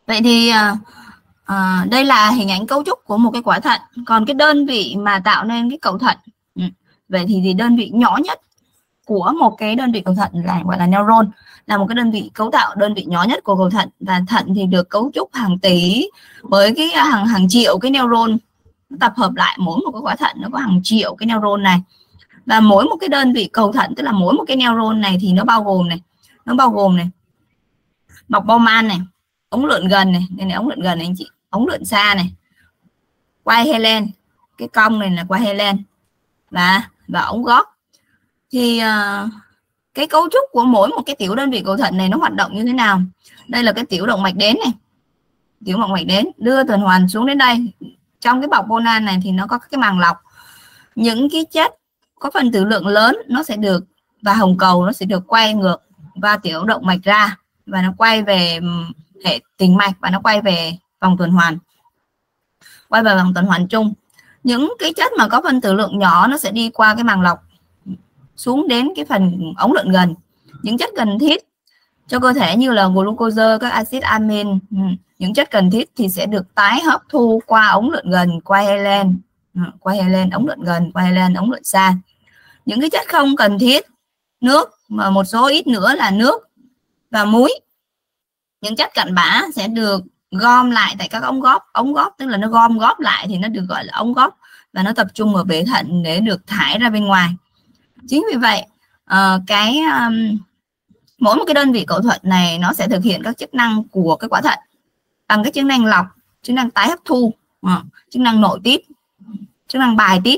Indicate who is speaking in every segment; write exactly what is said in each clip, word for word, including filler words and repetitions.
Speaker 1: Vậy thì à, đây là hình ảnh cấu trúc của một cái quả thận. Còn cái đơn vị mà tạo nên cái cầu thận, ừ. vậy thì, thì đơn vị nhỏ nhất của một cái đơn vị cầu thận là gọi là neuron, là một cái đơn vị cấu tạo đơn vị nhỏ nhất của cầu thận. Và thận thì được cấu trúc hàng tỷ với cái hàng hàng triệu cái neuron tập hợp lại. Mỗi một cái quả thận nó có hàng triệu cái neuron này, và mỗi một cái đơn vị cầu thận, tức là mỗi một cái neuron này thì nó bao gồm này nó bao gồm này bọc Bowman này, ống lượn gần này, đây này ống lượn gần này anh chị, ống lượn xa này, quai Helen, cái cong này là quai Helen và và ống gót. Thì uh, cái cấu trúc của mỗi một cái tiểu đơn vị cầu thận này nó hoạt động như thế nào? Đây là cái tiểu động mạch đến này, tiểu động mạch đến đưa tuần hoàn xuống đến đây. Trong cái bọc Bowman này thì nó có cái màng lọc, những cái chất có phần tử lượng lớn nó sẽ được, và hồng cầu nó sẽ được quay ngược và tiểu động mạch ra, và nó quay về hệ tĩnh mạch, và nó quay về vòng tuần hoàn, quay về vòng tuần hoàn chung. Những cái chất mà có phân tử lượng nhỏ nó sẽ đi qua cái màng lọc xuống đến cái phần ống lượn gần. Những chất cần thiết cho cơ thể như là glucose, các axit amin, những chất cần thiết thì sẽ được tái hấp thu qua ống lượn gần, qua Helen, qua Helen, ống lượn gần, qua Helen, ống lượn xa. Những cái chất không cần thiết, nước, mà một số ít nữa là nước và muối. Những chất cặn bã sẽ được gom lại tại các ống góp. Ống góp tức là nó gom góp lại thì nó được gọi là ống góp, và nó tập trung ở bể thận để được thải ra bên ngoài. Chính vì vậy uh, cái um, mỗi một cái đơn vị cầu thận này nó sẽ thực hiện các chức năng của cái quả thận bằng cái chức năng lọc, chức năng tái hấp thu, uh, chức năng nội tiết, chức năng bài tiết.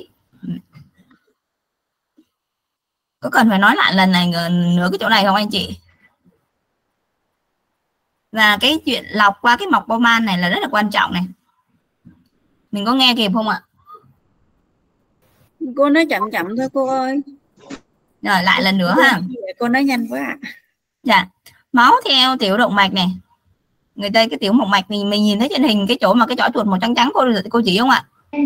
Speaker 1: Có cần phải nói lại lần này nữa cái chỗ này không anh chị? Và cái chuyện lọc qua cái mọc Bowman này là rất là quan trọng này. Mình có nghe kịp không ạ?
Speaker 2: Cô nói chậm chậm thôi cô ơi.
Speaker 1: Rồi lại lần nữa ha.
Speaker 2: Cô nói nhanh quá ạ.
Speaker 1: Dạ. Máu theo tiểu động mạch này. Người ta cái tiểu động mạch mình mình nhìn thấy trên hình cái chỗ mà cái chỏ chuột màu trắng trắng, cô cô chỉ không ạ?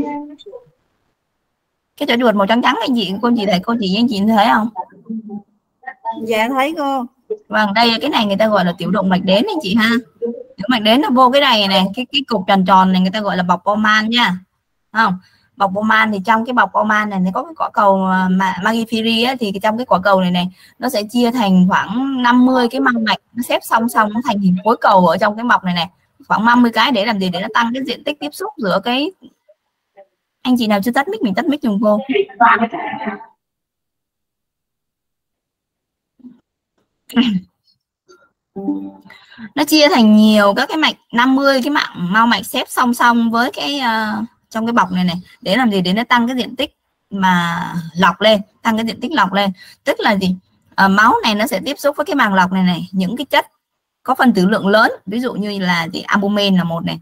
Speaker 1: Cái chỏ chuột màu trắng trắng anh chị, cô chỉ thấy cô chỉ anh chị thấy không?
Speaker 2: Dạ thấy cô.
Speaker 1: Vâng, đây cái này người ta gọi là tiểu động mạch đến anh chị ha. Tiểu mạch đến nó vô cái này này, cái cái cục tròn tròn này người ta gọi là bọc Bowman nha. Không? Bọc Bowman thì trong cái bọc Bowman này nó có cái quả cầu mà Magifiri á, thì trong cái quả cầu này này nó sẽ chia thành khoảng năm mươi cái măng mạch, nó xếp song song nó thành hình khối cầu ở trong cái bọc này này, khoảng năm mươi cái để làm gì? Để nó tăng cái diện tích tiếp xúc giữa cái. Anh chị nào chưa tắt mic mình tắt mic giùm cô. Nó chia thành nhiều các cái mạch, năm mươi cái mạng mao mạch xếp song song với cái uh, trong cái bọc này này để làm gì? Để nó tăng cái diện tích mà lọc lên, tăng cái diện tích lọc lên. Tức là gì? Uh, máu này nó sẽ tiếp xúc với cái màng lọc này này, những cái chất có phân tử lượng lớn, ví dụ như là gì? Albumin là một này.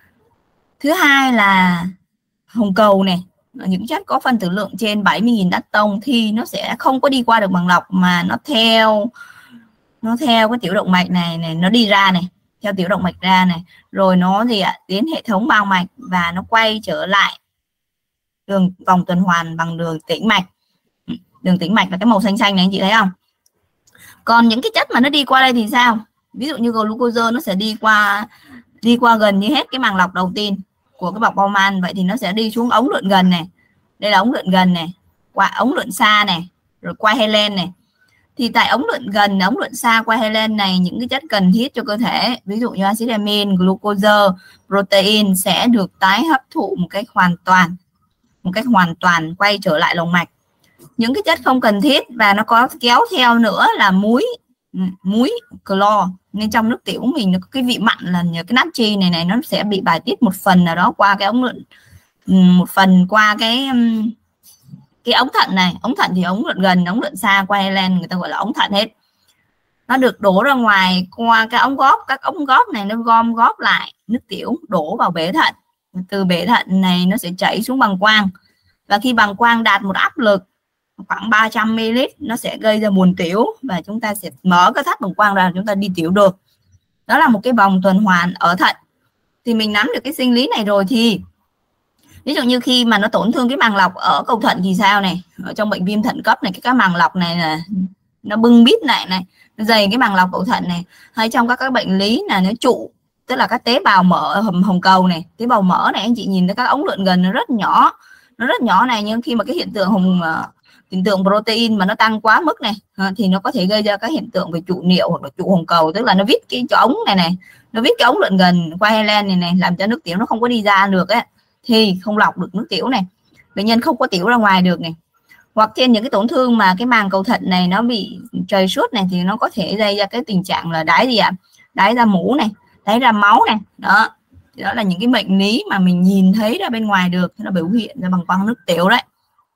Speaker 1: Thứ hai là hồng cầu này, những chất có phân tử lượng trên bảy mươi nghìn Dalton thì nó sẽ không có đi qua được màng lọc, mà nó theo nó theo cái tiểu động mạch này này nó đi ra này, theo tiểu động mạch ra này, rồi nó gì ạ? Đến hệ thống bao mạch và nó quay trở lại đường vòng tuần hoàn bằng đường tĩnh mạch. Đường tĩnh mạch là cái màu xanh xanh này anh chị thấy không? Còn những cái chất mà nó đi qua đây thì sao? Ví dụ như glucose nó sẽ đi qua đi qua gần như hết cái màng lọc đầu tiên của cái bọc Bowman, vậy thì nó sẽ đi xuống ống lượn gần này. Đây là ống lượn gần này, qua ống lượn xa này, rồi qua Helen này. Thì tại ống lượn gần, ống lượn xa qua Helen này, những cái chất cần thiết cho cơ thể, ví dụ như axit amin, glucose, protein sẽ được tái hấp thụ một cách hoàn toàn, một cách hoàn toàn quay trở lại lồng mạch. Những cái chất không cần thiết và nó có kéo theo nữa là muối, muối clo, nên trong nước tiểu mình nó có cái vị mặn là nhờ cái natri này này nó sẽ bị bài tiết một phần nào đó qua cái ống lượn, một phần qua cái cái ống thận này. Ống thận thì ống lượn gần, ống lượn xa, qua Helen người ta gọi là ống thận hết. Nó được đổ ra ngoài qua cái ống góp, các ống góp này nó gom góp lại nước tiểu đổ vào bể thận. Từ bể thận này nó sẽ chảy xuống bàng quang, và khi bàng quang đạt một áp lực khoảng ba trăm mi li lít nó sẽ gây ra buồn tiểu, và chúng ta sẽ mở cái thắt bàng quang ra, chúng ta đi tiểu được. Đó là một cái vòng tuần hoàn ở thận. Thì mình nắm được cái sinh lý này rồi thì ví dụ như khi mà nó tổn thương cái màng lọc ở cầu thận thì sao này? Ở trong bệnh viêm thận cấp này, cái cái màng lọc này là nó bưng bít lại này, nó dày cái màng lọc cầu thận này. Hay trong các các bệnh lý là nó trụ tức là các tế bào mỡ hồng, hồng cầu này, tế bào mỡ này, anh chị nhìn thấy các ống lượn gần nó rất nhỏ, nó rất nhỏ này, nhưng khi mà cái hiện tượng hồng hiện tượng protein mà nó tăng quá mức này thì nó có thể gây ra các hiện tượng về trụ niệu hoặc là trụ hồng cầu, tức là nó vít cái chỗ ống này này, nó vít cái ống lượn gần qua Helen này này, làm cho nước tiểu nó không có đi ra được ấy, thì không lọc được nước tiểu này, bệnh nhân không có tiểu ra ngoài được này. Hoặc trên những cái tổn thương mà cái màng cầu thận này nó bị trầy suốt này thì nó có thể gây ra cái tình trạng là đái gì ạ? Đái ra mũ này, đái ra máu này. Đó. Thì đó là những cái bệnh lý mà mình nhìn thấy ra bên ngoài được, nó biểu hiện ra bằng quang nước tiểu đấy.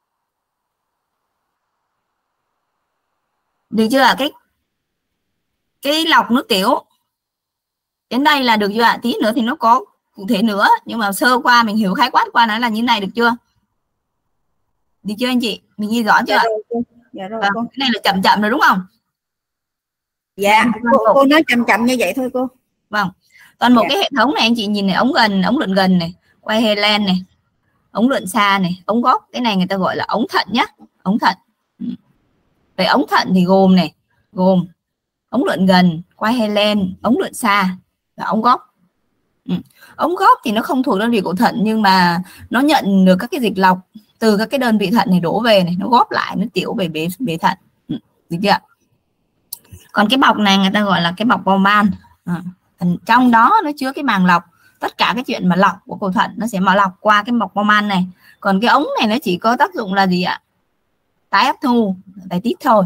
Speaker 1: Được chưa ạ? Cái cái lọc nước tiểu đến đây là được chưa ạ? Tí nữa thì nó có cụ thể nữa, nhưng mà sơ qua mình hiểu khái quát qua nó là như này, được chưa? Được chưa anh chị? Mình ghi rõ chưa ạ?
Speaker 2: Dạ rồi, dạ rồi,
Speaker 1: à,
Speaker 2: cô.
Speaker 1: Cái này là chậm chậm rồi đúng không?
Speaker 2: Dạ, cô, cô nói chậm chậm như vậy thôi cô.
Speaker 1: Vâng. Toàn bộ
Speaker 2: Dạ.
Speaker 1: cái hệ thống này anh chị nhìn này, ống gần, ống lượn gần này, quay Helen này, ống lượn xa này, ống góc, cái này người ta gọi là ống thận nhá, ống thận. Về ống thận thì gồm này, gồm ống lượn gần, quay Helen, ống lượn xa và ống góc. Ừ. Ống góc thì nó không thuộc đơn vị của thận, nhưng mà nó nhận được các cái dịch lọc từ các cái đơn vị thận này đổ về này, nó góp lại, nó tiểu về bế bế thận. Ừ. Được chưa? Còn cái bọc này người ta gọi là cái bọc Bowman. À, trong đó nó chứa cái màng lọc, tất cả cái chuyện mà lọc của cầu thận nó sẽ mà lọc qua cái bọc Bowman này. Còn cái ống này nó chỉ có tác dụng là gì ạ? Tái hấp thu, tái tiết thôi,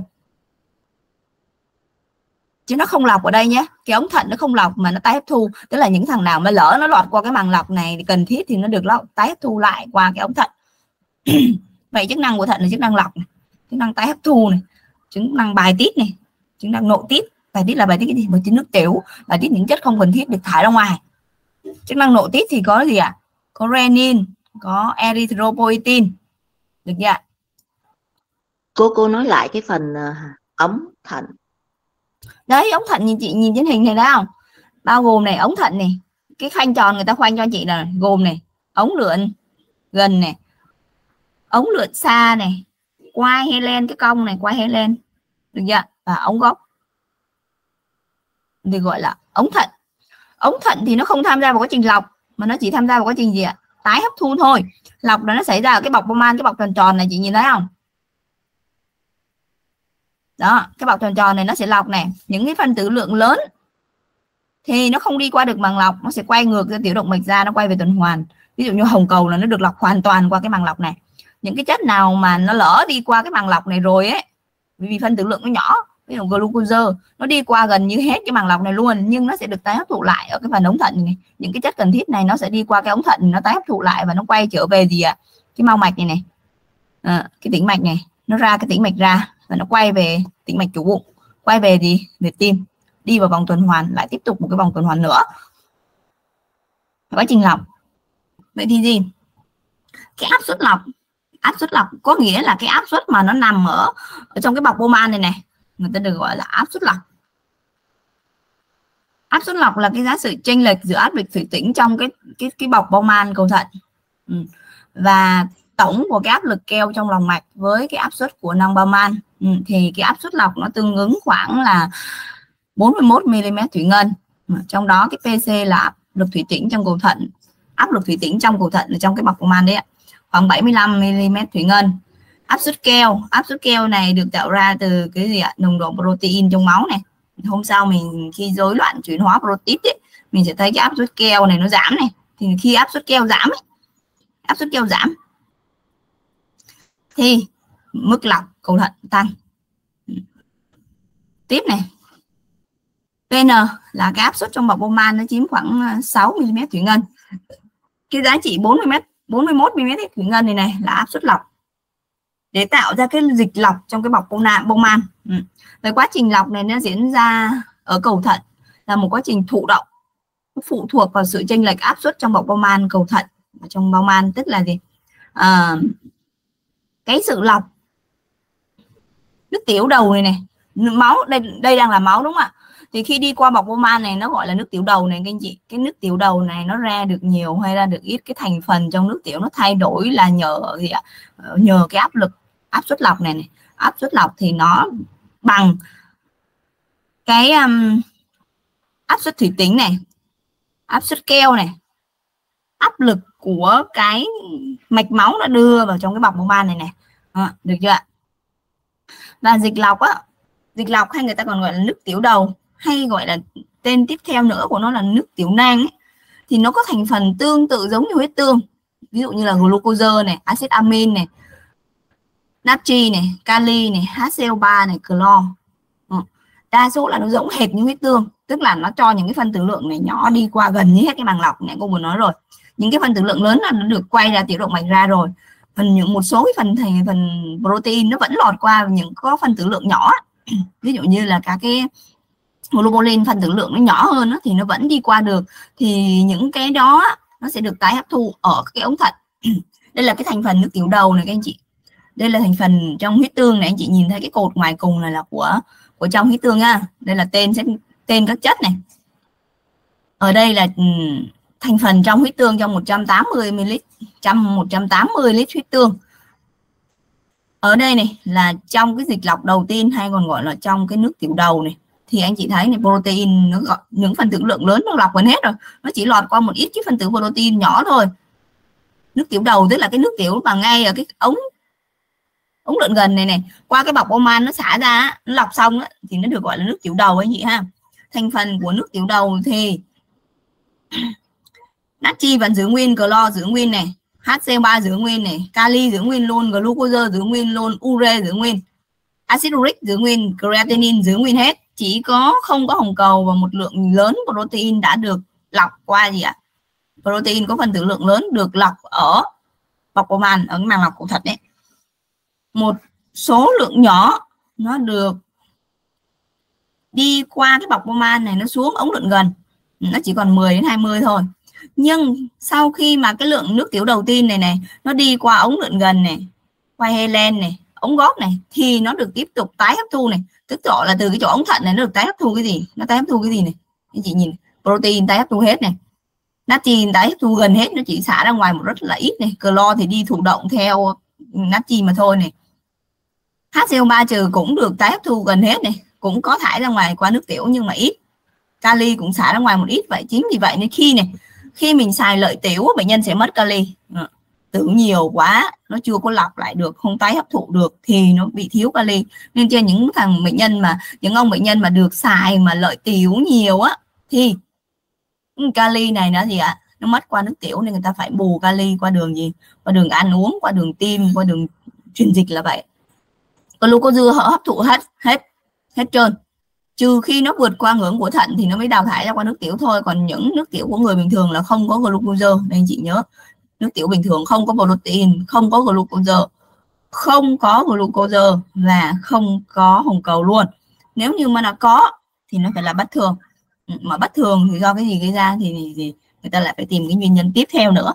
Speaker 1: chứ nó không lọc ở đây nhé. Cái ống thận nó không lọc mà nó tái hấp thu, tức là những thằng nào mà lỡ nó lọt qua cái màng lọc này thì cần thiết thì nó được lọc tái hấp thu lại qua cái ống thận. Vậy chức năng của thận là chức năng lọc này, chức năng tái hấp thu này, chức năng bài tiết này, chức năng nội tiết. Bài tiết là bài tiết cái gì? Bài tiết nước tiểu, bài tiết những chất không cần thiết được thải ra ngoài. Chức năng nội tiết thì có gì ạ? À? Có renin, có erythropoietin. Được chưa?
Speaker 3: Cô cô nói lại cái phần uh, ống thận.
Speaker 1: Đấy, ống thận nhìn chị nhìn trên hình này thấy không? Bao gồm này, ống thận này, cái khoanh tròn người ta khoanh cho chị là gồm này, ống lượn gần này, ống lượn xa này, quai Helen, cái cong này, quai Helen, được chưa? Và ống góc thì gọi là ống thận. Ống thận thì nó không tham gia vào quá trình lọc, mà nó chỉ tham gia vào quá trình gì ạ? Tái hấp thu thôi. Lọc là nó xảy ra ở cái bọc Bowman, cái bọc tròn tròn này, chị nhìn thấy không? Đó, cái bọc tròn tròn này nó sẽ lọc này, những cái phân tử lượng lớn thì nó không đi qua được màng lọc, nó sẽ quay ngược ra tiểu động mạch ra, nó quay về tuần hoàn. Ví dụ như hồng cầu là nó được lọc hoàn toàn qua cái màng lọc này. Những cái chất nào mà nó lỡ đi qua cái màng lọc này rồi ấy, vì phân tử lượng nó nhỏ, ví dụ glucose nó đi qua gần như hết cái màng lọc này luôn, nhưng nó sẽ được tái hấp thụ lại ở cái phần ống thận này. Những cái chất cần thiết này nó sẽ đi qua cái ống thận, nó tái hấp thụ lại và nó quay trở về gì ạ? Cái mao mạch này này, à, cái tĩnh mạch này, nó ra cái tĩnh mạch ra và nó quay về tĩnh mạch chủ bụng, quay về gì? Về tim, đi vào vòng tuần hoàn, lại tiếp tục một cái vòng tuần hoàn nữa, quá trình lọc. Vậy thì gì? Cái áp suất lọc, áp suất lọc có nghĩa là cái áp suất mà nó nằm ở, ở trong cái bọc Bowman này này, người ta được gọi là áp suất lọc. Áp suất lọc là cái giá sự chênh lệch giữa áp lực thủy tĩnh trong cái cái cái bọc Bowman cầu thận ừ. và tổng của cái áp lực keo trong lòng mạch với cái áp suất của nang Bowman ừ. thì cái áp suất lọc nó tương ứng khoảng là bốn mươi mốt mi-li-mét thủy ngân. Trong đó cái pê xê là áp lực thủy tĩnh trong cầu thận, áp lực thủy tĩnh trong cầu thận ở trong cái bọc Bowman đấy ạ, khoảng bảy mươi lăm mi-li-mét thủy ngân. Áp suất keo, áp suất keo này được tạo ra từ cái gì ạ? Nồng độ protein trong máu này. Hôm sau mình khi rối loạn chuyển hóa protein ấy, mình sẽ thấy cái áp suất keo này nó giảm này. Thì khi áp suất keo giảm ấy, áp suất keo giảm thì mức lọc cầu thận tăng. Tiếp này, pê en là cái áp suất trong bọc Bowman, nó chiếm khoảng sáu mi-li-mét thủy ngân. Cái giá trị bốn mươi mét, bốn mươi mốt mi-li-mét thủy ngân này này là áp suất lọc để tạo ra cái dịch lọc trong cái bọc Bowman. Ừ. Về quá trình lọc này nó diễn ra ở cầu thận là một quá trình thụ động, nó phụ thuộc vào sự chênh lệch áp suất trong bọc Bowman cầu thận. Trong Bowman tức là gì? À, cái sự lọc nước tiểu đầu này này, máu đây đây đang là máu đúng không ạ? Thì khi đi qua bọc Bowman này nó gọi là nước tiểu đầu này các anh chị. Cái nước tiểu đầu này nó ra được nhiều hay ra được ít, cái thành phần trong nước tiểu nó thay đổi là nhờ gì ạ? Nhờ cái áp lực, áp suất lọc này này. Áp suất lọc thì nó bằng cái um, áp suất thủy tĩnh này áp suất keo này, áp lực của cái mạch máu nó đưa vào trong cái bọc Bowman này này, à, được chưa ạ? Và dịch lọc á, dịch lọc hay người ta còn gọi là nước tiểu đầu, hay gọi là tên tiếp theo nữa của nó là nước tiểu nang ấy, thì nó có thành phần tương tự giống như huyết tương, ví dụ như là glucose này, axit amin này, natri này, kali này, hát xê lờ ba này, clo. Ừ. Đa số là nó giống hệt như huyết tương, tức là nó cho những cái phân tử lượng này nhỏ đi qua gần như hết cái màng lọc này, cô vừa nói rồi. Những cái phân tử lượng lớn là nó được quay ra tiểu động mạch ra rồi. Phần những một số cái phần thành phần protein nó vẫn lọt qua những có phân tử lượng nhỏ. Ví dụ như là các cái globulin phân tử lượng nó nhỏ hơn đó, thì nó vẫn đi qua được, thì những cái đó nó sẽ được tái hấp thu ở cái ống thận. Đây là cái thành phần nước tiểu đầu này các anh chị. Đây là thành phần trong huyết tương này, anh chị nhìn thấy cái cột ngoài cùng này là của của trong huyết tương nha. Đây là tên sẽ tên các chất này. Ở đây là thành phần trong huyết tương trong một trăm tám mươi mi-li-lít, trong một trăm tám mươi lít huyết tương. Ở đây này là trong cái dịch lọc đầu tiên, hay còn gọi là trong cái nước tiểu đầu này, thì anh chị thấy này, protein nó gọi những phân tử lượng lớn nó lọc gần hết rồi, nó chỉ lọt qua một ít cái phân tử protein nhỏ thôi. Nước tiểu đầu tức là cái nước tiểu mà ngay ở cái ống ống lượn gần này này, qua cái bọc Bowman nó xả ra, nó lọc xong đó, thì nó được gọi là nước tiểu đầu anh chị ha. Thành phần của nước tiểu đầu thì natri vẫn giữ nguyên, clo giữ nguyên này, hát xê lờ ba giữ nguyên này, kali giữ nguyên luôn, glucose giữ nguyên luôn, ure giữ nguyên, acid uric giữ nguyên, creatinine giữ nguyên hết. Chỉ có không có hồng cầu và một lượng lớn protein đã được lọc qua gì ạ? Protein có phân tử lượng lớn được lọc ở bọc Bowman, ở cái màng lọc cổ thật đấy. Một số lượng nhỏ nó được đi qua cái bọc Bowman này, nó xuống ống lượn gần, nó chỉ còn mười đến hai mươi thôi. Nhưng sau khi mà cái lượng nước tiểu đầu tiên này này nó đi qua ống lượn gần này, qua Helen này, ống gót này, thì nó được tiếp tục tái hấp thu này. Tức chỗ là từ cái chỗ ống thận này nó được tái hấp thu cái gì? Nó tái hấp thu cái gì này? Anh chị nhìn, protein tái hấp thu hết này, natri tái hấp thu gần hết, nó chỉ xả ra ngoài một rất là ít này, clo thì đi thụ động theo natri mà thôi này. hát xê lờ ba trừ cũng được tái hấp thu gần hết này, cũng có thải ra ngoài qua nước tiểu nhưng mà ít. Kali cũng xả ra ngoài một ít. Vậy chính vì vậy nên khi này khi mình xài lợi tiểu, bệnh nhân sẽ mất kali. Tử nhiều quá, nó chưa có lọc lại được, không tái hấp thụ được thì nó bị thiếu kali. Nên trên những thằng bệnh nhân mà những ông bệnh nhân mà được xài mà lợi tiểu nhiều á, thì kali này nó gì ạ? Nó mất qua nước tiểu, nên người ta phải bù kali qua đường gì? Qua đường ăn uống, qua đường tim, qua đường truyền dịch là vậy. Glucose họ hấp thụ hết hết hết trơn, trừ khi nó vượt qua ngưỡng của thận thì nó mới đào thải ra qua nước tiểu thôi. Còn những nước tiểu của người bình thường là không có glucose. Đây anh chị nhớ, nước tiểu bình thường không có protein, không có glucose, không có glucose và không có hồng cầu luôn. Nếu như mà nó có thì nó phải là bất thường. Mà bất thường thì do cái gì gây ra thì gì người ta lại phải tìm cái nguyên nhân tiếp theo nữa.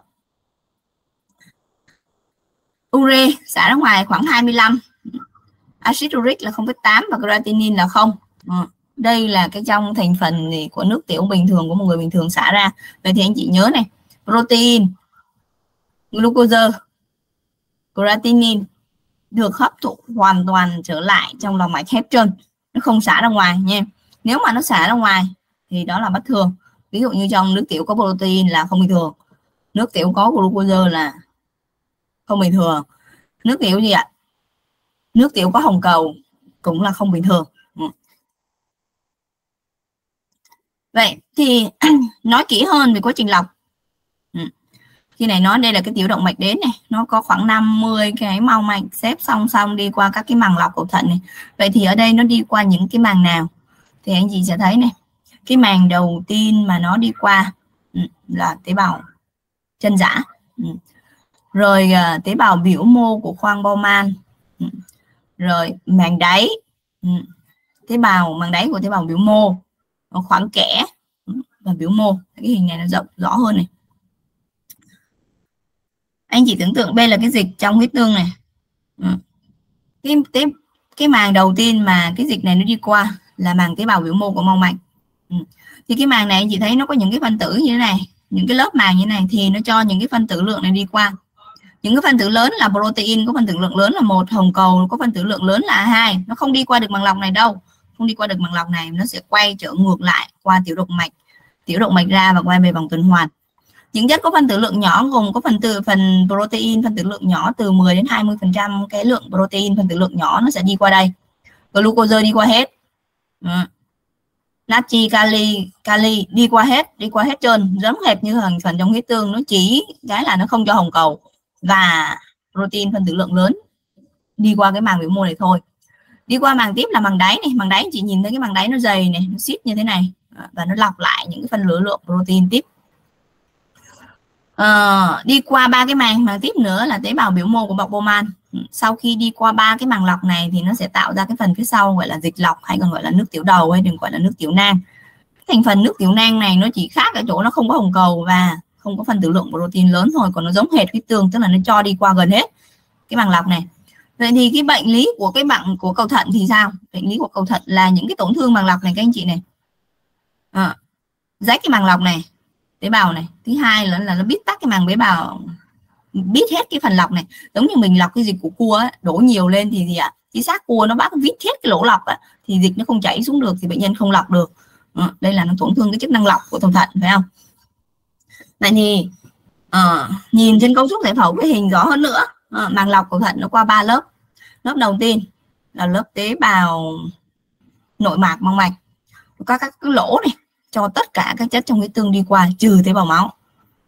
Speaker 1: Ure xả ra ngoài khoảng hai mươi lăm, acid uric là không phẩy tám và creatinine là không. Ừ. Đây là cái trong thành phần của nước tiểu bình thường của một người bình thường xả ra. Vậy thì anh chị nhớ này, protein, glucose, creatinine được hấp thụ hoàn toàn trở lại trong lòng mạch hết trơn, nó không xả ra ngoài nha. Nếu mà nó xả ra ngoài thì đó là bất thường. Ví dụ như trong nước tiểu có protein là không bình thường, nước tiểu có glucose là không bình thường, nước tiểu gì ạ? Nước tiểu có hồng cầu cũng là không bình thường. Ừ. Vậy thì nói kỹ hơn về quá trình lọc. Ừ. Khi này nói đây là cái tiểu động mạch đến này, nó có khoảng năm mươi cái mao mạch xếp song song đi qua các cái màng lọc cầu thận này. Vậy thì ở đây nó đi qua những cái màng nào? Thì anh chị sẽ thấy này, cái màng đầu tiên mà nó đi qua ừ, là tế bào chân giã. Ừ. Rồi uh, tế bào biểu mô của khoang Bowman. Ừ. Rồi màng đáy, ừ. tế bào màng đáy của tế bào biểu mô, khoảng kẽ và biểu mô. Cái hình này nó rộng rõ hơn này. Anh chỉ tưởng tượng đây là cái dịch trong huyết tương này. Ừ. Cái, cái, cái màng đầu tiên mà cái dịch này nó đi qua là màng tế bào biểu mô của mao mạch. Ừ. Thì cái màng này anh chị thấy nó có những cái phân tử như thế này, những cái lớp màng như thế này thì nó cho những cái phân tử lượng này đi qua. Những cái phân tử lớn là protein có phân tử lượng lớn là một, hồng cầu có phân tử lượng lớn là hai. Nó không đi qua được màng lọc này đâu, không đi qua được màng lọc này, nó sẽ quay trở ngược lại qua tiểu động mạch tiểu động mạch ra và quay về vòng tuần hoàn. Những chất có phân tử lượng nhỏ gồm có phần tử phần protein phân tử lượng nhỏ từ mười đến hai mươi phần trăm cái lượng protein phần tử lượng nhỏ nó sẽ đi qua đây. Glucose đi qua hết. Ừ. Natri, kali, kali đi qua hết, đi qua hết trơn, giống hệt như thành phần trong huyết tương, nó chỉ cái là nó không cho hồng cầu và protein phân tử lượng lớn đi qua cái màng biểu mô này thôi. Đi qua màng tiếp là màng đáy này, màng đáy chị nhìn thấy cái màng đáy nó dày này, nó xít như thế này và nó lọc lại những cái phân lượng lượng protein tiếp. Ờ, đi qua ba cái màng màng tiếp nữa là tế bào biểu mô của bọc Bowman. Sau khi đi qua ba cái màng lọc này thì nó sẽ tạo ra cái phần phía sau gọi là dịch lọc, hay còn gọi là nước tiểu đầu, hay đừng gọi là nước tiểu nang. Thành phần nước tiểu nang này nó chỉ khác ở chỗ nó không có hồng cầu và không có phân tử lượng protein lớn thôi, còn nó giống hệt huyết tương, tức là nó cho đi qua gần hết cái màng lọc này. Vậy thì cái bệnh lý của cái bạn của cầu thận thì sao? Bệnh lý của cầu thận là những cái tổn thương màng lọc này các anh chị này. À, rách cái màng lọc này, tế bào này. Thứ hai là, là nó biết tắc cái màng tế bào, biết hết cái phần lọc này. Giống như mình lọc cái dịch của cua ấy, đổ nhiều lên thì gì ạ? Cái xác cua nó bắt vít hết cái lỗ lọc ấy, thì dịch nó không chảy xuống được thì bệnh nhân không lọc được. À, đây là nó tổn thương cái chức năng lọc của cầu thận, phải không? Vậy thì à, nhìn trên cấu trúc giải phẫu cái hình rõ hơn nữa. À, màng lọc cầu thận nó qua ba lớp. Lớp đầu tiên là lớp tế bào nội mạc mong mạch, có các cái lỗ này cho tất cả các chất trong cái tương đi qua trừ tế bào máu.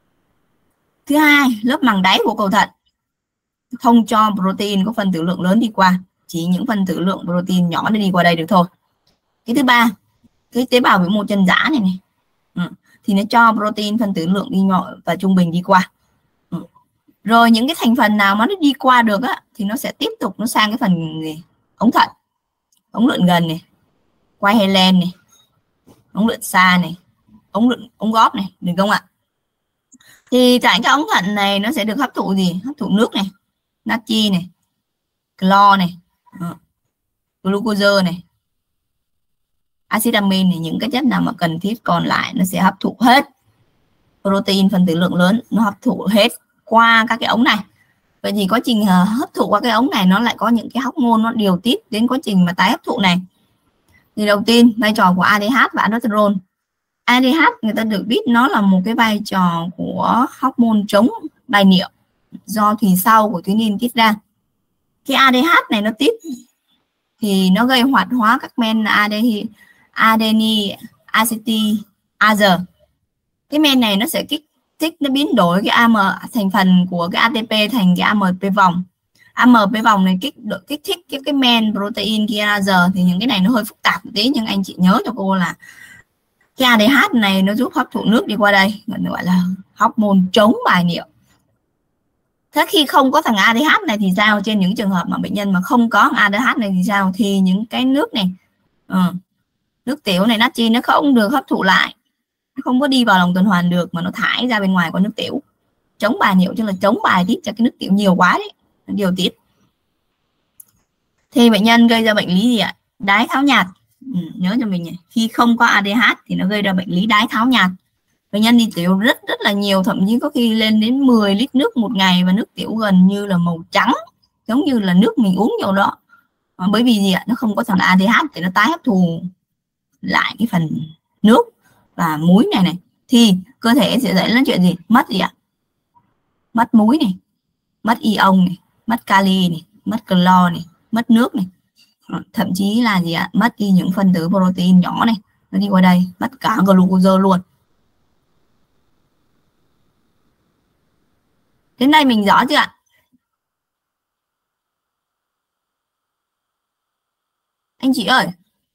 Speaker 1: Thứ hai, lớp màng đáy của cầu thận không cho protein có phân tử lượng lớn đi qua, chỉ những phân tử lượng protein nhỏ nó đi qua đây được thôi. Cái thứ ba, cái tế bào biểu mô chân giã này này ừ, thì nó cho protein phân tử lượng đi nhỏ và trung bình đi qua. Ừ. Rồi những cái thành phần nào mà nó đi qua được á thì nó sẽ tiếp tục nó sang cái phần gì? Ống thận, ống lượn gần này, quai Helen này, ống lượn xa này, ống lượn ống góp này, được không ạ? Thì tại cái ống thận này nó sẽ được hấp thụ gì? Hấp thụ nước này, natri này, clo này, uh, glucose này, axit amin này, những cái chất nào mà cần thiết còn lại nó sẽ hấp thụ hết. Protein phân tử lượng lớn nó hấp thụ hết qua các cái ống này. Vậy thì quá trình hấp thụ qua cái ống này nó lại có những cái hormone nó điều tiết đến quá trình mà tái hấp thụ này. Thì đầu tiên vai trò của a đê hát và aldosterone. a đê hát người ta được biết nó là một cái vai trò của hormone chống bài niệu do thùy sau của thuynin tiết ra. Cái a đê hát này nó tiết thì nó gây hoạt hóa các men adenyl acetylase. Cái men này nó sẽ kích thích nó biến đổi cái a em thành phần của cái a tê pê thành cái a em pê vòng. a em pê vòng này kích kích thích cái cái men protein kinase. Thì những cái này nó hơi phức tạp một tí nhưng anh chị nhớ cho cô là cái a đê hát này nó giúp hấp thụ nước đi qua đây, gọi là hormone chống bài niệu. Thế khi không có thằng a đê hát này thì sao? Trên những trường hợp mà bệnh nhân mà không có a đê hát này thì sao? Thì những cái nước này ừ, nước tiểu này natri nó không được hấp thụ lại, nó không có đi vào lòng tuần hoàn được mà nó thải ra bên ngoài qua nước tiểu. Chống bài niệu chứ là chống bài tiết cho cái nước tiểu nhiều quá đấy, nó điều tiết. Thì bệnh nhân gây ra bệnh lý gì ạ? Đái tháo nhạt. Ừ, nhớ cho mình này. Khi không có a đê hát thì nó gây ra bệnh lý đái tháo nhạt. Bệnh nhân đi tiểu rất rất là nhiều, thậm chí có khi lên đến mười lít nước một ngày và nước tiểu gần như là màu trắng, giống như là nước mình uống nhiều đó. À, bởi vì gì ạ? Nó không có thằng a đê hát thì nó tái hấp thụ lại cái phần nước và muối này này, thì cơ thể sẽ dẫn đến chuyện gì? Mất gì ạ? Mất muối này, mất ion này, mất kali này, mất clo này, mất nước này, thậm chí là gì ạ? Mất đi những phân tử protein nhỏ này, nó đi qua đây, mất cả glucose luôn. Đến đây mình rõ chưa ạ? Anh chị ơi,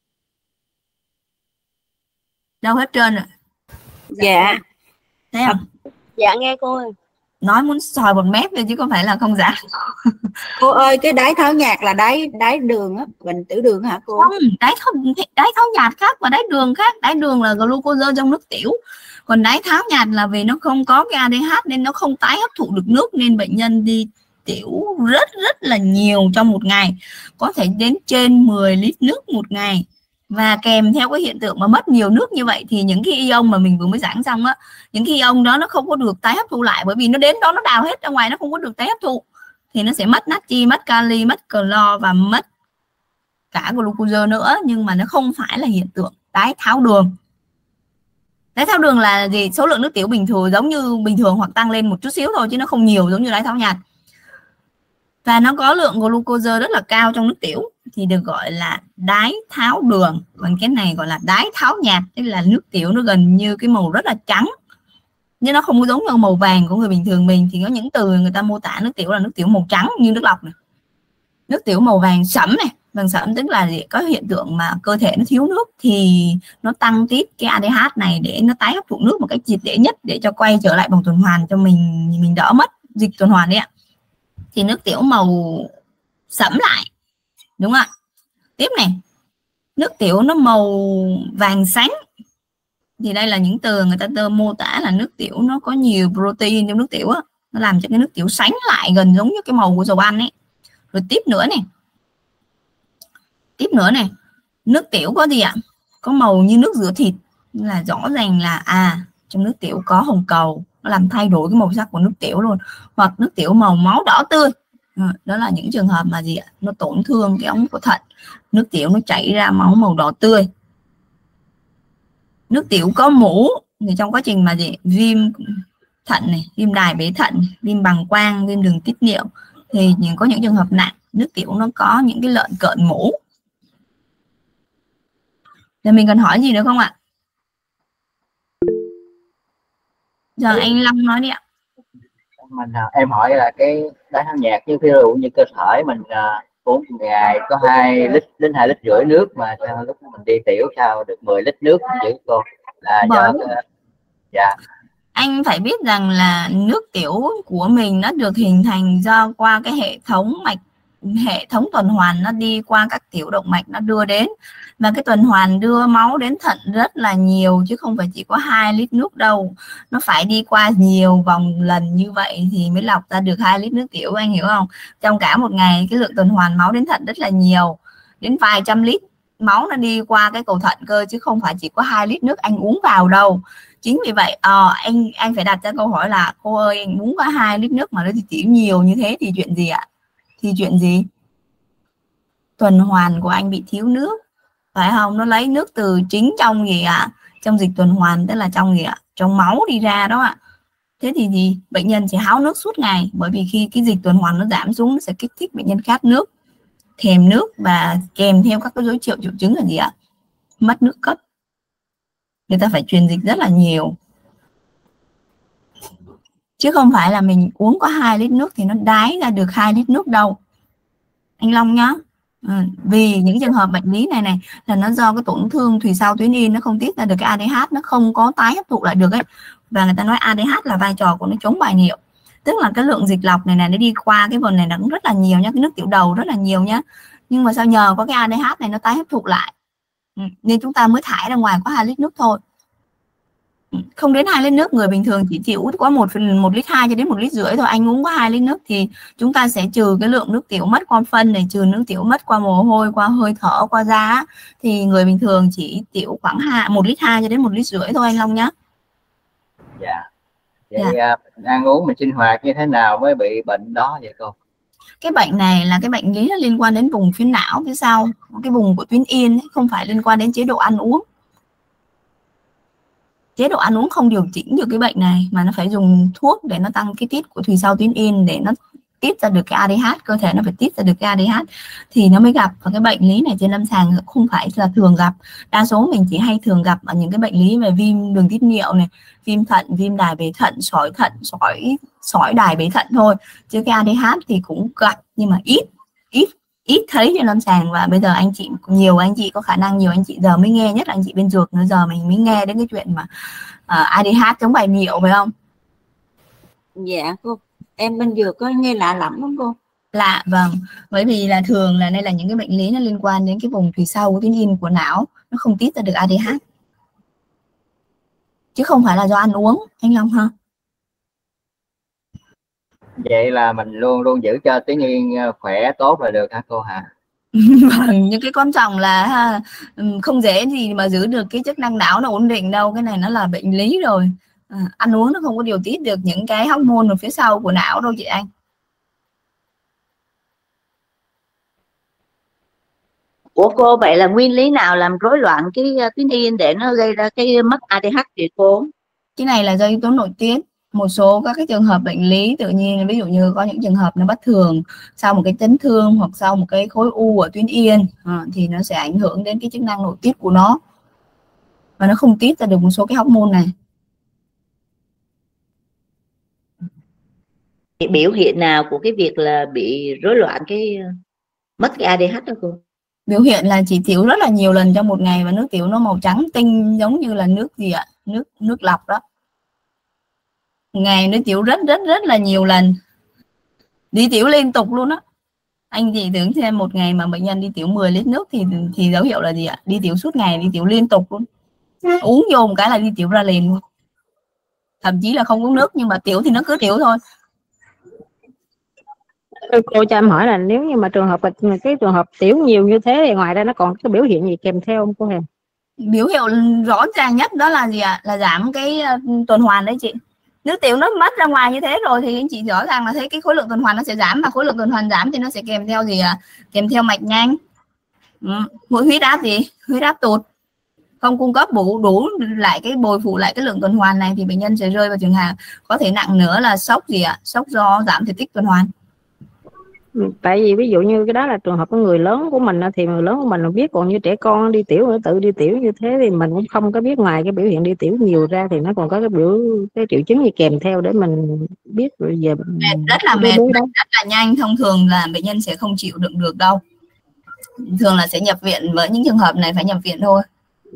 Speaker 1: đâu hết trơn rồi?
Speaker 2: Dạ.
Speaker 1: Thấy không?
Speaker 4: Dạ nghe cô ơi.
Speaker 1: Nói muốn sòi một mép thôi chứ không phải là không giả.
Speaker 2: Cô ơi, cái đái tháo nhạt là đái đái đường á, bệnh tiểu đường hả cô?
Speaker 1: Không, đái tháo đái tháo nhạt khác và đái đường khác. Đái đường là glucose trong nước tiểu. Còn đái tháo nhạt là vì nó không có cái a đê hát nên nó không tái hấp thụ được nước, nên bệnh nhân đi tiểu rất rất là nhiều trong một ngày, có thể đến trên mười lít nước một ngày. Và kèm theo cái hiện tượng mà mất nhiều nước như vậy thì những cái ion mà mình vừa mới giảng xong á, những cái ion đó nó không có được tái hấp thụ lại, bởi vì nó đến đó nó đào hết ra ngoài, nó không có được tái hấp thụ thì nó sẽ mất natri, mất kali, mất clo và mất cả glucose nữa, nhưng mà nó không phải là hiện tượng đái tháo đường. Đái tháo đường là gì? Số lượng nước tiểu bình thường giống như bình thường hoặc tăng lên một chút xíu thôi chứ nó không nhiều giống như đái tháo nhạt. Và nó có lượng glucose rất là cao trong nước tiểu thì được gọi là đái tháo đường. Còn cái này gọi là đái tháo nhạt, tức là nước tiểu nó gần như cái màu rất là trắng, nhưng nó không có giống như màu vàng của người bình thường mình. Thì có những từ người ta mô tả nước tiểu là nước tiểu màu trắng như nước lọc này, nước tiểu màu vàng sẫm này. Vàng sẫm tức là có hiện tượng mà cơ thể nó thiếu nước thì nó tăng tiết cái a đê hát này để nó tái hấp thụ nước một cách triệt để nhất để cho quay trở lại vòng tuần hoàn cho mình mình đỡ mất dịch tuần hoàn đấy ạ. Thì nước tiểu màu sẫm lại, đúng không ạ? Tiếp này, nước tiểu nó màu vàng sánh thì đây là những từ người ta tơ mô tả là nước tiểu nó có nhiều protein trong nước tiểu á, nó làm cho cái nước tiểu sánh lại gần giống như cái màu của dầu ăn ấy. Rồi tiếp nữa này, tiếp nữa này, nước tiểu có gì ạ? Có màu như nước rửa thịt, là rõ ràng là à trong nước tiểu có hồng cầu, nó làm thay đổi cái màu sắc của nước tiểu luôn. Hoặc nước tiểu màu máu đỏ tươi, à, đó là những trường hợp mà gì ạ? Nó tổn thương cái ống của thận, nước tiểu nó chảy ra máu màu đỏ tươi. Nước tiểu có mũ thì trong quá trình mà gì viêm thận này, viêm đài bế thận, viêm bàng quang, viêm đường tiết niệu thì có những trường hợp nặng nước tiểu nó có những cái lợn cợn mũ. Thì mình cần hỏi gì nữa không ạ? Giờ anh Long nói đi ạ.
Speaker 4: Mình em hỏi là cái đái tháo nhạt như ví dụ như cơ thể mình uh, uống ngày có hai lít đến hai lít rưỡi nước mà sao lúc mình đi tiểu sao được mười lít nước chứ cô? Là
Speaker 1: Bởi
Speaker 4: do cái... dạ.
Speaker 1: Anh phải biết rằng là nước tiểu của mình nó được hình thành do qua cái hệ thống mạch, hệ thống tuần hoàn nó đi qua các tiểu động mạch nó đưa đến, và cái tuần hoàn đưa máu đến thận rất là nhiều chứ không phải chỉ có hai lít nước đâu, nó phải đi qua nhiều vòng lần như vậy thì mới lọc ra được hai lít nước tiểu, anh hiểu không? Trong cả một ngày cái lượng tuần hoàn máu đến thận rất là nhiều, đến vài trăm lít máu nó đi qua cái cầu thận cơ, chứ không phải chỉ có hai lít nước anh uống vào đâu. Chính vì vậy à, anh anh phải đặt ra câu hỏi là cô ơi anh uống có hai lít nước mà nó thì tiểu nhiều như thế thì chuyện gì ạ? Thì chuyện gì? Tuần hoàn của anh bị thiếu nước, phải không? Nó lấy nước từ chính trong gì ạ? Trong dịch tuần hoàn, tức là trong gì ạ? Trong máu đi ra đó ạ. Thế thì gì? Bệnh nhân sẽ háo nước suốt ngày, bởi vì khi cái dịch tuần hoàn nó giảm xuống nó sẽ kích thích bệnh nhân khát nước, thèm nước, và kèm theo các cái dấu hiệu triệu chứng là gì ạ? Mất nước cấp. Người ta phải truyền dịch rất là nhiều, chứ không phải là mình uống có hai lít nước thì nó đái ra được hai lít nước đâu anh Long nhá. Ừ, vì những trường hợp bệnh lý này này là nó do cái tổn thương thùy sau tuyến yên, nó không tiết ra được cái a đê hát, nó không có tái hấp thụ lại được ấy. Và người ta nói a đê hát là vai trò của nó chống bài niệu, tức là cái lượng dịch lọc này này nó đi qua cái phần này nó cũng rất là nhiều nhá, cái nước tiểu đầu rất là nhiều nhá, nhưng mà sao nhờ có cái a đê hát này nó tái hấp thụ lại, ừ, nên chúng ta mới thải ra ngoài có hai lít nước thôi, không đến hai lít nước. Người bình thường chỉ chịu có một phần một lít hai cho đến một lít rưỡi thôi, anh uống có hai lít nước thì chúng ta sẽ trừ cái lượng nước tiểu mất qua phân này, trừ nước tiểu mất qua mồ hôi, qua hơi thở, qua da, thì người bình thường chỉ tiểu khoảng một lít hai cho đến một lít rưỡi thôi anh Long nhé.
Speaker 4: Dạ. Vậy dạ. Ăn uống mình sinh hoạt như thế nào mới bị bệnh đó vậy cô?
Speaker 1: Cái bệnh này là cái bệnh lý nó liên quan đến vùng phía não phía sau, cái vùng của tuyến yên ấy, không phải liên quan đến chế độ ăn uống. Chế độ ăn uống không điều chỉnh được cái bệnh này, mà nó phải dùng thuốc để nó tăng cái tiết của thùy sau tuyến yên để nó tiết ra được cái a đê hát, cơ thể nó phải tiết ra được cái a đê hát thì nó mới gặp. Và cái bệnh lý này trên lâm sàng không phải là thường gặp, đa số mình chỉ hay thường gặp ở những cái bệnh lý về viêm đường tiết niệu này, viêm thận, viêm đài bế thận, sỏi thận, sỏi sỏi đài bế thận thôi, chứ cái a đê hát thì cũng gặp nhưng mà ít ít ít thấy trên lâm sàng. Và bây giờ anh chị nhiều anh chị có khả năng nhiều anh chị giờ mới nghe, nhất là anh chị bên dược nữa, giờ mình mới nghe đến cái chuyện mà uh, a đê hát chống bài niệu phải không?
Speaker 2: Dạ cô, em bên dược có nghe lạ lắm không cô?
Speaker 1: Lạ, vâng, bởi vì là thường là đây là những cái bệnh lý nó liên quan đến cái vùng thùy sau của tuyến yên của não, nó không tiết ra được a đê hát chứ không phải là do ăn uống anh Long ha.
Speaker 4: Vậy là mình luôn luôn giữ cho tuyến yên khỏe tốt là được hả cô hả?
Speaker 1: Vâng, những cái quan trọng là ha, không dễ gì mà giữ được cái chức năng não nó ổn định đâu, cái này nó là bệnh lý rồi. À, ăn uống nó không có điều tiết được những cái hormone ở phía sau của não đâu chị anh.
Speaker 3: Ủa cô, vậy là nguyên lý nào làm rối loạn cái uh, tuyến yên để nó gây ra cái mất a đê hát vậy cô?
Speaker 1: Cái này là do yếu tố nội tiết. Một số các cái trường hợp bệnh lý tự nhiên, ví dụ như có những trường hợp nó bất thường sau một cái chấn thương hoặc sau một cái khối u ở tuyến yên, à, thì nó sẽ ảnh hưởng đến cái chức năng nội tiết của nó và nó không tiết ra được một số cái hormone này.
Speaker 3: Cái biểu hiện nào của cái việc là bị rối loạn cái uh, mất cái a đê hát đó cô?
Speaker 1: Biểu hiện là chỉ tiểu rất là nhiều lần trong một ngày và nước tiểu nó màu trắng tinh giống như là nước gì ạ? Nước nước lọc đó. Ngày nó tiểu rất rất rất là nhiều lần, đi tiểu liên tục luôn á. Anh chị tưởng xem một ngày mà bệnh nhân đi tiểu mười lít nước thì thì dấu hiệu là gì ạ? Đi tiểu suốt ngày, đi tiểu liên tục luôn. Uống vô một cái là đi tiểu ra liền luôn. Thậm chí là không uống nước nhưng mà tiểu thì nó cứ tiểu thôi.
Speaker 5: Cô cho em hỏi là nếu như mà trường hợp cái trường hợp tiểu nhiều như thế thì ngoài ra nó còn cái biểu hiện gì kèm theo không cô Huyền?
Speaker 1: Biểu hiện rõ ràng nhất đó là gì ạ? Là giảm cái uh, tuần hoàn đấy chị. Nước tiểu nó mất ra ngoài như thế rồi thì anh chị rõ ràng là thấy cái khối lượng tuần hoàn nó sẽ giảm, mà khối lượng tuần hoàn giảm thì nó sẽ kèm theo gì ạ? Kèm theo mạch nhanh, ừ. Mũi huyết áp gì? Huyết áp tụt, không cung cấp đủ đủ lại cái bồi phụ lại cái lượng tuần hoàn này thì bệnh nhân sẽ rơi vào trường hợp có thể nặng nữa là sốc gì ạ? Sốc do giảm thể tích tuần hoàn.
Speaker 5: Tại vì ví dụ như cái đó là trường hợp của người lớn của mình thì người lớn của mình biết, còn như trẻ con đi tiểu nó tự đi tiểu như thế thì mình cũng không có biết. Ngoài cái biểu hiện đi tiểu nhiều ra thì nó còn có cái biểu cái triệu chứng gì kèm theo để mình biết rồi về
Speaker 1: rất là mệt, rất là nhanh. Thông thường là bệnh nhân sẽ không chịu đựng được đâu, thường là sẽ nhập viện. Với những trường hợp này phải nhập viện thôi.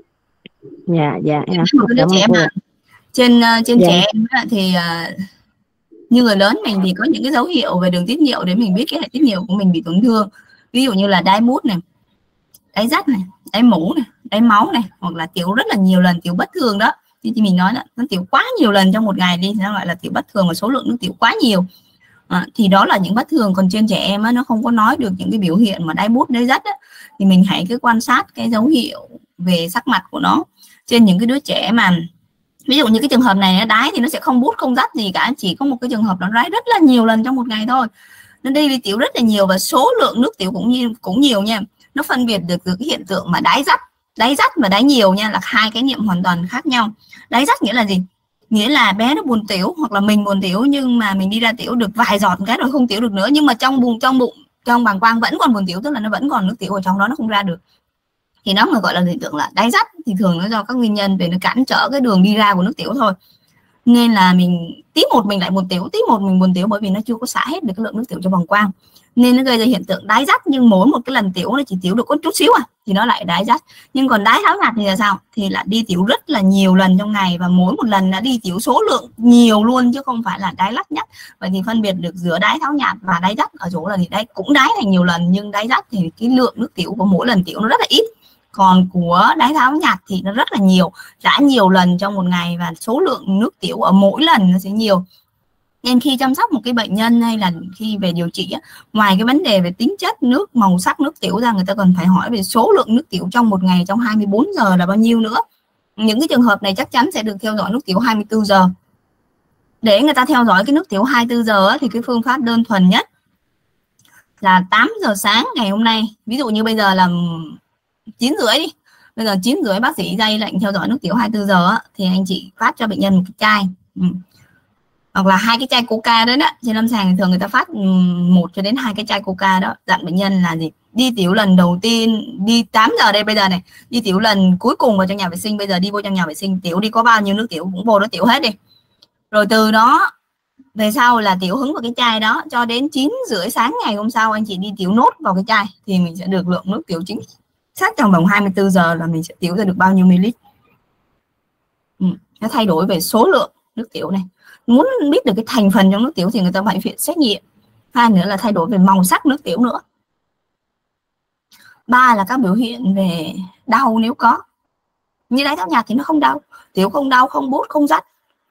Speaker 5: Dạ dạ dạ.
Speaker 1: Một đứa trẻ mà trên trên
Speaker 5: dạ.
Speaker 1: trẻ em thì uh, như người lớn mình thì có những cái dấu hiệu về đường tiết niệu để mình biết cái hệ tiết niệu của mình bị tổn thương. Ví dụ như là đái mút này, đái dắt này, đái mủ này, đái máu này, hoặc là tiểu rất là nhiều lần, tiểu bất thường đó. Thì mình nói là nó tiểu quá nhiều lần trong một ngày đi thì nó gọi là tiểu bất thường và số lượng nước tiểu quá nhiều. À, thì đó là những bất thường. Còn trên trẻ em á, nó không có nói được những cái biểu hiện mà đái mút, đái dắt á, thì mình hãy cứ quan sát cái dấu hiệu về sắc mặt của nó. Trên những cái đứa trẻ mà ví dụ như cái trường hợp này nó đái thì nó sẽ không bút không dắt gì cả, chỉ có một cái trường hợp nó đái rất là nhiều lần trong một ngày thôi. Nó đi đi tiểu rất là nhiều và số lượng nước tiểu cũng nhiều cũng nhiều nha. Nó phân biệt được từ cái hiện tượng mà đái dắt, đái dắt và đái nhiều nha là hai cái niệm hoàn toàn khác nhau. Đái dắt nghĩa là gì? Nghĩa là bé nó buồn tiểu hoặc là mình buồn tiểu nhưng mà mình đi ra tiểu được vài giọt cái rồi không tiểu được nữa, nhưng mà trong bụng trong bụng trong bàng quang vẫn còn buồn tiểu, tức là nó vẫn còn nước tiểu ở trong đó, nó không ra được. Thì nó mà gọi là hiện tượng là đái dắt thì thường nó do các nguyên nhân về nó cản trở cái đường đi ra của nước tiểu thôi. Nên là mình tí một mình lại buồn tiểu, tí một mình buồn tiểu bởi vì nó chưa có xả hết được cái lượng nước tiểu cho bàng quang, nên nó gây ra hiện tượng đái dắt. Nhưng mỗi một cái lần tiểu nó chỉ tiểu được có chút xíu à thì nó lại đái dắt. Nhưng còn đái tháo nhạt thì là sao? Thì là đi tiểu rất là nhiều lần trong ngày và mỗi một lần là đi tiểu số lượng nhiều luôn chứ không phải là đái lắt nhắt. Vậy thì phân biệt được giữa đái tháo nhạt và đái dắt ở chỗ là thì đái cũng đái thành nhiều lần, nhưng đái dắt thì cái lượng nước tiểu của mỗi lần tiểu nó rất là ít. Còn của đái tháo nhạt thì nó rất là nhiều, đã nhiều lần trong một ngày và số lượng nước tiểu ở mỗi lần nó sẽ nhiều. Nên khi chăm sóc một cái bệnh nhân hay là khi về điều trị, ngoài cái vấn đề về tính chất nước, màu sắc nước tiểu ra, người ta còn phải hỏi về số lượng nước tiểu trong một ngày trong hai mươi bốn giờ là bao nhiêu nữa. Những cái trường hợp này chắc chắn sẽ được theo dõi nước tiểu hai mươi tư giờ. Để người ta theo dõi cái nước tiểu hai mươi tư giờ thì cái phương pháp đơn thuần nhất là tám giờ sáng ngày hôm nay. Ví dụ như bây giờ là chín rưỡi đi, bây giờ chín rưỡi bác sĩ dây lệnh theo dõi nước tiểu hai mươi tư giờ thì anh chị phát cho bệnh nhân một cái chai, ừ. hoặc là hai cái chai coca đấy đó. Trên lâm sàng thì thường người ta phát một cho đến hai cái chai coca đó, dặn bệnh nhân là gì, đi tiểu lần đầu tiên đi tám giờ đây bây giờ này, đi tiểu lần cuối cùng vào trong nhà vệ sinh, bây giờ đi vô trong nhà vệ sinh tiểu đi có bao nhiêu nước tiểu cũng vô đó tiểu hết đi, rồi từ đó về sau là tiểu hứng vào cái chai đó cho đến chín rưỡi sáng ngày hôm sau anh chị đi tiểu nốt vào cái chai thì mình sẽ được lượng nước tiểu chính xác trong vòng hai mươi tư giờ là mình sẽ tiểu ra được bao nhiêu ml. Ừ, nó thay đổi về số lượng nước tiểu này. Muốn biết được cái thành phần trong nước tiểu thì người ta phải viện xét nghiệm. Hai nữa là thay đổi về màu sắc nước tiểu nữa. Ba là các biểu hiện về đau nếu có. Như đái tháo nhạt thì nó không đau, tiểu không đau, không bút, không dắt.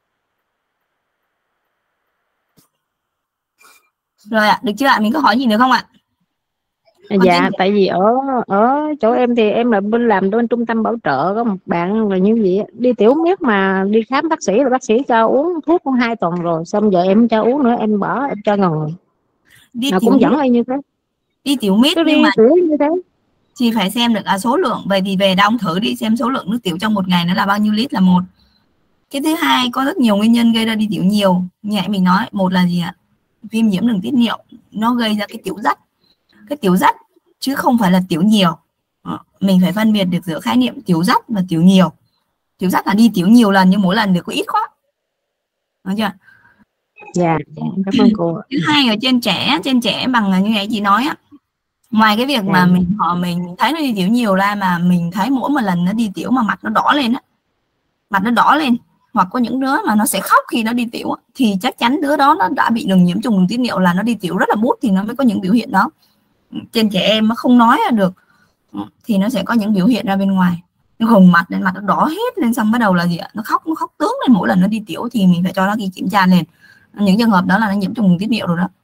Speaker 1: Rồi ạ, à, được chưa ạ? Mình có hỏi gì nữa không ạ?
Speaker 5: Dạ, trên... tại vì ở ở chỗ em thì em là bên làm bên trung tâm bảo trợ, có một bạn là như vậy đi tiểu miết mà đi khám bác sĩ rồi bác sĩ cho uống thuốc cũng hai tuần rồi, xong giờ em cho uống nữa em bỏ, em cho ngừng. Đi cũng vẫn là như thế.
Speaker 1: Đi tiểu miết
Speaker 5: nhưng
Speaker 1: nhưng mà
Speaker 5: tiểu như thế.
Speaker 1: Chị phải xem được à, số lượng. Vậy thì về đong thử đi xem số lượng nước tiểu trong một ngày nó là bao nhiêu lít là một. Cái thứ hai, có rất nhiều nguyên nhân gây ra đi tiểu nhiều. Như nãy mình nói, một là gì ạ? Viêm nhiễm đường tiết niệu, nó gây ra cái tiểu dắt. Cái tiểu dắt chứ không phải là tiểu nhiều. Mình phải phân biệt được giữa khái niệm tiểu dắt và tiểu nhiều. Tiểu dắt là đi tiểu nhiều lần nhưng mỗi lần được có ít quá. Đúng chưa?
Speaker 5: Dạ, cảm ơn cô.
Speaker 1: Thứ hai, ở trên trẻ, trên trẻ bằng như nãy chị nói á, ngoài cái việc mà mình họ mình thấy nó đi tiểu nhiều ra, mà mình thấy mỗi một lần nó đi tiểu mà mặt nó đỏ lên á, mặt nó đỏ lên, hoặc có những đứa mà nó sẽ khóc khi nó đi tiểu á, thì chắc chắn đứa đó nó đã bị đường nhiễm trùng đường tiết niệu, là nó đi tiểu rất là bút thì nó mới có những biểu hiện đó. Trên trẻ em nó không nói ra được thì nó sẽ có những biểu hiện ra bên ngoài, nó hồng mặt lên, mặt nó đỏ hết lên, xong bắt đầu là gì ạ? Nó khóc, nó khóc tướng lên mỗi lần nó đi tiểu, thì mình phải cho nó đi kiểm tra lên. Những trường hợp đó là nó nhiễm trùng đường tiết niệu rồi đó.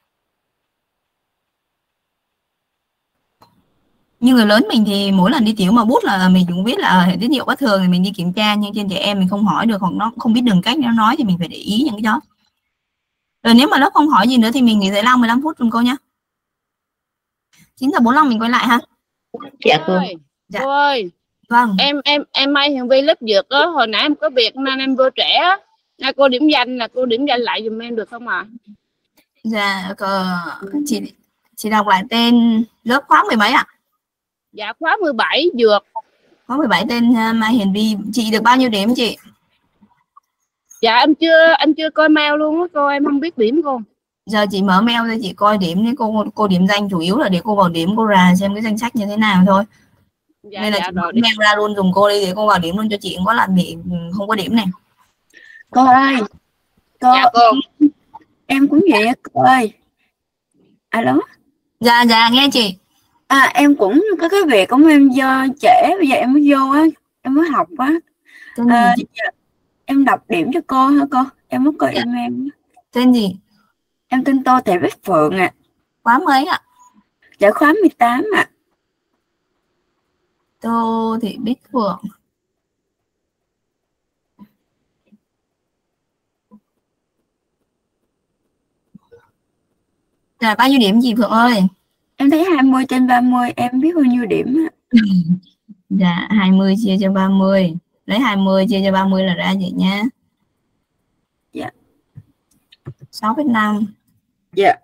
Speaker 1: Nhưng người lớn mình thì mỗi lần đi tiểu mà bút là mình cũng biết là hệ tiết niệu bất thường thì mình đi kiểm tra, nhưng trên trẻ em mình không hỏi được, hoặc nó không biết đường cách nó nói thì mình phải để ý những cái đó. Rồi nếu mà nó không hỏi gì nữa thì mình nghỉ giải lao mười lăm phút cùng cô nhé. chín giờ bốn mươi lăm mình quay lại ha.
Speaker 5: Dạ cô.
Speaker 1: Dạ.
Speaker 6: Cô ơi,
Speaker 1: Vâng.
Speaker 6: em em em Mai Hiền Vi lớp dược á, hồi nãy em có việc nên em vô trễ á. Nay cô điểm danh là cô điểm danh lại giùm em được không ạ? À?
Speaker 1: Dạ, chị chị đọc lại tên lớp khóa mười mấy ạ? À?
Speaker 6: Dạ khóa mười bảy dược.
Speaker 1: Khóa mười bảy tên Mai Hiền Vi. Chị được bao nhiêu điểm chị?
Speaker 6: Dạ em chưa em chưa coi mail luôn á cô, em không biết điểm cô.
Speaker 1: Giờ chị mở mail ra chị coi điểm, nếu cô cô điểm danh chủ yếu là để cô vào điểm, cô ra xem cái danh sách như thế nào thôi.
Speaker 6: Dạ,
Speaker 1: nên là
Speaker 6: dạ
Speaker 1: chị
Speaker 6: rồi.
Speaker 1: mail ra luôn dùng cô đi để cô vào điểm luôn cho chị, không có làm bị không có điểm này.
Speaker 2: Cô ơi, cô,
Speaker 6: Dạ cô.
Speaker 2: Em, em cũng vậy á cô ơi. Alo.
Speaker 1: Dạ dạ nghe chị.
Speaker 2: À, em cũng có cái việc của em do trễ, bây giờ em mới vô á, em mới học á.
Speaker 1: Tên
Speaker 2: À,
Speaker 1: gì?
Speaker 2: em đọc điểm cho cô hả cô? Em mới coi
Speaker 1: Dạ.
Speaker 2: email.
Speaker 1: Tên gì?
Speaker 2: Em tên Tô Thị Bích Phượng ạ. À.
Speaker 1: Khóa mấy ạ?
Speaker 2: Dạ khóa mười tám ạ. À.
Speaker 1: Tô Thị Bích Phượng. Dạ bao nhiêu điểm chị Phượng ơi?
Speaker 2: Em thấy hai mươi trên ba mươi, em biết bao nhiêu điểm ạ.
Speaker 1: Dạ hai mươi chia cho ba mươi. Lấy hai mươi chia cho ba mươi là ra vậy nha.
Speaker 2: Dạ.
Speaker 1: sáu phẩy năm.
Speaker 2: Dạ.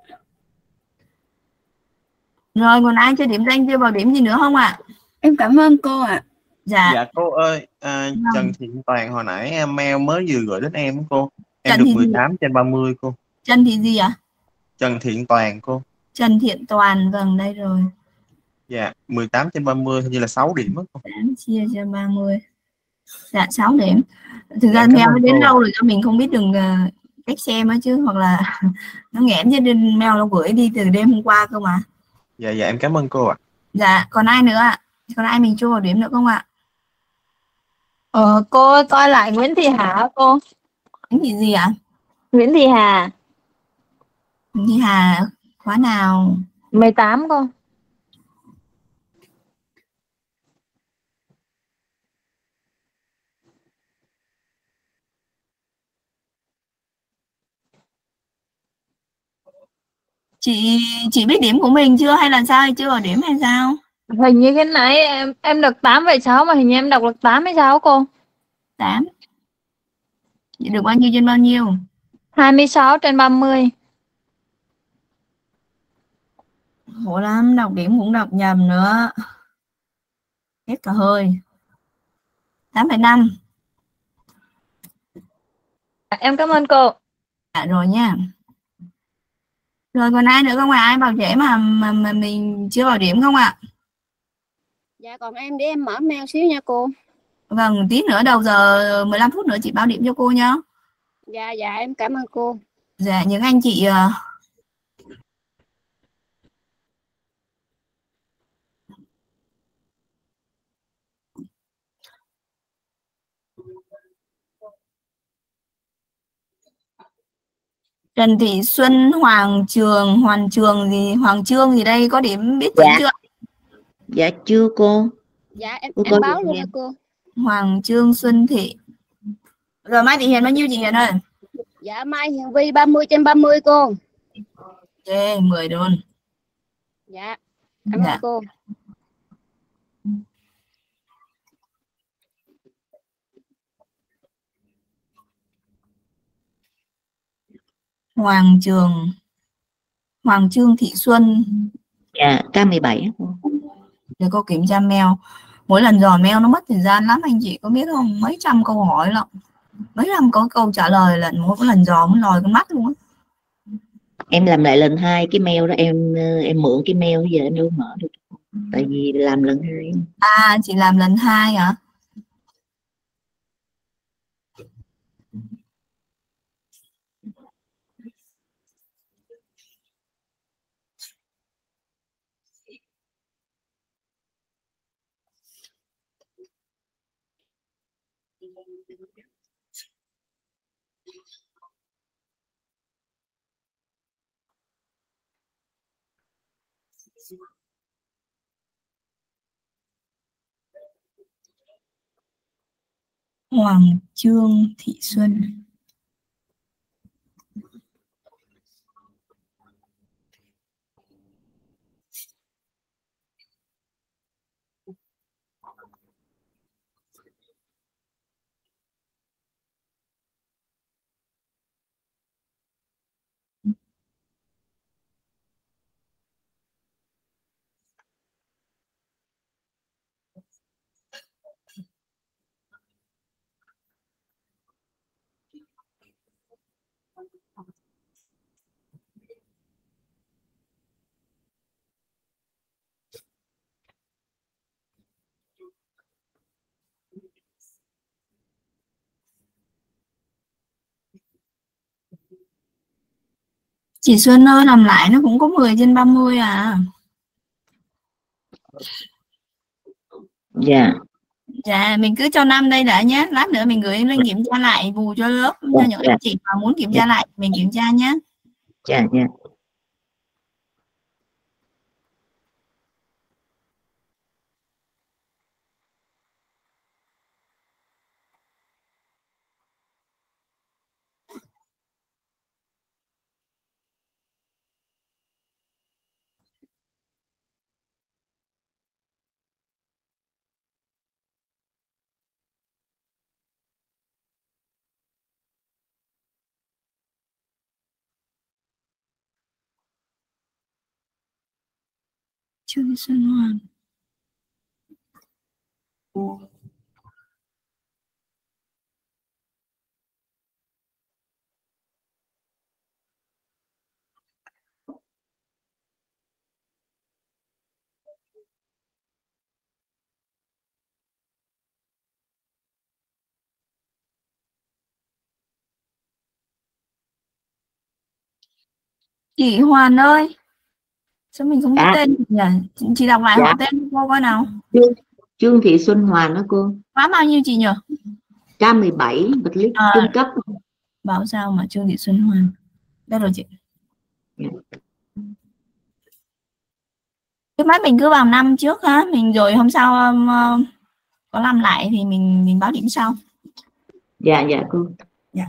Speaker 1: Rồi còn ai chưa điểm danh chưa vào điểm gì nữa không ạ? À?
Speaker 2: Em cảm ơn cô ạ. À.
Speaker 1: Dạ.
Speaker 7: Dạ cô ơi, à,
Speaker 1: Vâng.
Speaker 7: Trần Thiện Toàn hồi nãy em mail mới vừa gửi đến em cô. Em
Speaker 1: Trần
Speaker 7: được
Speaker 1: Thị
Speaker 7: mười
Speaker 1: gì?
Speaker 7: tám trên ba mươi cô.
Speaker 1: Trần Thị gì ạ? À?
Speaker 7: Trần Thiện Toàn cô.
Speaker 1: Trần Thiện Toàn, vâng đây rồi.
Speaker 7: Dạ, mười tám trên ba mươi hình như là sáu điểm đó cô.
Speaker 1: tám chia cho ba mươi. Dạ sáu điểm. Thực ra
Speaker 7: Dạ,
Speaker 1: mail nó đến cô. Lâu rồi cho mình không biết đường uh, cách xem á chứ, hoặc là nó nghẽn trên mail nó gửi đi từ đêm hôm qua cơ mà.
Speaker 7: Dạ dạ em cảm ơn cô ạ. À.
Speaker 1: Dạ, còn ai nữa ạ? À? Còn ai mình chưa vào điểm nữa không ạ? À?
Speaker 8: Ờ, cô ơi, coi lại Nguyễn Thị Hà cô.
Speaker 1: Nguyễn Thị gì ạ? À?
Speaker 8: Nguyễn Thị Hà.
Speaker 1: Nguyễn Thị Hà khóa nào?
Speaker 8: mười tám cô.
Speaker 1: Chị chị biết điểm của mình chưa hay là sao, hay chưa vào điểm hay sao?
Speaker 8: Hình như cái nãy em em được tám phẩy sáu mà hình như em đọc được tám hay sao cô?
Speaker 1: tám. Chị được bao nhiêu trên bao nhiêu?
Speaker 8: hai mươi sáu trên ba mươi.
Speaker 1: Khổ lắm, đọc điểm cũng đọc nhầm nữa. Hết cả hơi. tám phẩy năm.
Speaker 8: Em cảm ơn cô.
Speaker 1: Dạ rồi nha. Rồi còn ai nữa không ạ? À? Ai vào trễ mà, mà mà mình chưa vào điểm không ạ? À?
Speaker 6: Dạ còn em, để em mở mail xíu nha cô.
Speaker 1: Vâng, tí nữa đầu giờ mười lăm phút nữa chị báo điểm cho cô nhá.
Speaker 6: Dạ dạ em cảm ơn cô.
Speaker 1: Dạ những anh chị uh... Trần Thị Xuân, Hoàng Trường, Hoàng Trường gì, Hoàng Trương gì đây, có điểm biết
Speaker 3: dạ.
Speaker 1: chưa?
Speaker 3: Dạ chưa cô.
Speaker 6: Dạ em,
Speaker 3: cô
Speaker 6: em báo luôn nha cô.
Speaker 1: Hoàng Trương Xuân Thị. Rồi Mai Thị Hiền bao nhiêu chị Hiền ơi?
Speaker 6: Dạ Mai Hiền Vi ba mươi trên ba mươi cô.
Speaker 1: Ok, mười luôn.
Speaker 6: Dạ, cảm
Speaker 1: dạ.
Speaker 6: ơn cô.
Speaker 1: Hoàng Trường Hoàng Trương Thị Xuân.
Speaker 3: Dạ, K mười bảy.
Speaker 1: Để cô kiểm tra mail. Mỗi lần dò mail nó mất thời gian lắm anh chị có biết không? Mấy trăm câu hỏi lận. Mấy trăm có câu trả lời lần mỗi lần dò mới lòi cái mắt luôn á.
Speaker 3: Em làm lại lần hai cái mail đó, em em mượn cái mail giờ em đâu mở được. Tại vì làm lần hai.
Speaker 1: À, chị làm lần hai hả? Hoàng Trương Thị Xuân. Chị Xuân ơi, làm lại nó cũng có mười trên ba mươi à.
Speaker 3: Dạ.
Speaker 1: Dạ, mình cứ cho năm đây đã nhé. Lát nữa mình gửi lên kiểm tra lại bù cho lớp, cho
Speaker 3: Dạ,
Speaker 1: những
Speaker 3: dạ.
Speaker 1: anh chị mà muốn kiểm tra lại mình kiểm tra nhé.
Speaker 3: Dạ, dạ.
Speaker 1: Trương Xuân Hoàng. Chị Hoàn ơi, sao mình không biết
Speaker 3: À.
Speaker 1: tên nhỉ? Chị, chị đọc lại
Speaker 3: Dạ.
Speaker 1: họ tên cho cô coi nào.
Speaker 3: Trương, Trương Thị Xuân Hoàn đó cô.
Speaker 1: Khóa bao nhiêu chị nhỉ?
Speaker 3: K mười bảy, vật lý
Speaker 1: À,
Speaker 3: trung cấp.
Speaker 1: bảo sao mà Trương Thị Xuân Hoàng. Đây rồi chị.
Speaker 3: Dạ.
Speaker 1: Trước mắt mình cứ vào năm trước ha, mình rồi hôm sau um, uh, có làm lại thì mình mình báo điểm sau.
Speaker 3: Dạ, dạ cô.
Speaker 1: Dạ.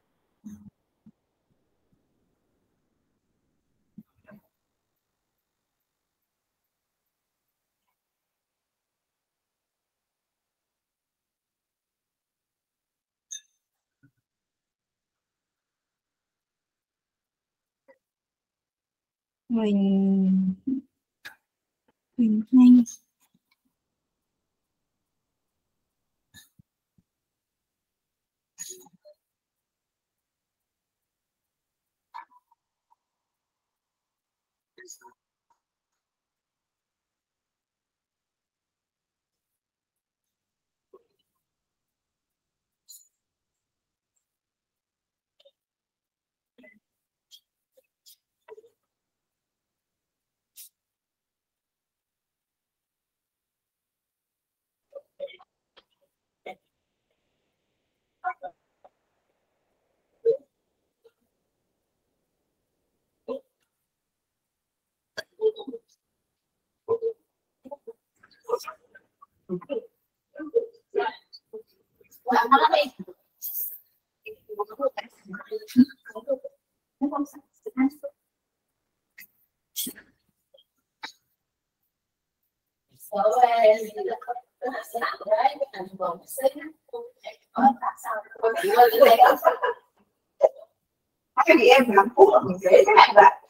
Speaker 1: Mình mình nhanh. Cái gì em làm cuốn là mình để cái này lại.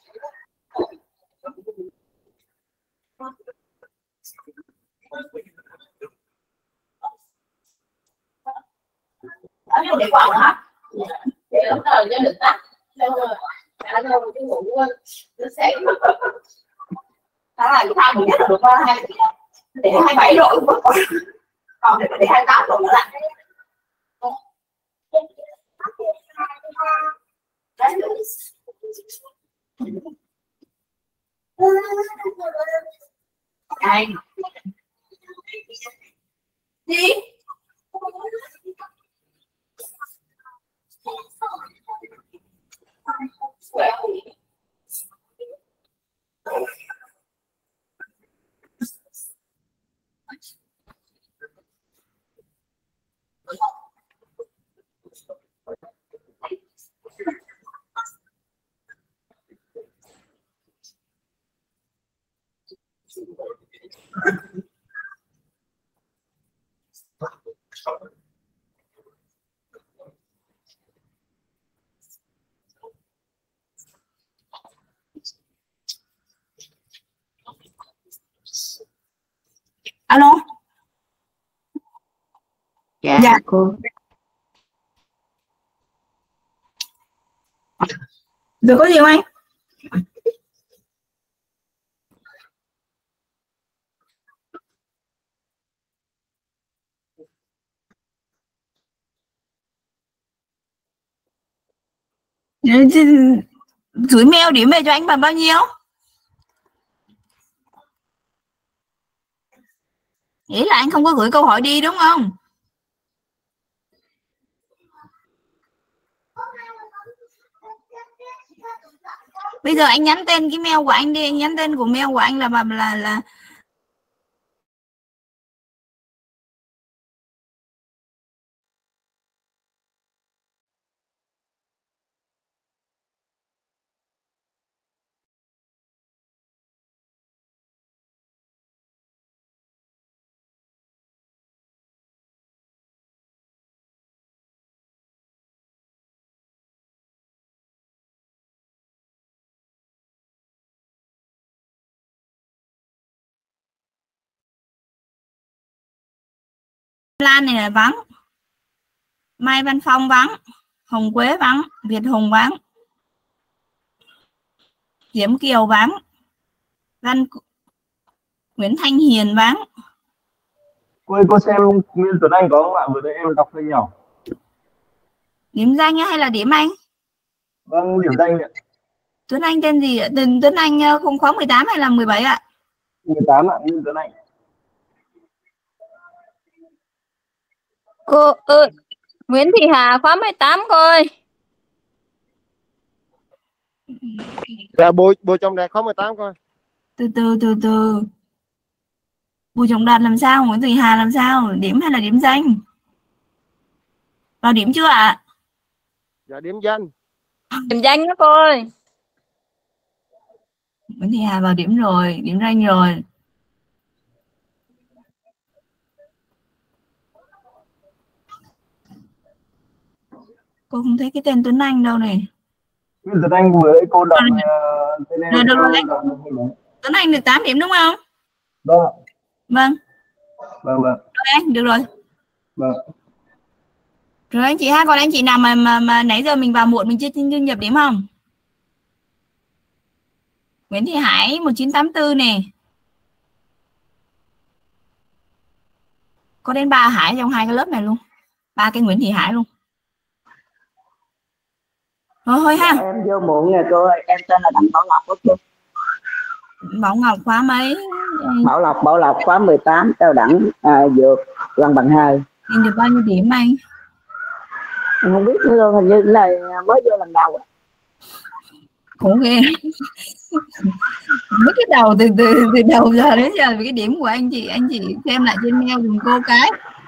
Speaker 1: Ở đây để quảng hả? Để lúc thời cho được tắt. Đã đâu cái ngủ nó sẽ đó là cái thang mình nhất là được qua hai để hai bảy độ còn để để hai tám độ nữa lại. Đây. Đi. Alo.
Speaker 3: Dạ,
Speaker 1: Dạ.
Speaker 3: cô.
Speaker 1: Được có gì không anh? Gửi mail điểm về cho anh bằng bao nhiêu? Nghĩ là anh không có gửi câu hỏi đi đúng không? Bây giờ anh nhắn tên cái mail của anh đi, anh nhắn tên của mail của anh là là là, là... Lan này là vắng, Mai Văn Phong vắng, Hồng Quế vắng, Việt Hùng vắng, Diễm Kiều vắng, Văn Nguyễn Thanh Hiền vắng.
Speaker 9: Cô ơi, cô xem Nguyên Tuấn Anh có không ạ? Vừa nãy em đọc hơi nhỏ.
Speaker 1: Điểm danh hay là điểm anh?
Speaker 9: Vâng, điểm danh ạ.
Speaker 1: Tuấn Anh tên gì ạ? Tuấn Anh không khóa mười tám hay là mười bảy ạ?
Speaker 9: mười tám ạ, Nguyên Tuấn Anh.
Speaker 8: Cô ơi, Nguyễn Thị Hà khóa mười tám cô ơi.
Speaker 10: Dạ, bố bố chồng đạt khóa mười tám coi.
Speaker 1: Từ từ từ từ. Bùi Trọng Đạt làm sao? Nguyễn Thị Hà làm sao? Điểm hay là điểm danh? Vào điểm chưa ạ? À?
Speaker 10: Dạ, điểm danh.
Speaker 8: Điểm danh đó cô ơi.
Speaker 1: Nguyễn Thị Hà vào điểm rồi, điểm danh rồi. Cô không thấy cái tên Tuấn Anh đâu này.
Speaker 9: Nguyên Tuấn Anh vừa ấy cô đọc
Speaker 1: à,
Speaker 9: uh, tên em.
Speaker 1: Rồi, được rồi.
Speaker 9: Đọc...
Speaker 1: Tuấn Anh được tám điểm đúng không?
Speaker 9: Vâng.
Speaker 1: Vâng.
Speaker 9: Vâng vâng.
Speaker 1: Rồi anh, được rồi.
Speaker 9: Vâng.
Speaker 1: Rồi anh chị ha, còn anh chị nào mà mà, mà nãy giờ mình vào muộn mình chưa chưa nhập điểm không? Nguyễn Thị Hải một chín tám tư nè. Có đến ba Hải trong hai cái lớp này luôn. Ba cái Nguyễn Thị Hải luôn. Thôi thôi ha.
Speaker 11: Dạ, em vô muộn rồi cô ơi, em tên là Đặng Bảo Lộc đó cô.
Speaker 1: Bảo Ngọc khóa mấy?
Speaker 11: Bảo Lộc, Bảo Lộc khóa mười tám, cao đẳng à, dược văn bằng hai.
Speaker 1: Mình được bao nhiêu điểm anh?
Speaker 11: Em không biết nữa đâu, hình như là mới vô lần đầu.
Speaker 1: Khổ ghê. Mất cái đầu từ từ từ đầu giờ đến giờ cái điểm của anh chị anh chị xem lại trên mail dùm cô cái.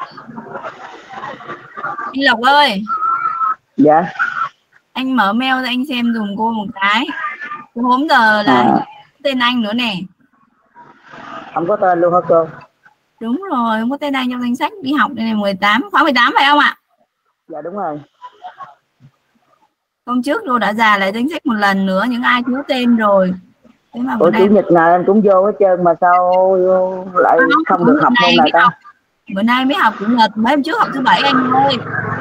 Speaker 1: Anh Lộc ơi.
Speaker 11: Dạ.
Speaker 1: Anh mở mail ra anh xem dùm cô một cái. Cái hôm giờ là à. Tên anh nữa nè.
Speaker 11: Không có tên luôn hả cô?
Speaker 1: Đúng rồi, không có tên anh trong danh sách đi học đây này. Mười tám, khóa mười tám phải không ạ?
Speaker 11: Dạ đúng rồi.
Speaker 1: Hôm trước tôi đã già lại danh sách một lần nữa những ai thiếu tên rồi. Thế mà bữa
Speaker 11: Ủa, chủ nhật nào em cũng vô hết trơn mà sao lại
Speaker 1: không,
Speaker 11: không được học môn này ta?
Speaker 1: học. Bữa nay mới học chủ nhật, mấy hôm trước học thứ bảy anh ơi.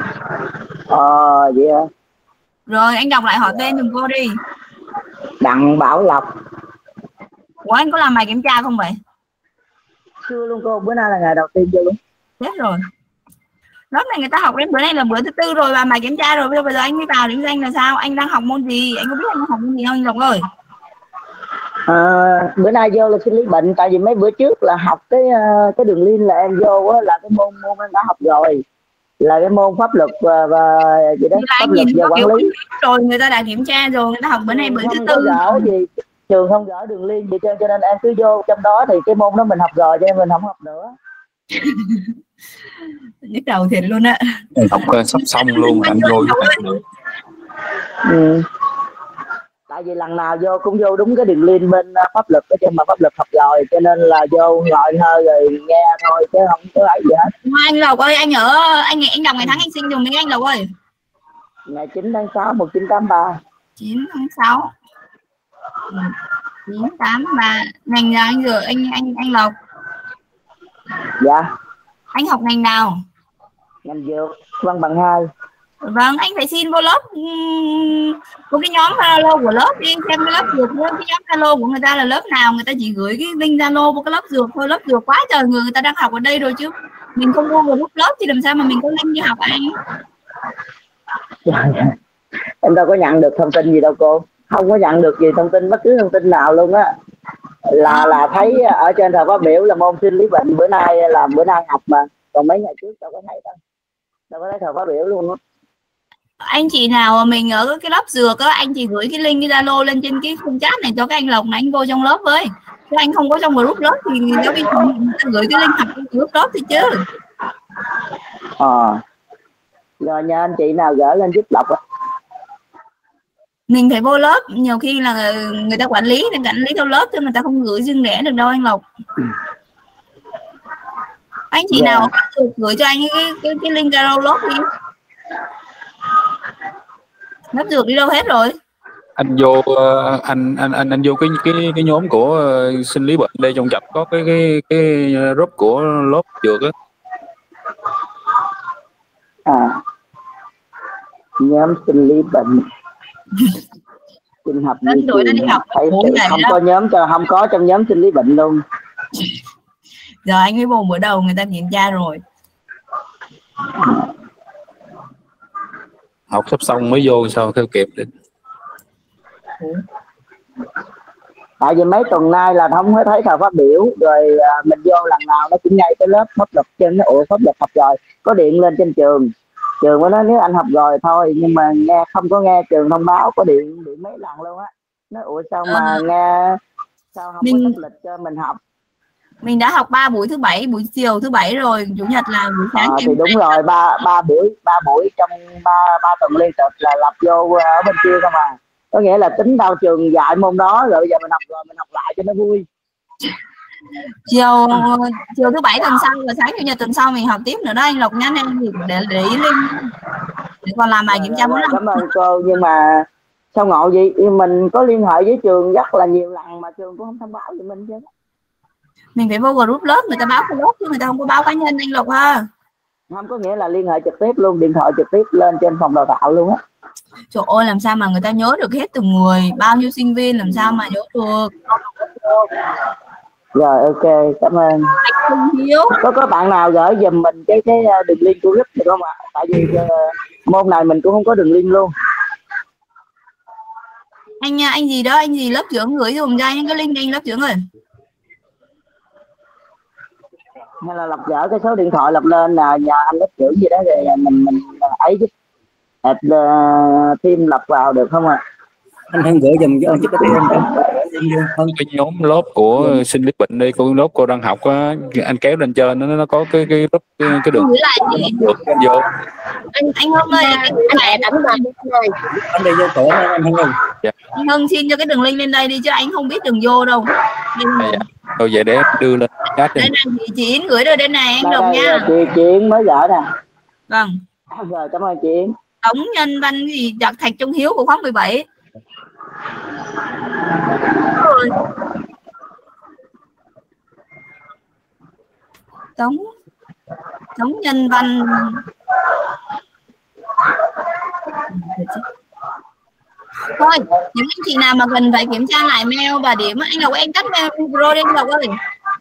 Speaker 11: Ờ vậy à.
Speaker 1: Rồi anh đọc lại họ tên giùm cô đi.
Speaker 11: Đặng Bảo Lộc.
Speaker 1: Ủa anh có làm bài kiểm tra không vậy?
Speaker 11: Chưa luôn cô, bữa nay là ngày đầu tiên vô luôn.
Speaker 1: Chết rồi. Lớp này người ta học đến bữa nay là bữa thứ tư rồi, và bài kiểm tra rồi, bây giờ, bây giờ anh mới vào điểm danh là sao? Anh đang học môn gì? Anh có biết anh đang học môn gì không anh Lộc ơi?
Speaker 11: À, bữa nay vô là sinh lý bệnh, tại vì mấy bữa trước là học cái cái đường liên là em vô á, là cái môn môn em đã học rồi, là cái môn pháp luật và, và gì đó, pháp luật và quản lý
Speaker 1: rồi, người ta đã kiểm tra rồi, người ta học bữa nay bữa thứ tư.
Speaker 11: Gỡ gì trường không gỡ đường liên gì trơn, cho nên em cứ vô trong đó thì cái môn đó mình học rồi cho nên mình không học nữa.
Speaker 1: Nhức đầu thiệt luôn á.
Speaker 12: Học sắp xong luôn anh vô.
Speaker 11: Ừ. Tại vì lần nào vô cũng vô đúng cái đường liên bên pháp luật đó, mà pháp luật học rồi cho nên là vô ngồi hơi rồi nghe thôi chứ không có ấy gì hết.
Speaker 1: Anh Lộc ơi, anh ở anh anh đọc ngày tháng anh sinh dùm mình anh Lộc ơi.
Speaker 11: Ngày chín tháng sáu một nghìn chín trăm tám mươi ba.
Speaker 1: chín tháng sáu chín tám ba. Ngành nào anh rồi anh anh anh Lộc?
Speaker 11: Dạ.
Speaker 1: Anh học ngành nào?
Speaker 11: Ngành dược, văn bằng hai.
Speaker 1: Vâng, anh phải xin vô lớp một cái nhóm Zalo của lớp đi xem cái lớp dược, cái nhóm Zalo của người ta là lớp nào, người ta chỉ gửi cái link Zalo của cái lớp dược thôi. Lớp dược quá trời người, người ta đang học ở đây rồi chứ mình không vô vào lúc lớp thì làm sao mà mình có link đi học anh?
Speaker 11: Em đâu có nhận được thông tin gì đâu cô, không có nhận được gì thông tin, bất cứ thông tin nào luôn á, là là thấy ở trên thời phát biểu là môn sinh lý bệnh bữa nay là bữa nay học mà, còn mấy ngày trước đâu có thấy đâu, đâu có thấy thời phát biểu luôn á.
Speaker 1: Anh chị nào mình ở cái lớp dược á, anh chị gửi cái link cái Zalo lên trên cái khung chat này cho các anh Lộc này, anh vô trong lớp với. Chứ anh không có trong group lớp thì giáo viên gửi cái link học trong group lớp thì chứ.
Speaker 11: Ờ. Rồi nhờ anh chị nào gửi lên giúp Lộc á.
Speaker 1: Mình phải vô lớp, nhiều khi là người ta quản lý, nên quản lý theo lớp chứ người ta không gửi riêng rẽ được đâu anh Lộc. Anh chị yeah. nào gửi cho anh cái cái, cái link Zalo lớp đi. Lớp dược đi đâu hết rồi?
Speaker 12: Anh vô anh anh anh anh vô cái cái cái nhóm của sinh lý bệnh đây, trong chập có cái cái cái group của lớp dược á.
Speaker 11: À, nhóm sinh lý bệnh. Trường hợp như thấy không có nhóm cho không có trong nhóm sinh lý bệnh luôn.
Speaker 1: Giờ anh mới vô bữa đầu người ta kiểm tra rồi.
Speaker 12: Học sắp xong mới vô sao theo kịp được.
Speaker 11: Tại vì mấy tuần nay là không thấy thời phát biểu rồi, mình vô lần nào nó cũng ngay cái lớp pháp luật trên nó ủa pháp luật học rồi, có điện lên trên trường, trường mới nói nếu anh học rồi thôi, nhưng mà nghe không có nghe trường thông báo, có điện điện mấy lần luôn á, nó ủa sao mà à. nghe sao không mình, có lịch cho mình học.
Speaker 1: Mình đã học ba buổi thứ bảy, buổi chiều thứ bảy rồi, chủ nhật là buổi sáng.
Speaker 11: À, thì đúng rồi, ba ba buổi ba buổi trong ba ba tuần liên tục là lập vô ở bên kia không à, có nghĩa là tính đâu trường dạy môn đó rồi bây giờ mình học rồi mình học lại cho nó vui.
Speaker 1: Chiều chiều thứ bảy tuần sau và sáng chủ nhật tuần sau mình học tiếp nữa đó anh Lộc nhá, em để để ý link để còn làm bài kiểm tra bốn năm.
Speaker 11: Cảm ơn cô, nhưng mà sao ngộ gì mình có liên hệ với trường rất là nhiều lần mà trường cũng không thông báo cho mình chứ.
Speaker 1: Mình phải vô group lớp, người ta báo cái lớp chứ người ta không có báo cá nhân anh Lộc ha.
Speaker 11: Không, có nghĩa là liên hệ trực tiếp luôn, điện thoại trực tiếp lên trên phòng đào tạo luôn á.
Speaker 1: Trời ơi, làm sao mà người ta nhớ được hết từng người, bao nhiêu sinh viên làm sao mà nhớ được.
Speaker 11: Rồi ok, cảm ơn. Có có bạn nào gửi giùm mình cái cái đường link của group được không ạ? À? Tại vì uh, môn này mình cũng không có đường link luôn.
Speaker 1: Anh anh gì đó, anh gì lớp trưởng gửi dùm cho anh cái link anh lớp trưởng ơi.
Speaker 11: Hay là Lộc gửi cái số điện thoại Lộc lên là nhà anh lớp trưởng gì đó rồi mình mình ấy giúp add uh, thêm Lộc vào được không ạ? À?
Speaker 13: Anh không gửi dùm cho anh chứ có
Speaker 12: cái nhóm lớp của sinh lý bệnh đây, cô lớp cô đang học á, anh kéo lên trên nó nó có cái cái lớp cái, cái đường
Speaker 1: vô. Anh anh Hưng ơi, anh lại đánh bài rồi.
Speaker 13: Anh đi vô cổ anh Hưng.
Speaker 12: Dạ.
Speaker 1: Anh Hưng xin cho cái đường link lên đây đi chứ anh không biết đường vô đâu.
Speaker 12: À, dạ. Rồi vậy để đưa lên chat.
Speaker 1: Đây này chị Yến gửi rồi đây này anh Đồng nha.
Speaker 11: Chị Yến mới gửi nè.
Speaker 1: Vâng.
Speaker 11: Rồi cảm ơn chị Yến.
Speaker 1: Tống Nhân Văn gì Đặng Thạch Trung Hiếu của khóa mười bảy. Rồi. Tống Tống Nhân Văn. Thôi, những anh chị nào mà cần phải kiểm tra lại mail và điểm, anh Lộc anh tắt mail pro đi anh Lộc ơi.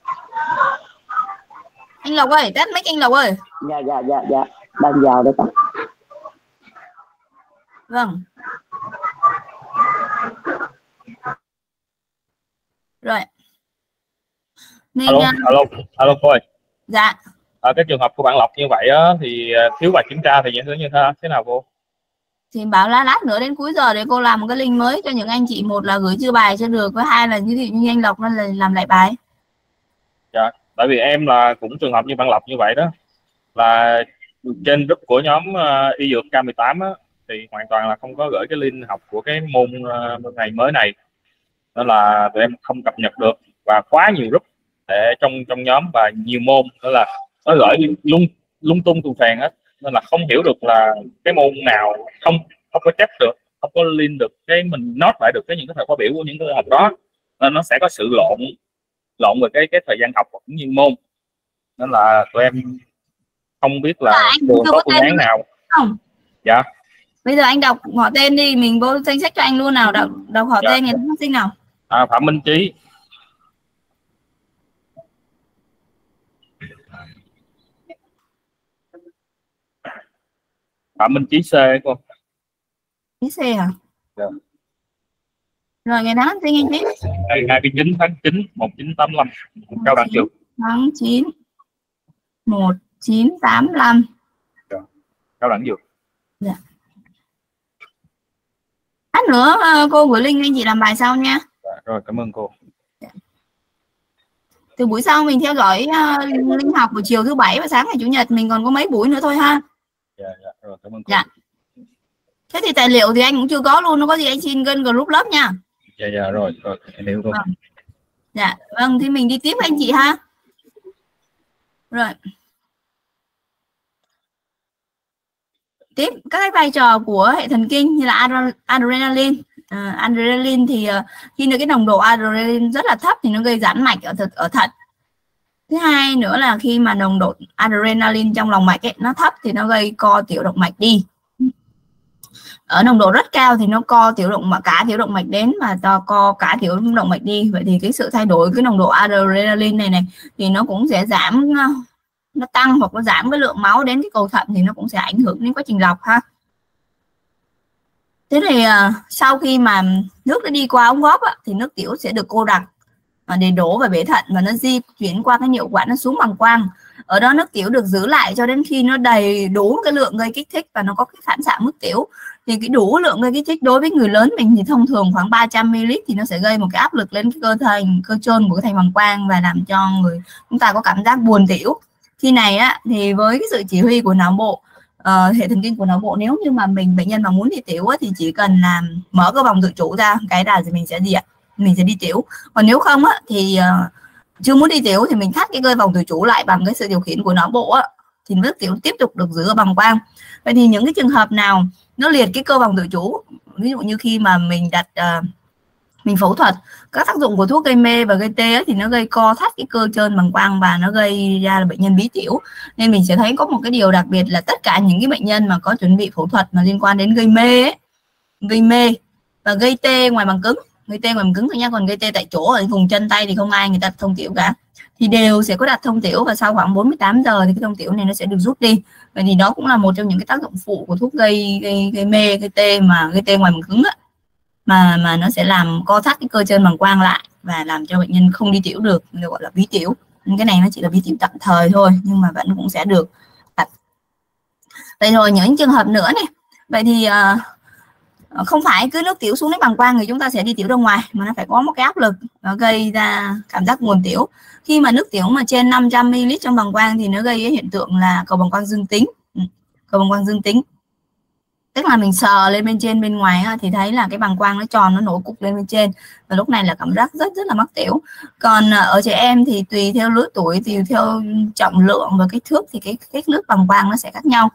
Speaker 1: Anh Lộc ơi, tắt mic anh Lộc ơi.
Speaker 11: Dạ dạ dạ dạ, đang vào đây tắt.
Speaker 1: Vâng. Rồi. Nên,
Speaker 14: alo, alo, alo cô ơi.
Speaker 1: Dạ.
Speaker 14: À, cái trường hợp của bạn Lộc như vậy á, thì thiếu bài kiểm tra thì như thế như thế, thế nào cô?
Speaker 1: Thì bảo là lát nữa đến cuối giờ để cô làm một cái link mới cho những anh chị, một là gửi chưa bài chưa được, với hai là như thì như anh Lộc nên là làm lại bài.
Speaker 14: Dạ, tại vì em là cũng trường hợp như bạn Lộc như vậy đó, là trên group của nhóm uh, y dược K mười tám á, thì hoàn toàn là không có gửi cái link học của cái môn uh, ngày mới này, nên là tụi em không cập nhật được, và quá nhiều group để trong trong nhóm và nhiều môn nữa là nó gửi lung lung tung tù phèn hết, nên là không hiểu được là cái môn nào không không có check được, không có link được cái mình note lại được cái những cái thời khóa biểu của những cái học đó, nên nó sẽ có sự lộn lộn về cái cái thời gian học cũng như môn, nên là tụi em không biết là trường có phương án nào
Speaker 1: không.
Speaker 14: Dạ.
Speaker 1: Bây giờ anh đọc họ tên đi, mình vô danh sách cho anh luôn nào, đọc đọc họ dạ. tên ngày tháng sinh nào.
Speaker 14: À, Phạm Minh Trí. Phạm Minh Trí C cô.
Speaker 1: Trí C hả?
Speaker 14: Dạ.
Speaker 1: Rồi ngày tháng sinh anh Trí.
Speaker 14: hai mươi chín tháng chín một nghìn chín trăm tám mươi lăm, Cao Đẳng Dược.
Speaker 1: Tháng chín một nghìn chín trăm tám mươi lăm.
Speaker 14: Dạ. Cao Đẳng Dược.
Speaker 1: Dạ. Lát nữa cô gửi link anh chị làm bài sau nha.
Speaker 14: Dạ, rồi cảm ơn cô.
Speaker 1: Dạ. Từ buổi sau mình theo dõi uh, linh học buổi chiều thứ bảy và sáng ngày chủ nhật mình còn có mấy buổi nữa thôi ha.
Speaker 14: Dạ, dạ, rồi cảm ơn cô.
Speaker 1: Dạ. Thế thì tài liệu thì anh cũng chưa có luôn, nó có gì anh xin kênh group lớp nha.
Speaker 14: Dạ dạ rồi, rồi em hiểu cô.
Speaker 1: Vâng. Dạ, vâng thì mình đi tiếp anh chị ha. Rồi. Tiếp các cái vai trò của hệ thần kinh như là adrenaline. Uh, adrenaline thì uh, khi được cái nồng độ adrenaline rất là thấp thì nó gây giãn mạch ở thật ở thận. Thứ hai nữa là khi mà nồng độ adrenaline trong lòng mạch ấy, nó thấp thì nó gây co tiểu động mạch đi. Ở nồng độ rất cao thì nó co tiểu động mạch, cả tiểu động mạch đến mà to co cả tiểu động mạch đi. Vậy thì cái sự thay đổi cái nồng độ adrenaline này này thì nó cũng sẽ giảm, nó tăng hoặc nó giảm cái lượng máu đến cái cầu thận thì nó cũng sẽ ảnh hưởng đến quá trình lọc ha. Thế thì uh, sau khi mà nước nó đi qua ống góp á, thì nước tiểu sẽ được cô đặc để đổ vào bể thận và nó di chuyển qua cái niệu quản nó xuống bàng quang. Ở đó nước tiểu được giữ lại cho đến khi nó đầy đủ cái lượng gây kích thích và nó có cái phản xạ nước tiểu. Thì cái đủ lượng gây kích thích đối với người lớn mình thì thông thường khoảng ba trăm mi li lít thì nó sẽ gây một cái áp lực lên cái cơ thành cơ trơn của cái thành bàng quang và làm cho người chúng ta có cảm giác buồn tiểu. Khi này á thì với cái sự chỉ huy của não bộ, uh, hệ thần kinh của não bộ, nếu như mà mình bệnh nhân mà muốn đi tiểu á, thì chỉ cần làm mở cơ vòng tự chủ ra cái là mình sẽ gì ạ? Mình sẽ đi tiểu. Còn nếu không á thì uh, chưa muốn đi tiểu thì mình thắt cái cơ vòng tự chủ lại bằng cái sự điều khiển của não bộ á, thì nước tiểu tiếp tục được giữ ở bàng quang. Vậy thì những cái trường hợp nào nó liệt cái cơ vòng tự chủ, ví dụ như khi mà mình đặt uh, mình phẫu thuật, các tác dụng của thuốc gây mê và gây tê ấy, thì nó gây co thắt cái cơ trơn bàng quang và nó gây ra là bệnh nhân bí tiểu. Nên mình sẽ thấy có một cái điều đặc biệt là tất cả những cái bệnh nhân mà có chuẩn bị phẫu thuật mà liên quan đến gây mê ấy, gây mê và gây tê ngoài bàng cứng, gây tê ngoài bàng cứng thôi nha, còn gây tê tại chỗ ở vùng chân tay thì không ai người ta thông tiểu cả, thì đều sẽ có đặt thông tiểu và sau khoảng bốn mươi tám giờ thì cái thông tiểu này nó sẽ được rút đi. Vậy thì đó cũng là một trong những cái tác dụng phụ của thuốc gây gây, gây mê, gây tê mà gây tê ngoài bàng cứng á, mà mà nó sẽ làm co thắt cái cơ trơn bàng quang lại và làm cho bệnh nhân không đi tiểu được, được gọi là bí tiểu. Cái này nó chỉ là bí tiểu tạm thời thôi nhưng mà vẫn cũng sẽ được đặt. Vậy rồi những trường hợp nữa này, vậy thì uh, không phải cứ nước tiểu xuống đến bàng quang thì chúng ta sẽ đi tiểu ra ngoài, mà nó phải có một cái áp lực nó gây ra cảm giác nguồn tiểu. Khi mà nước tiểu mà trên năm trăm mi li lít trong bàng quang thì nó gây cái hiện tượng là cầu bàng quang dương tính. Cầu bàng quang dương tính tức là mình sờ lên bên trên bên ngoài thì thấy là cái bàng quang nó tròn, nó nổi cục lên bên trên, và lúc này là cảm giác rất rất là mắc tiểu. Còn ở trẻ em thì tùy theo lứa tuổi, tùy theo trọng lượng và kích thước thì cái kích thước bàng quang nó sẽ khác nhau.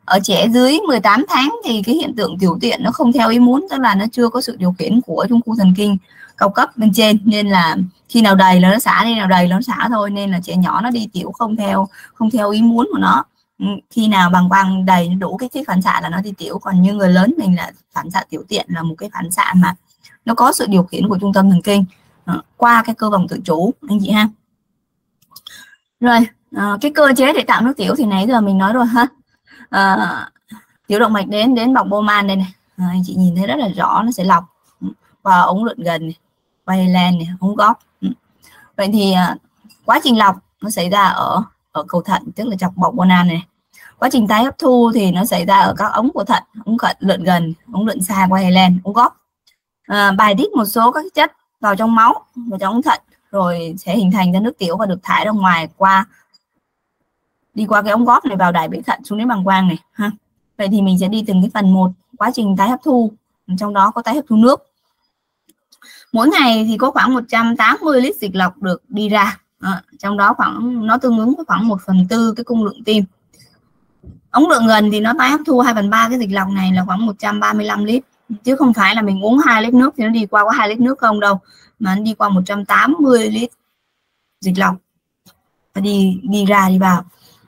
Speaker 1: Ở trẻ dưới mười tám tháng thì cái hiện tượng tiểu tiện nó không theo ý muốn, tức là nó chưa có sự điều khiển của trung khu thần kinh cao cấp bên trên, nên là khi nào đầy là nó xả đi, nào đầy là nó xả thôi, nên là trẻ nhỏ nó đi tiểu không theo không theo ý muốn của nó. Khi nào bàng quang đầy đủ kích thích phản xạ là nó đi tiểu, còn như người lớn mình là phản xạ tiểu tiện là một cái phản xạ mà nó có sự điều khiển của trung tâm thần kinh qua cái cơ vòng tự chủ anh chị ha. Rồi à, cái cơ chế để tạo nước tiểu thì nãy giờ mình nói rồi ha. À, tiểu động mạch đến đến bọc Bowman đây này, à, anh chị nhìn thấy rất là rõ, nó sẽ lọc qua ống lượn gần này, quay len này, ống góp. Vậy thì à, quá trình lọc nó xảy ra ở ở cầu thận, tức là chọc bọc Bowman này. Quá trình tái hấp thu thì nó xảy ra ở các ống của thận, ống cận lượn gần, ống lượn xa, quay len, ống góp. À, bài tiết một số các chất vào trong máu, vào trong ống thận, rồi sẽ hình thành ra nước tiểu và được thải ra ngoài qua đi qua cái ống góp này vào đài bể thận xuống đến bàng quang này ha. Vậy thì mình sẽ đi từng cái phần một. Quá trình tái hấp thu, trong đó có tái hấp thu nước. Mỗi ngày thì có khoảng một trăm tám mươi lít dịch lọc được đi ra, à, trong đó khoảng nó tương ứng với khoảng một phần tư cái cung lượng tim. Ống lượng gần thì nó tái hấp thu hai phần ba cái dịch lọc này là khoảng một trăm ba mươi lăm lít, chứ không phải là mình uống hai lít nước thì nó đi qua có hai lít nước không đâu, mà nó đi qua một trăm tám mươi lít dịch lọc và đi đi ra đi vào.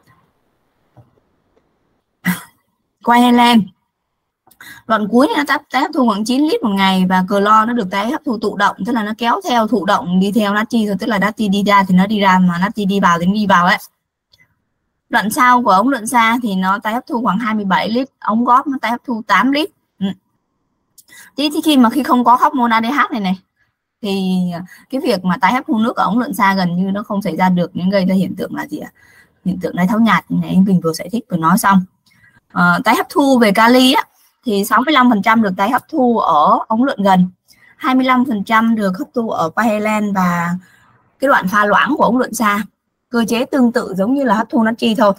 Speaker 1: Quay len đoạn cuối nó tái hấp thu khoảng chín lít một ngày, và clo nó được tái hấp thu thụ động, tức là nó kéo theo thụ động đi theo natri rồi, tức là natri đi ra thì nó đi ra, mà natri đi vào thì nó đi vào ấy. Đoạn sau của ống lượn xa thì nó tái hấp thu khoảng hai mươi bảy lít, ống góp nó tái hấp thu tám lít. Ừ. Thì khi mà khi không có hormone a đê hát này này thì cái việc mà tái hấp thu nước ở ống lượn xa gần như nó không xảy ra được, những gây ra hiện tượng là gì ạ? Hiện tượng đái tháo nhạt như này mình vừa giải thích vừa nói xong. À, tái hấp thu về kali á, thì sáu mươi lăm phần trăm được tái hấp thu ở ống lượn gần, hai mươi lăm phần trăm được hấp thu ở Quay-Len và cái đoạn pha loãng của ống lượn xa. Cơ chế tương tự giống như là hấp thu natri thôi.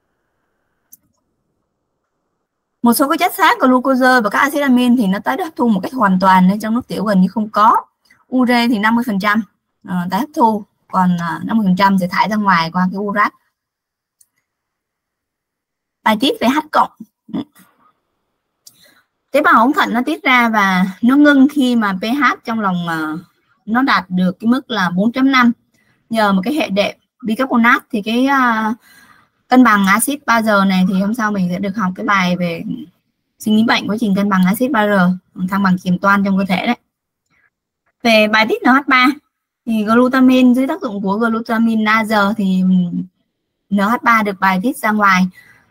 Speaker 1: Một số các chất khác, glucose và các axit amin thì nó tái hấp thu một cách hoàn toàn nên trong nước tiểu gần như không có. Ure thì năm mươi phần trăm uh, tái hấp thu, còn uh, năm mươi phần trăm sẽ thải ra ngoài qua cái urat. Bài tiết về H cộng. Tế bào ống thận nó tiết ra và nó ngưng khi mà pH trong lòng uh, nó đạt được cái mức là bốn chấm năm. Nhờ một cái hệ đệm bicarbonat thì cái uh, cân bằng axit bazơ này, thì hôm sau mình sẽ được học cái bài về sinh lý bệnh quá trình cân bằng axit bazơ, thăng bằng kiềm toan trong cơ thể đấy. Về bài tiết en hát ba thì glutamine dưới tác dụng của glutaminase thì en hát ba được bài tiết ra ngoài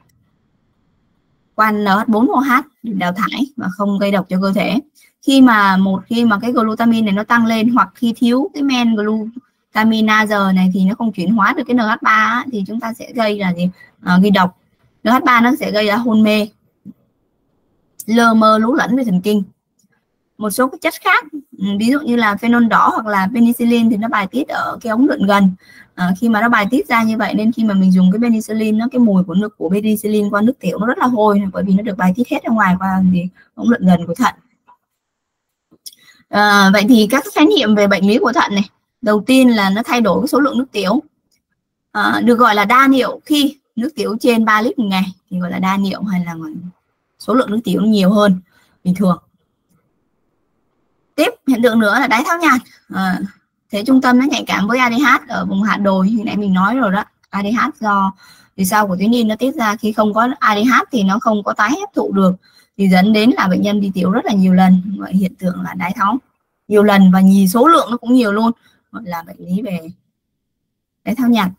Speaker 1: qua en hát bốn ô hát được đào thải và không gây độc cho cơ thể. Khi mà một khi mà cái glutamine này nó tăng lên, hoặc khi thiếu cái men glutaminase này thì nó không chuyển hóa được cái en hát ba thì chúng ta sẽ gây là gì? À, gây độc. en hát ba nó sẽ gây ra hôn mê, lơ mơ, lú lẫn về thần kinh. Một số các chất khác, ví dụ như là phenol đỏ hoặc là penicillin thì nó bài tiết ở cái ống lượn gần. À, khi mà nó bài tiết ra như vậy nên khi mà mình dùng cái penicillin, nó cái mùi của nước của penicillin qua nước tiểu nó rất là hôi, bởi vì nó được bài tiết hết ra ngoài qua gì? Ống lượn gần của thận. À, vậy thì các khái niệm về bệnh lý của thận này, đầu tiên là nó thay đổi cái số lượng nước tiểu, à, được gọi là đa niệu khi nước tiểu trên ba lít một ngày thì gọi là đa niệu, hay là số lượng nước tiểu nhiều hơn bình thường. Tiếp hiện tượng nữa là đái tháo nhạt. À, thế trung tâm nó nhạy cảm với a đê hát ở vùng hạ đồi như nãy mình nói rồi đó. a đê hát do vì sao của tuyến nó tiết ra, khi không có a đê hát thì nó không có tái hấp thụ được, thì dẫn đến là bệnh nhân đi tiểu rất là nhiều lần, gọi hiện tượng là đái tháo nhiều lần và nhiều số lượng nó cũng nhiều luôn, gọi là bệnh lý về đái tháo nhạt.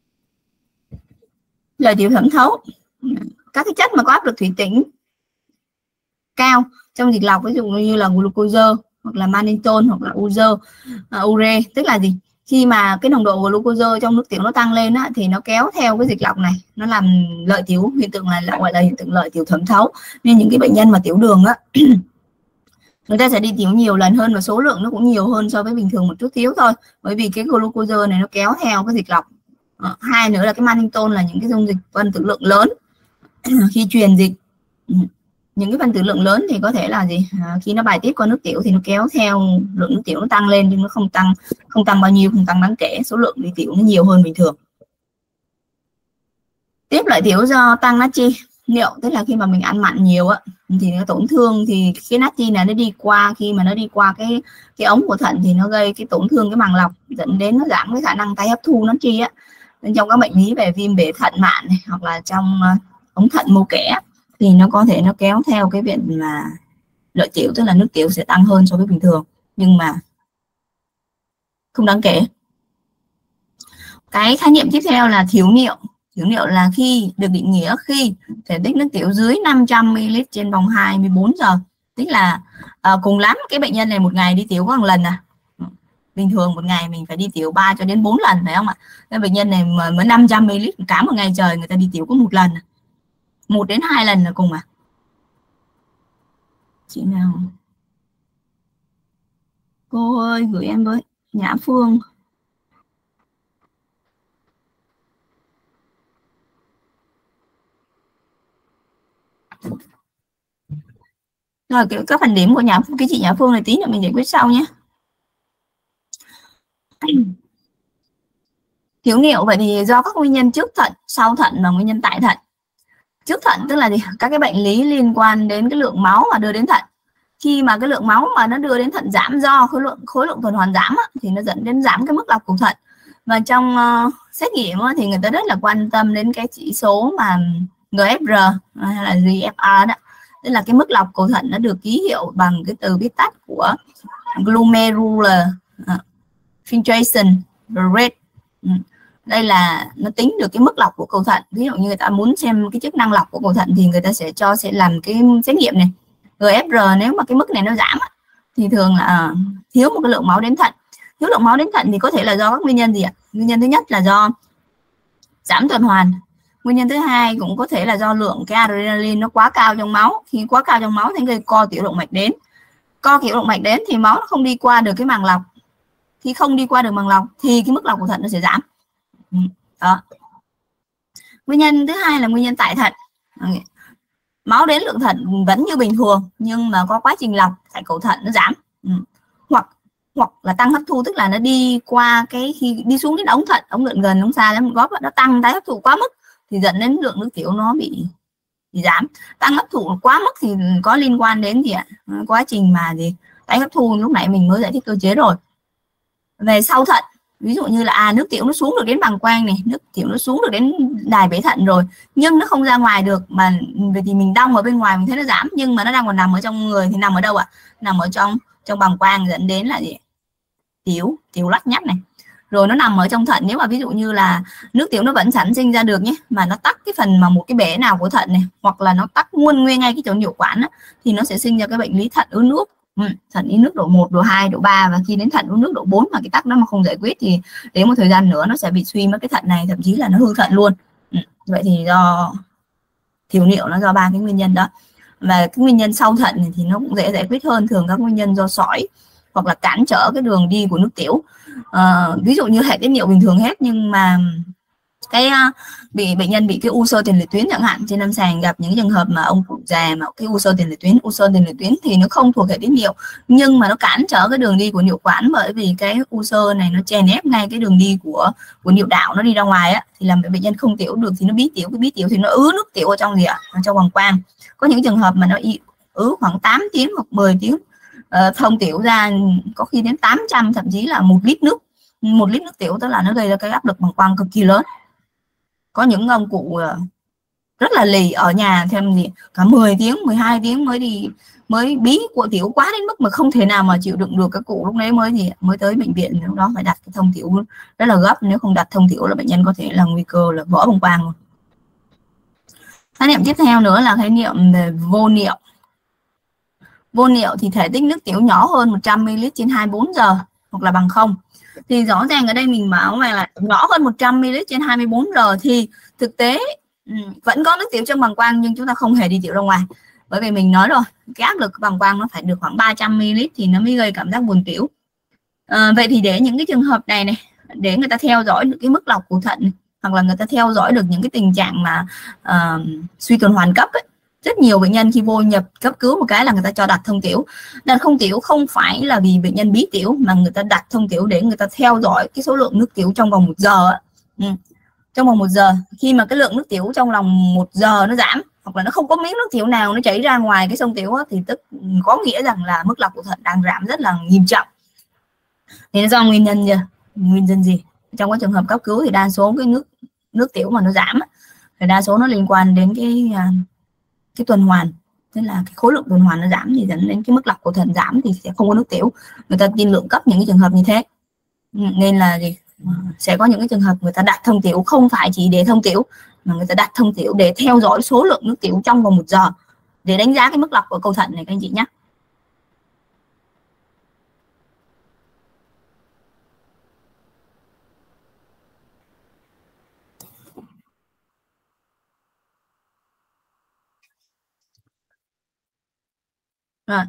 Speaker 1: Lợi tiểu thẩm thấu, các cái chất mà có áp lực thủy tĩnh cao trong dịch lọc, ví dụ như là glucose hoặc là mannitol hoặc là uze, uh, ure, tức là gì? Khi mà cái nồng độ glucose trong nước tiểu nó tăng lên á, thì nó kéo theo cái dịch lọc này, nó làm lợi tiểu, hiện tượng là gọi là hiện tượng lợi tiểu thẩm thấu. Nên những cái bệnh nhân mà tiểu đường á người ta sẽ đi tiểu nhiều lần hơn và số lượng nó cũng nhiều hơn so với bình thường một chút xíu thôi, bởi vì cái glucose này nó kéo theo cái dịch lọc. Uh, hai nữa là cái mannitol là những cái dung dịch phân tử lượng lớn khi truyền dịch. Những cái phân tử lượng lớn thì có thể là gì? À, khi nó bài tiết qua nước tiểu thì nó kéo theo lượng nước tiểu nó tăng lên, nhưng nó không tăng không tăng bao nhiêu, không tăng đáng kể, số lượng đi tiểu nó nhiều hơn bình thường. Tiếp lợi tiểu do tăng natri. niệu tức là khi mà mình ăn mặn nhiều á thì nó tổn thương, thì cái natri này nó đi qua, khi mà nó đi qua cái cái ống của thận thì nó gây cái tổn thương cái màng lọc, dẫn đến nó giảm cái khả năng tái hấp thu natri á. Nên trong các bệnh lý về viêm bể thận mạn này, hoặc là trong uh, ống thận mô kẽ thì nó có thể nó kéo theo cái việc là lợi tiểu, tức là nước tiểu sẽ tăng hơn so với bình thường, nhưng mà không đáng kể. Cái khái niệm tiếp theo là thiếu niệu. Thiếu niệu là khi được định nghĩa khi thể tích nước tiểu dưới năm trăm mi li lít trên vòng hai mươi bốn giờ. Tức là uh, cùng lắm cái bệnh nhân này một ngày đi tiểu có một lần à. Bình thường một ngày mình phải đi tiểu ba cho đến bốn lần, phải không ạ? Cái bệnh nhân này mà mới năm trăm mi li lít cả một ngày trời người ta đi tiểu có một lần, một đến hai lần là cùng à. Chị nào cô ơi gửi em với Nhã Phương. Rồi cái, các phần điểm của nhà cái chị Nhã Phương này tí nữa mình giải quyết sau nhé. Thiếu niệu vậy thì do các nguyên nhân trước thận, sau thận và nguyên nhân tại thận. Trước thận tức là gì? Các cái bệnh lý liên quan đến cái lượng máu mà đưa đến thận. Khi mà cái lượng máu mà nó đưa đến thận giảm do khối lượng khối lượng tuần hoàn giảm á, thì nó dẫn đến giảm cái mức lọc của thận. Và trong uh, xét nghiệm á, thì người ta rất là quan tâm đến cái chỉ số mà giê ép rờ hay là giê ép rờ đó, tức là cái mức lọc cầu thận nó được ký hiệu bằng cái từ viết tắt của glomerular uh, filtration rate. Ừ. Đây là nó tính được cái mức lọc của cầu thận. Ví dụ như người ta muốn xem cái chức năng lọc của cầu thận thì người ta sẽ cho sẽ làm cái xét nghiệm này giê ép rờ, nếu mà cái mức này nó giảm thì thường là uh, thiếu một cái lượng máu đến thận. Thiếu lượng máu đến thận thì có thể là do các nguyên nhân gì ạ? Nguyên nhân thứ nhất là do giảm tuần hoàn. Nguyên nhân thứ hai cũng có thể là do lượng cái adrenaline nó quá cao trong máu. Khi quá cao trong máu thì gây co tiểu động mạch đến. Co tiểu động mạch đến thì máu nó không đi qua được cái màng lọc. Khi không đi qua được màng lọc thì cái mức lọc của thận nó sẽ giảm. Đó. Nguyên nhân thứ hai là nguyên nhân tại thận. Máu đến lượng thận vẫn như bình thường nhưng mà có quá trình lọc tại cầu thận nó giảm. Hoặc hoặc là tăng hấp thu, tức là nó đi qua cái khi đi xuống đến ống thận, ống lượn gần ống xa đến góp nó tăng tái hấp thụ quá mức thì dẫn đến lượng nước tiểu nó bị, bị giảm. Tăng hấp thụ quá mức thì có liên quan đến gì ạ? Quá trình mà gì tái hấp thu lúc nãy mình mới giải thích cơ chế rồi. Về sau thận, ví dụ như là à nước tiểu nó xuống được đến bàng quang này, nước tiểu nó xuống được đến đài bể thận rồi nhưng nó không ra ngoài được, mà vì thì mình đong ở bên ngoài mình thấy nó giảm nhưng mà nó đang còn nằm ở trong người thì nằm ở đâu ạ? Nằm ở trong trong bàng quang, dẫn đến là gì? Tiểu, tiểu lắt nhắt này. Rồi nó nằm ở trong thận, nếu mà ví dụ như là nước tiểu nó vẫn sản sinh ra được nhé, mà nó tắc cái phần mà một cái bể nào của thận này, hoặc là nó tắc luôn nguyên ngay cái chỗ niệu quản á, thì nó sẽ sinh ra cái bệnh lý thận ứ nước. Ừ, thận ứ nước độ một, độ hai, độ ba, và khi đến thận ứ nước độ bốn mà cái tắc đó mà không giải quyết thì đến một thời gian nữa nó sẽ bị suy mất cái thận này, thậm chí là nó hư thận luôn. Ừ, vậy thì do thiếu niệu nó do ba cái nguyên nhân đó. Và cái nguyên nhân sau thận này thì nó cũng dễ giải quyết hơn, thường các nguyên nhân do sỏi hoặc là cản trở cái đường đi của nước tiểu. À, ví dụ như hệ tiết niệu bình thường hết nhưng mà cái uh, bị bệnh nhân bị cái u xơ tiền liệt tuyến chẳng hạn, trên lâm sàng gặp những trường hợp mà ông cụ già mà cái u xơ tiền liệt tuyến, u xơ tiền liệt tuyến thì nó không thuộc hệ tiết niệu nhưng mà nó cản trở cái đường đi của niệu quản, bởi vì cái u xơ này nó chèn ép ngay cái đường đi của của niệu đạo, nó đi ra ngoài á, thì làm bệnh nhân không tiểu được thì nó bí tiểu, cái bí tiểu thì nó ứ nước tiểu ở trong gì ạ? Ở trong bàng quang. Có những trường hợp mà nó ứ khoảng tám tiếng hoặc mười tiếng, uh, thông tiểu ra có khi đến tám trăm, thậm chí là một lít nước, một lít nước tiểu, tức là nó gây ra cái áp lực bàng quang cực kỳ lớn. Có những ông cụ rất là lì ở nhà thêm gì cả mười tiếng, mười hai tiếng mới đi mới bí của tiểu quá đến mức mà không thể nào mà chịu đựng được, các cụ lúc đấy mới gì mới tới bệnh viện, lúc đó phải đặt cái thông tiểu rất là gấp, nếu không đặt thông tiểu là bệnh nhân có thể là nguy cơ là vỡ bàng quang luôn. Khái niệm tiếp theo nữa là khái niệm về vô niệu. Vô niệu thì thể tích nước tiểu nhỏ hơn một trăm mi li lít trên hai mươi bốn giờ hoặc là bằng không. Thì rõ ràng ở đây mình bảo là nhỏ hơn một trăm mi li lít trên hai mươi bốn giờ thì thực tế um, vẫn có nước tiểu trong bàng quang nhưng chúng ta không hề đi tiểu ra ngoài. Bởi vì mình nói rồi, cái áp lực bàng quang nó phải được khoảng ba trăm mi li lít thì nó mới gây cảm giác buồn tiểu. À, vậy thì để những cái trường hợp này này, để người ta theo dõi được cái mức lọc của thận này, hoặc là người ta theo dõi được những cái tình trạng mà uh, suy tuần hoàn cấp ấy, rất nhiều bệnh nhân khi vô nhập cấp cứu một cái là người ta cho đặt thông tiểu. Đặt thông tiểu không phải là vì bệnh nhân bí tiểu, mà người ta đặt thông tiểu để người ta theo dõi cái số lượng nước tiểu trong vòng một giờ. Ừ. Trong vòng một giờ, khi mà cái lượng nước tiểu trong lòng một giờ nó giảm hoặc là nó không có miếng nước tiểu nào nó chảy ra ngoài cái sông tiểu á, thì tức có nghĩa rằng là mức lọc của thận đang giảm rất là nghiêm trọng. Thì nó do nguyên nhân gì? Nguyên nhân gì? Trong cái trường hợp cấp cứu thì đa số cái nước nước tiểu mà nó giảm á, thì đa số nó liên quan đến cái cái tuần hoàn, tức là cái khối lượng tuần hoàn nó giảm thì dẫn đến cái mức lọc của thận giảm thì sẽ không có nước tiểu. Người ta tiên lượng cấp những cái trường hợp như thế, nên là gì? Sẽ có những cái trường hợp người ta đặt thông tiểu không phải chỉ để thông tiểu, mà người ta đặt thông tiểu để theo dõi số lượng nước tiểu trong vòng một giờ để đánh giá cái mức lọc của cầu thận này các anh chị nhé. Rồi.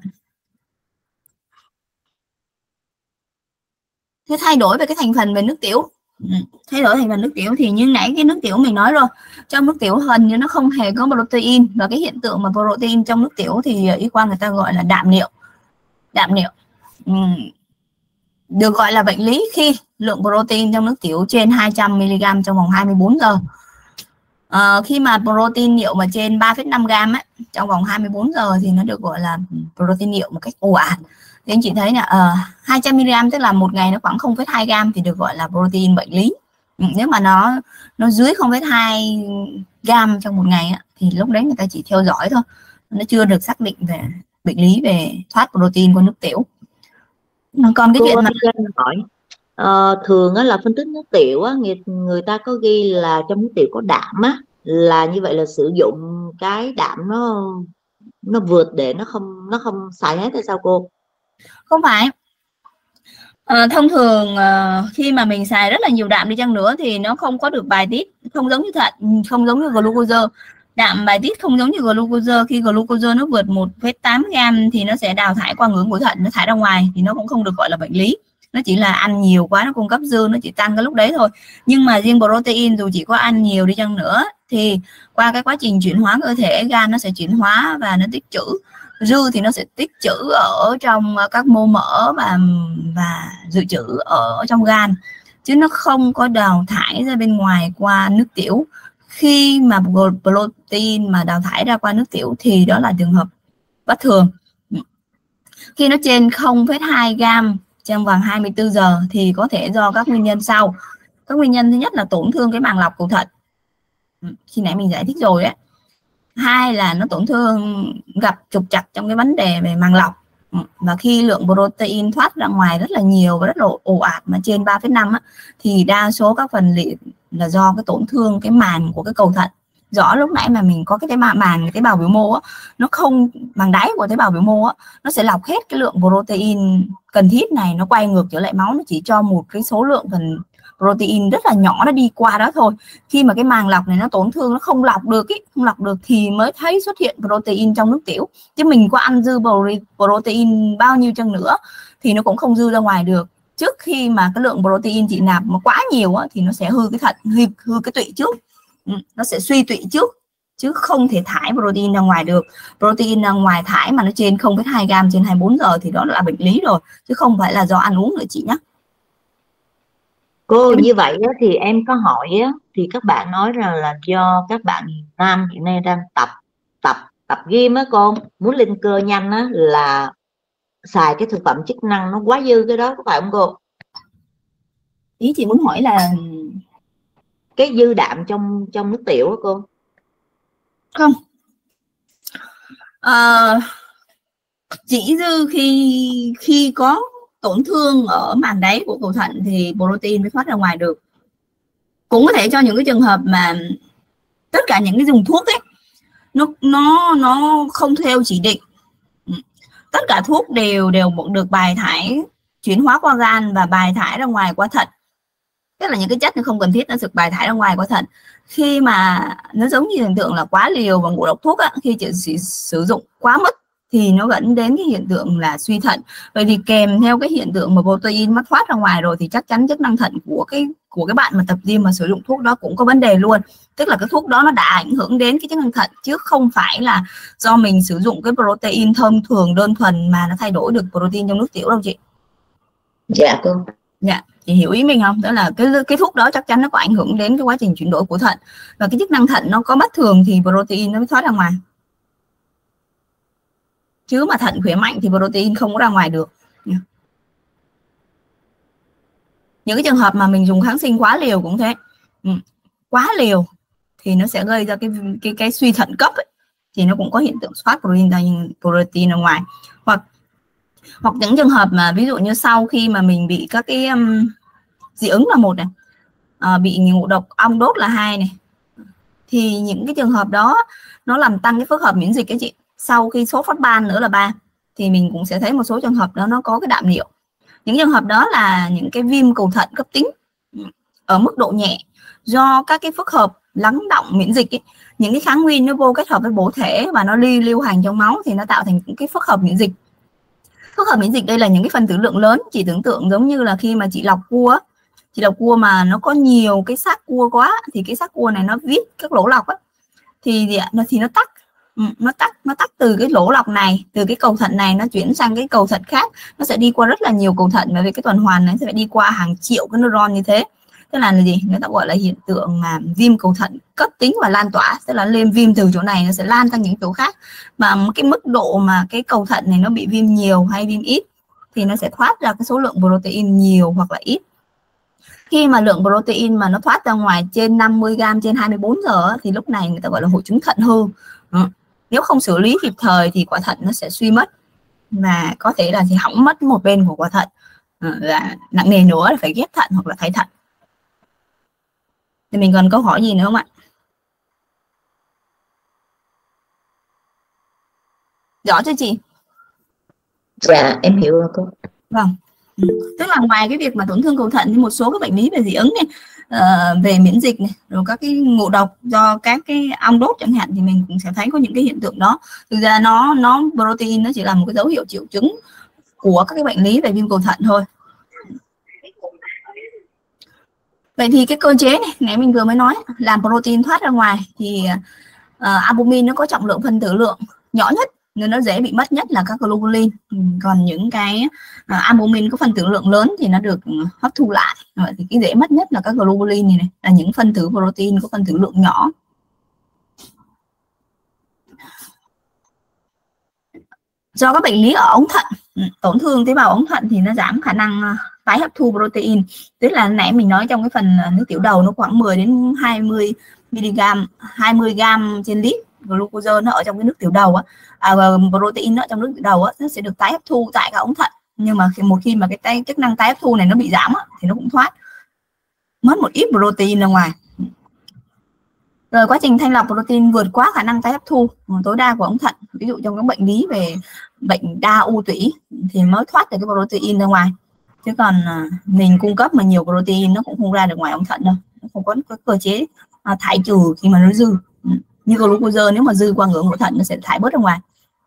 Speaker 1: Thế thay đổi về cái thành phần về nước tiểu, ừ. thay đổi thành phần nước tiểu thì như nãy cái nước tiểu mình nói rồi, trong nước tiểu hình như nó không hề có protein, và cái hiện tượng mà protein trong nước tiểu thì y khoa người ta gọi là đạm niệu. Đạm niệu ừ. được gọi là bệnh lý khi lượng protein trong nước tiểu trên hai trăm mi li gam trong vòng hai mươi bốn giờ. À, khi mà protein niệu mà trên ba phẩy năm gam ấy, trong vòng hai mươi bốn giờ thì nó được gọi là protein niệu một cách ồ ạt. Thì anh chị thấy là uh, hai trăm mi li gam tức là một ngày nó khoảng không phẩy hai gam thì được gọi là protein bệnh lý. Ừ, nếu mà nó nó dưới không phẩy hai gam trong một ngày á, thì lúc đấy người ta chỉ theo dõi thôi, nó chưa được xác định về bệnh lý về thoát protein qua nước tiểu. Còn cái
Speaker 3: Cô
Speaker 1: chuyện mà
Speaker 3: hỏi uh, thường á, là phân tích nước tiểu á, người, người ta có ghi là trong nước tiểu có đạm á, là như vậy là sử dụng cái đạm nó nó vượt để nó không nó không xài hết hay sao cô?
Speaker 1: Không phải. À, thông thường à, khi mà mình xài rất là nhiều đạm đi chăng nữa thì nó không có được bài tiết, không giống như thận, không giống như glucose. Đạm bài tiết không giống như glucose. Khi glucose nó vượt một phẩy tám gam thì nó sẽ đào thải qua ngưỡng của thận, nó thải ra ngoài thì nó cũng không được gọi là bệnh lý. Nó chỉ là ăn nhiều quá nó cung cấp dư, nó chỉ tăng cái lúc đấy thôi. Nhưng mà riêng protein dù chỉ có ăn nhiều đi chăng nữa thì qua cái quá trình chuyển hóa cơ thể, gan nó sẽ chuyển hóa và nó tích trữ dư, thì nó sẽ tích trữ ở trong các mô mỡ và và dự trữ ở trong gan, chứ nó không có đào thải ra bên ngoài qua nước tiểu. Khi mà protein mà đào thải ra qua nước tiểu thì đó là trường hợp bất thường. Khi nó trên không phẩy hai gam trong vòng hai mươi tư giờ thì có thể do các nguyên nhân sau. Các nguyên nhân thứ nhất là tổn thương cái màng lọc cầu thận, khi nãy mình giải thích rồi đấy. Hai là nó tổn thương, gặp trục trặc trong cái vấn đề về màng lọc, và khi lượng protein thoát ra ngoài rất là nhiều và rất là ồ ạt mà trên ba phẩy năm á, thì đa số các phần liệt là do cái tổn thương cái màng của cái cầu thận. Rõ lúc nãy mà mình có cái tế bào màng, cái tế bào biểu mô á, nó không, màng đáy của tế bào biểu mô á, nó sẽ lọc hết cái lượng protein cần thiết này, nó quay ngược trở lại máu, nó chỉ cho một cái số lượng phần protein rất là nhỏ nó đi qua đó thôi. Khi mà cái màng lọc này nó tổn thương, nó không lọc được ý, không lọc được thì mới thấy xuất hiện protein trong nước tiểu. Chứ mình có ăn dư protein bao nhiêu chăng nữa thì nó cũng không dư ra ngoài được. Trước khi mà cái lượng protein chị nạp mà quá nhiều á, thì nó sẽ hư cái thận, hư, hư cái tụy trước, ừ, nó sẽ suy tụy trước, chứ không thể thải protein ra ngoài được. Protein ra ngoài thải mà nó trên không phẩy hai gam trên hai mươi bốn giờ thì đó là bệnh lý rồi, chứ không phải là do ăn uống nữa chị nhé.
Speaker 3: Cô như vậy á, thì em có hỏi á, thì các bạn nói rằng là do các bạn nam hiện nay đang tập tập tập gym á cô, muốn lên cơ nhanh á, là xài cái thực phẩm chức năng nó quá dư cái đó, có phải không cô?
Speaker 1: Ý chị muốn hỏi là
Speaker 3: cái dư đạm trong trong nước tiểu á cô?
Speaker 1: Không, à, chỉ dư khi khi có tổn thương ở màng đáy của cầu thận thì protein mới thoát ra ngoài được. Cũng có thể cho những cái trường hợp mà tất cả những cái dùng thuốc ấy nó nó nó không theo chỉ định, tất cả thuốc đều đều được bài thải, chuyển hóa qua gan và bài thải ra ngoài qua thận. Tức là những cái chất nó không cần thiết nó được bài thải ra ngoài qua thận. Khi mà nó giống như hiện tượng là quá liều và ngộ độc thuốc á, khi chị sử dụng quá mức thì nó dẫn đến cái hiện tượng là suy thận. Vậy thì kèm theo cái hiện tượng mà protein mất thoát ra ngoài rồi thì chắc chắn chức năng thận của cái của cái bạn mà tập gym mà sử dụng thuốc đó cũng có vấn đề luôn. Tức là cái thuốc đó nó đã ảnh hưởng đến cái chức năng thận, chứ không phải là do mình sử dụng cái protein thông thường đơn thuần mà nó thay đổi được protein trong nước tiểu đâu chị.
Speaker 3: Dạ cô.
Speaker 1: Dạ, chị hiểu ý mình không? Đó là cái cái thuốc đó chắc chắn nó có ảnh hưởng đến cái quá trình chuyển đổi của thận, và cái chức năng thận nó có bất thường thì protein nó mới thoát ra ngoài. Chứ mà thận khỏe mạnh thì protein không có ra ngoài được. Những cái trường hợp mà mình dùng kháng sinh quá liều cũng thế. Ừ. Quá liều thì nó sẽ gây ra cái cái cái suy thận cấp ấy. Thì nó cũng có hiện tượng thoát protein ra protein ra ngoài. Hoặc hoặc những trường hợp mà ví dụ như sau khi mà mình bị các cái um, dị ứng là một này, à, bị ngộ độc ong đốt là hai này, thì những cái trường hợp đó nó làm tăng cái phức hợp miễn dịch cái chị. Sau khi sốt phát ban nữa là ba, thì mình cũng sẽ thấy một số trường hợp đó nó có cái đạm niệu. Những trường hợp đó là những cái viêm cầu thận cấp tính ở mức độ nhẹ, do các cái phức hợp lắng động miễn dịch ấy. Những cái kháng nguyên nó vô kết hợp với bổ thể và nó lưu lưu hành trong máu thì nó tạo thành những cái phức hợp miễn dịch. Phức hợp miễn dịch đây là những cái phần tử lượng lớn. Chị tưởng tượng giống như là khi mà chị lọc cua, chị lọc cua mà nó có nhiều cái xác cua quá thì cái xác cua này nó vít các lỗ lọc á, thì nó thì nó tắc. Ừ, nó tắc nó tắc từ cái lỗ lọc này, từ cái cầu thận này nó chuyển sang cái cầu thận khác, nó sẽ đi qua rất là nhiều cầu thận, và vì cái tuần hoàn này sẽ phải đi qua hàng triệu cái neuron như thế. Tức là gì? Người ta gọi là hiện tượng mà viêm cầu thận cấp tính và lan tỏa, tức là lên viêm từ chỗ này nó sẽ lan sang những chỗ khác, mà cái mức độ mà cái cầu thận này nó bị viêm nhiều hay viêm ít thì nó sẽ thoát ra cái số lượng protein nhiều hoặc là ít. Khi mà lượng protein mà nó thoát ra ngoài trên năm mươi gam trên hai mươi bốn giờ thì lúc này người ta gọi là hội chứng thận hư. Ừ. Nếu không xử lý kịp thời thì quả thận nó sẽ suy mất, và có thể là thì hỏng mất một bên của quả thận, và nặng nề nữa là phải ghép thận hoặc là thay thận. Thì mình còn câu hỏi gì nữa không ạ? Rõ chưa chị?
Speaker 3: Dạ em hiểu rồi cô.
Speaker 1: Vâng. Ừ. Tức là ngoài cái việc mà tổn thương cầu thận thì một số các bệnh lý về dị ứng này, uh, về miễn dịch này, rồi các cái ngộ độc do các cái ong đốt chẳng hạn, thì mình cũng sẽ thấy có những cái hiện tượng đó. Thực ra nó nó protein nó chỉ là một cái dấu hiệu triệu chứng của các cái bệnh lý về viêm cầu thận thôi. Vậy thì cái cơ chế này, nãy mình vừa mới nói, làm protein thoát ra ngoài thì uh, albumin nó có trọng lượng phân tử lượng nhỏ nhất nên nó dễ bị mất nhất là các globulin. Còn những cái uh, albumin có phân tử lượng lớn thì nó được hấp thu lại. Vậy thì cái dễ mất nhất là các globulin này, này là những phân tử protein có phân tử lượng nhỏ. Do các bệnh lý ở ống thận, tổn thương tế bào ống thận thì nó giảm khả năng tái hấp thu protein. Tức là nãy mình nói trong cái phần nước tiểu đầu nó khoảng mười đến hai mươi mi-li-gam, hai mươi gam trên lít glucose nó ở trong cái nước tiểu đầu á, à, protein nó trong nước tiểu đầu á, nó sẽ được tái hấp thu tại các ống thận. Nhưng mà khi, một khi mà cái tay, chức năng tái hấp thu này nó bị giảm á, thì nó cũng thoát mất một ít protein ra ngoài. Rồi quá trình thanh lọc protein vượt quá khả năng tái hấp thu tối đa của ống thận, ví dụ trong các bệnh lý về bệnh đa u tủy thì mới thoát được cái protein ra ngoài. Chứ còn mình cung cấp mà nhiều protein nó cũng không ra được ngoài ống thận đâu, nó không có cái cơ chế thải trừ khi mà nó dư. Như glucose nếu mà dư qua ngưỡng của thận nó sẽ thải bớt ra ngoài.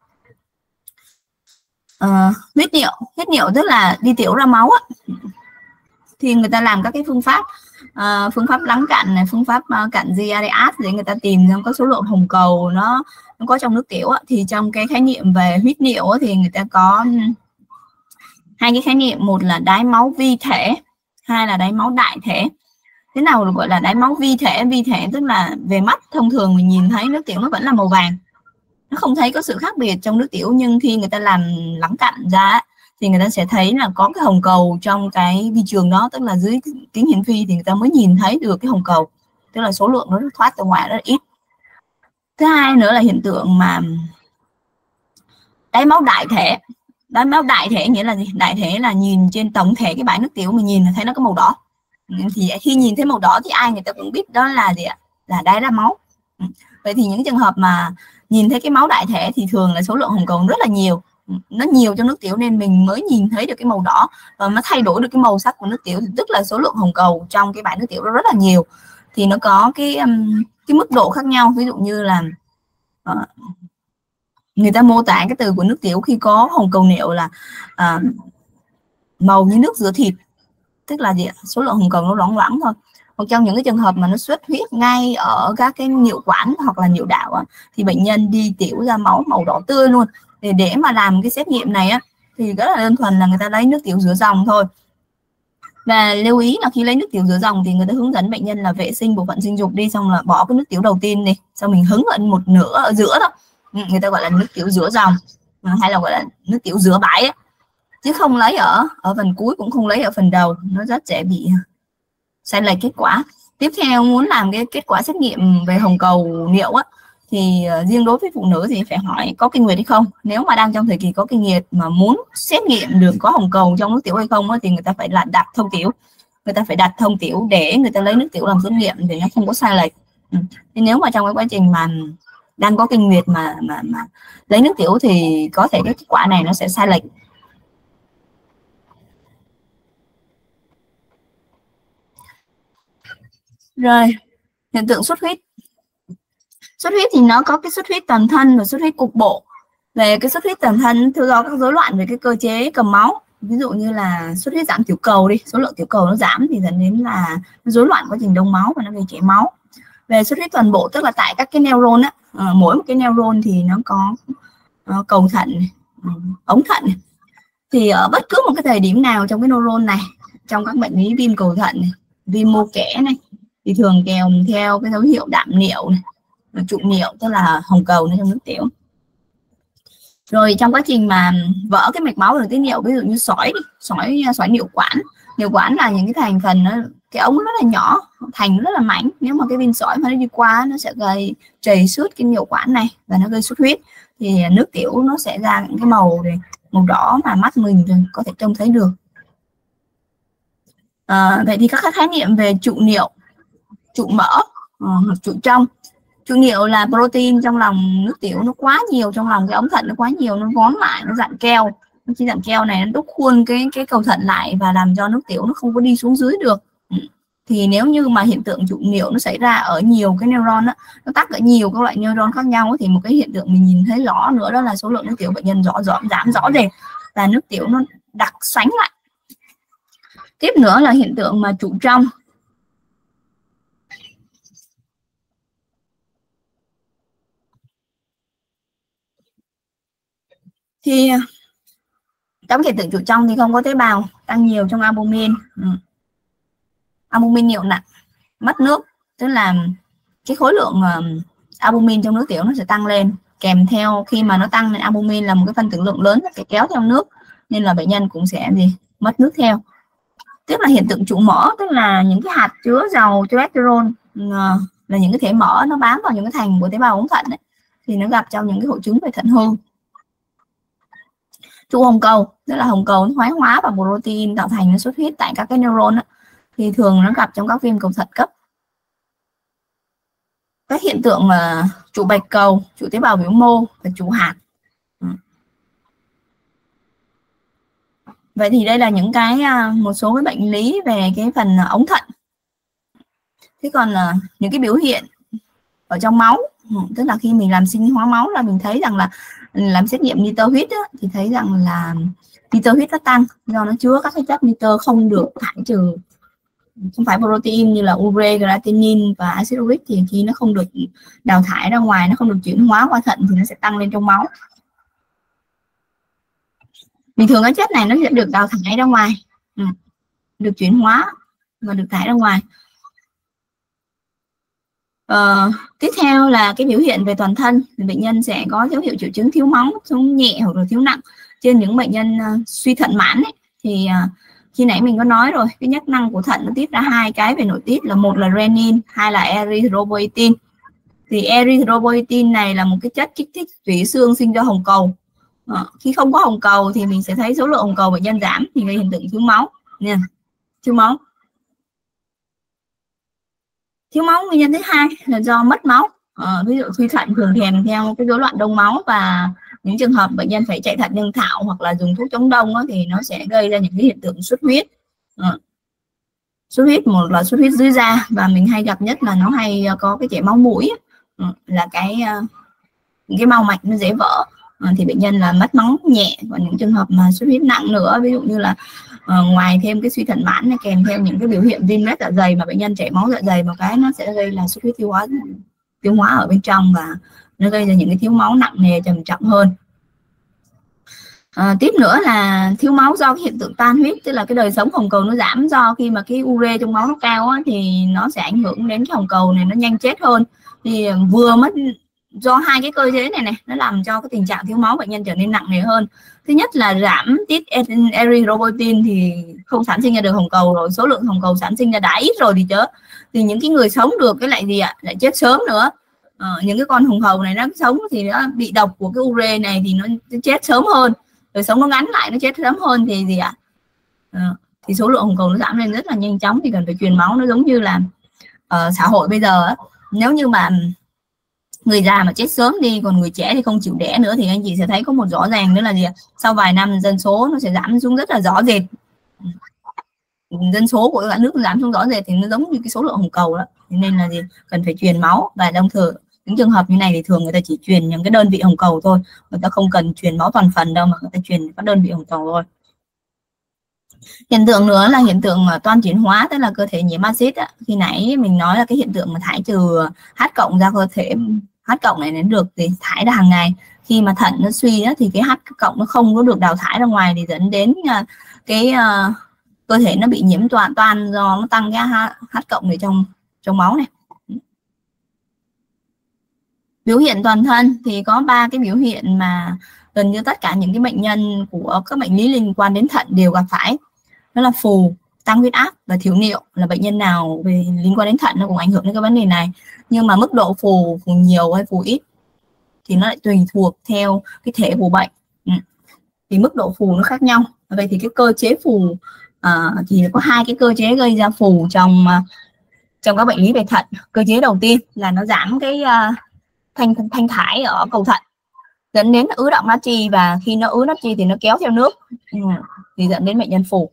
Speaker 1: À, huyết niệu, huyết niệu tức là đi tiểu ra máu á, thì người ta làm các cái phương pháp uh, phương pháp lắng cặn này, phương pháp uh, cặn Giardias để người ta tìm ra có số lượng hồng cầu nó nó có trong nước tiểu á. Thì trong cái khái niệm về huyết niệu á, thì người ta có hai cái khái niệm, một là đái máu vi thể, hai là đái máu đại thể. Thế nào được gọi là đái máu vi thể? Vi thể tức là về mắt thông thường mình nhìn thấy nước tiểu nó vẫn là màu vàng, nó không thấy có sự khác biệt trong nước tiểu, nhưng khi người ta làm lắng cặn ra thì người ta sẽ thấy là có cái hồng cầu trong cái vi trường đó, tức là dưới kính hiển vi thì người ta mới nhìn thấy được cái hồng cầu, tức là số lượng nó thoát ra ngoài rất ít. Thứ hai nữa là hiện tượng mà đái máu đại thể. Đái máu đại thể nghĩa là gì? Đại thể là nhìn trên tổng thể cái bãi nước tiểu mình nhìn là thấy nó có màu đỏ. Thì khi nhìn thấy màu đỏ thì ai người ta cũng biết đó là gì ạ? Là đái ra máu. Vậy thì những trường hợp mà nhìn thấy cái máu đại thể thì thường là số lượng hồng cầu rất là nhiều, nó nhiều trong nước tiểu nên mình mới nhìn thấy được cái màu đỏ, và nó thay đổi được cái màu sắc của nước tiểu, thì tức là số lượng hồng cầu trong cái bãi nước tiểu đó rất là nhiều. Thì nó có cái cái mức độ khác nhau, ví dụ như là uh, người ta mô tả cái từ của nước tiểu khi có hồng cầu niệu là uh, màu như nước rửa thịt, tức là gì? Số lượng hồng cầu nó loãng loãng thôi. Hoặc trong những cái trường hợp mà nó xuất huyết ngay ở các cái niệu quản hoặc là niệu đạo á, thì bệnh nhân đi tiểu ra máu màu đỏ tươi luôn. Để để mà làm cái xét nghiệm này á thì rất là đơn thuần là người ta lấy nước tiểu rửa dòng thôi, Và lưu ý là khi lấy nước tiểu rửa dòng thì người ta hướng dẫn bệnh nhân là vệ sinh bộ phận sinh dục đi, xong là bỏ cái nước tiểu đầu tiên đi, xong mình hứng ở một nửa ở giữa đó, người ta gọi là nước tiểu rửa dòng, hay là gọi là nước tiểu rửa bãi ấy. Chứ không lấy ở ở phần cuối, cũng không lấy ở phần đầu, nó rất dễ bị sai lệch kết quả. Tiếp theo muốn làm cái kết quả xét nghiệm về hồng cầu niệu á, thì uh, riêng đối với phụ nữ thì phải hỏi có kinh nguyệt hay không. Nếu mà đang trong thời kỳ có kinh nguyệt mà muốn xét nghiệm được có hồng cầu trong nước tiểu hay không á, thì người ta phải là đặt thông tiểu, người ta phải đặt thông tiểu để người ta lấy nước tiểu làm xét nghiệm để nó không có sai lệch. Ừ. Thì nếu mà trong cái quá trình mà đang có kinh nguyệt mà mà, mà lấy nước tiểu thì có thể cái kết quả này nó sẽ sai lệch. Rồi, hiện tượng xuất huyết. Xuất huyết thì nó có cái xuất huyết toàn thân và xuất huyết cục bộ. Về cái xuất huyết toàn thân thưa do các rối loạn về cái cơ chế cầm máu, ví dụ như là xuất huyết giảm tiểu cầu đi, số lượng tiểu cầu nó giảm thì dẫn đến là rối loạn quá trình đông máu và nó gây chảy máu. Về xuất huyết toàn bộ tức là tại các cái neuron á, à, mỗi một cái neuron thì nó có uh, cầu thận, ống thận. Thì ở bất cứ một cái thời điểm nào trong cái neuron này, trong các bệnh lý viêm cầu thận này, viêm mô kẽ này, thì thường kèm theo cái dấu hiệu đạm niệu này, trụ niệu tức là hồng cầu nó trong nước tiểu. Rồi trong quá trình mà vỡ cái mạch máu đường tiết niệu, ví dụ như sỏi đi, sỏi sỏi niệu quản. Niệu quản là những cái thành phần nó, cái ống rất là nhỏ, thành rất là mảnh. Nếu mà cái viên sỏi mà nó đi qua nó sẽ gây trầy xước cái niệu quản này và nó gây xuất huyết, thì nước tiểu nó sẽ ra những cái màu này, màu đỏ mà mắt mình có thể trông thấy được. À, vậy thì các khái niệm về trụ niệu, trụ mỡ hoặc uh, trụ trong. Trụ niệu là protein trong lòng nước tiểu nó quá nhiều, trong lòng cái ống thận nó quá nhiều, nó vón lại, nó dặn keo. Cái dặn keo này nó đúc khuôn cái cái cầu thận lại và làm cho nước tiểu nó không có đi xuống dưới được. Thì nếu như mà hiện tượng trụ niệu nó xảy ra ở nhiều cái neuron á, nó tắc ở nhiều các loại neuron khác nhau á, thì một cái hiện tượng mình nhìn thấy rõ nữa đó là số lượng nước tiểu bệnh nhân rõ rõ giảm rõ rệt và nước tiểu nó đặc xoánh lại. Tiếp nữa là hiện tượng mà trụ trong. Thì trong hiện tượng trụ trong thì không có tế bào tăng nhiều trong albumin. Ừ. Albumin niệu nặng, mất nước, tức là cái khối lượng uh, albumin trong nước tiểu nó sẽ tăng lên, kèm theo khi mà nó tăng lên, albumin là một cái phân tử lượng lớn sẽ kéo theo nước, nên là bệnh nhân cũng sẽ gì mất nước theo. Tức là hiện tượng trụ mỡ, tức là những cái hạt chứa dầu cholesterol, uh, là những cái thể mỡ nó bám vào những cái thành của tế bào ống thận ấy, thì nó gặp trong những cái hội chứng về thận hư. Trụ hồng cầu, tức là hồng cầu nó thoái hóa và protein tạo thành nó xuất huyết tại các cái neuron ấy, thì thường nó gặp trong các viêm cầu thận cấp. Các hiện tượng mà trụ bạch cầu, trụ tế bào biểu mô và trụ hạt. Vậy thì đây là những cái một số cái bệnh lý về cái phần ống thận. Thế còn những cái biểu hiện ở trong máu, tức là khi mình làm sinh hóa máu là mình thấy rằng là làm xét nghiệm nitơ huyết á, thì thấy rằng là nitơ huyết nó tăng do nó chứa các cái chất nitơ không được thải trừ, không phải protein như là ure, creatinine và acid uric, thì khi nó không được đào thải ra ngoài, nó không được chuyển hóa qua thận thì nó sẽ tăng lên trong máu. Bình thường cái chất này nó sẽ được đào thải ra ngoài, ừ, được chuyển hóa và được thải ra ngoài. Ờ, tiếp theo là cái biểu hiện về toàn thân, thì bệnh nhân sẽ có dấu hiệu triệu chứng thiếu máu, thiếu nhẹ hoặc là thiếu nặng. Trên những bệnh nhân uh, suy thận mãn ấy, thì uh, khi nãy mình có nói rồi, cái chức năng của thận nó tiết ra hai cái về nội tiết, là một là renin, hai là erythropoietin. Thì erythropoietin này là một cái chất kích thích tủy xương sinh ra hồng cầu. Ờ, khi không có hồng cầu thì mình sẽ thấy số lượng hồng cầu bệnh nhân giảm, thì gây hiện tượng thiếu máu nha, thiếu máu. Thiếu máu nguyên nhân thứ hai là do mất máu. Ờ, ví dụ suy thận thường kèm theo cái rối loạn đông máu, và những trường hợp bệnh nhân phải chạy thận nhân tạo hoặc là dùng thuốc chống đông á, thì nó sẽ gây ra những cái hiện tượng xuất huyết. Ờ. Xuất huyết, một là xuất huyết dưới da, và mình hay gặp nhất là nó hay có cái chảy máu mũi, ờ, là cái cái mao mạch nó dễ vỡ, ờ, thì bệnh nhân là mất máu nhẹ. Còn những trường hợp mà xuất huyết nặng nữa, ví dụ như là uh, ngoài thêm cái suy thận mãn này, kèm theo những cái biểu hiện viêm loét dạ dày mà bệnh nhân chảy máu dạ dày một cái, nó sẽ gây là xuất huyết tiêu hóa tiêu hóa ở bên trong, và nó gây ra những cái thiếu máu nặng nề trầm trọng hơn. À, tiếp nữa là thiếu máu do cái hiện tượng tan huyết, tức là cái đời sống hồng cầu nó giảm, do khi mà cái ure trong máu nó cao á, thì nó sẽ ảnh hưởng đến cái hồng cầu này nó nhanh chết hơn. Thì vừa mất do hai cái cơ chế này này nó làm cho cái tình trạng thiếu máu bệnh nhân trở nên nặng nề hơn. Thứ nhất là giảm tiết erythropoietin thì không sản sinh ra được hồng cầu rồi, số lượng hồng cầu sản sinh ra đã ít rồi thì chớ, thì những cái người sống được cái lại gì ạ, lại chết sớm nữa. Ờ, những cái con hồng cầu này nó sống thì nó bị độc của cái ure này thì nó chết sớm hơn, rồi sống nó ngắn lại nó chết sớm hơn thì gì ạ, ờ, thì số lượng hồng cầu nó giảm lên rất là nhanh chóng, thì cần phải truyền máu. Nó giống như là ở xã hội bây giờ á, nếu như mà người già mà chết sớm đi, còn người trẻ thì không chịu đẻ nữa, thì anh chị sẽ thấy có một rõ ràng nữa là gì ạ? Sau vài năm dân số nó sẽ giảm xuống rất là rõ rệt, dân số của cả nước giảm xuống rõ rệt, thì nó giống như cái số lượng hồng cầu đó. Thế nên là gì, cần phải truyền máu. Và đồng thời những trường hợp như này thì thường người ta chỉ truyền những cái đơn vị hồng cầu thôi, người ta không cần truyền máu toàn phần đâu, mà người ta truyền các đơn vị hồng cầu thôi. Hiện tượng nữa là hiện tượng toan chuyển hóa, tức là cơ thể nhiễm axit. Khi nãy mình nói là cái hiện tượng mà thải trừ H cộng ra cơ thể, H cộng này nó được thì thải ra hàng ngày. Khi mà thận nó suy đó, thì cái H cộng nó không có được đào thải ra ngoài, thì dẫn đến cái uh, cơ thể nó bị nhiễm toàn toan do nó tăng cái H cộng này trong trong máu này. Biểu hiện toàn thân thì có ba cái biểu hiện mà gần như tất cả những cái bệnh nhân của các bệnh lý liên quan đến thận đều gặp phải. Đó là phù, tăng huyết áp và thiếu niệu. Là bệnh nhân nào về liên quan đến thận nó cũng ảnh hưởng đến cái vấn đề này. Nhưng mà mức độ phù, phù nhiều hay phù ít thì nó lại tùy thuộc theo cái thể của bệnh. Ừ. Thì mức độ phù nó khác nhau. Vậy thì cái cơ chế phù à, thì có hai cái cơ chế gây ra phù trong trong các bệnh lý về thận. Cơ chế đầu tiên là nó giảm cái uh, thanh thanh thải ở cầu thận, dẫn đến ứ động natri, và khi nó ứ natri thì nó kéo theo nước, ừ, thì dẫn đến bệnh nhân phù.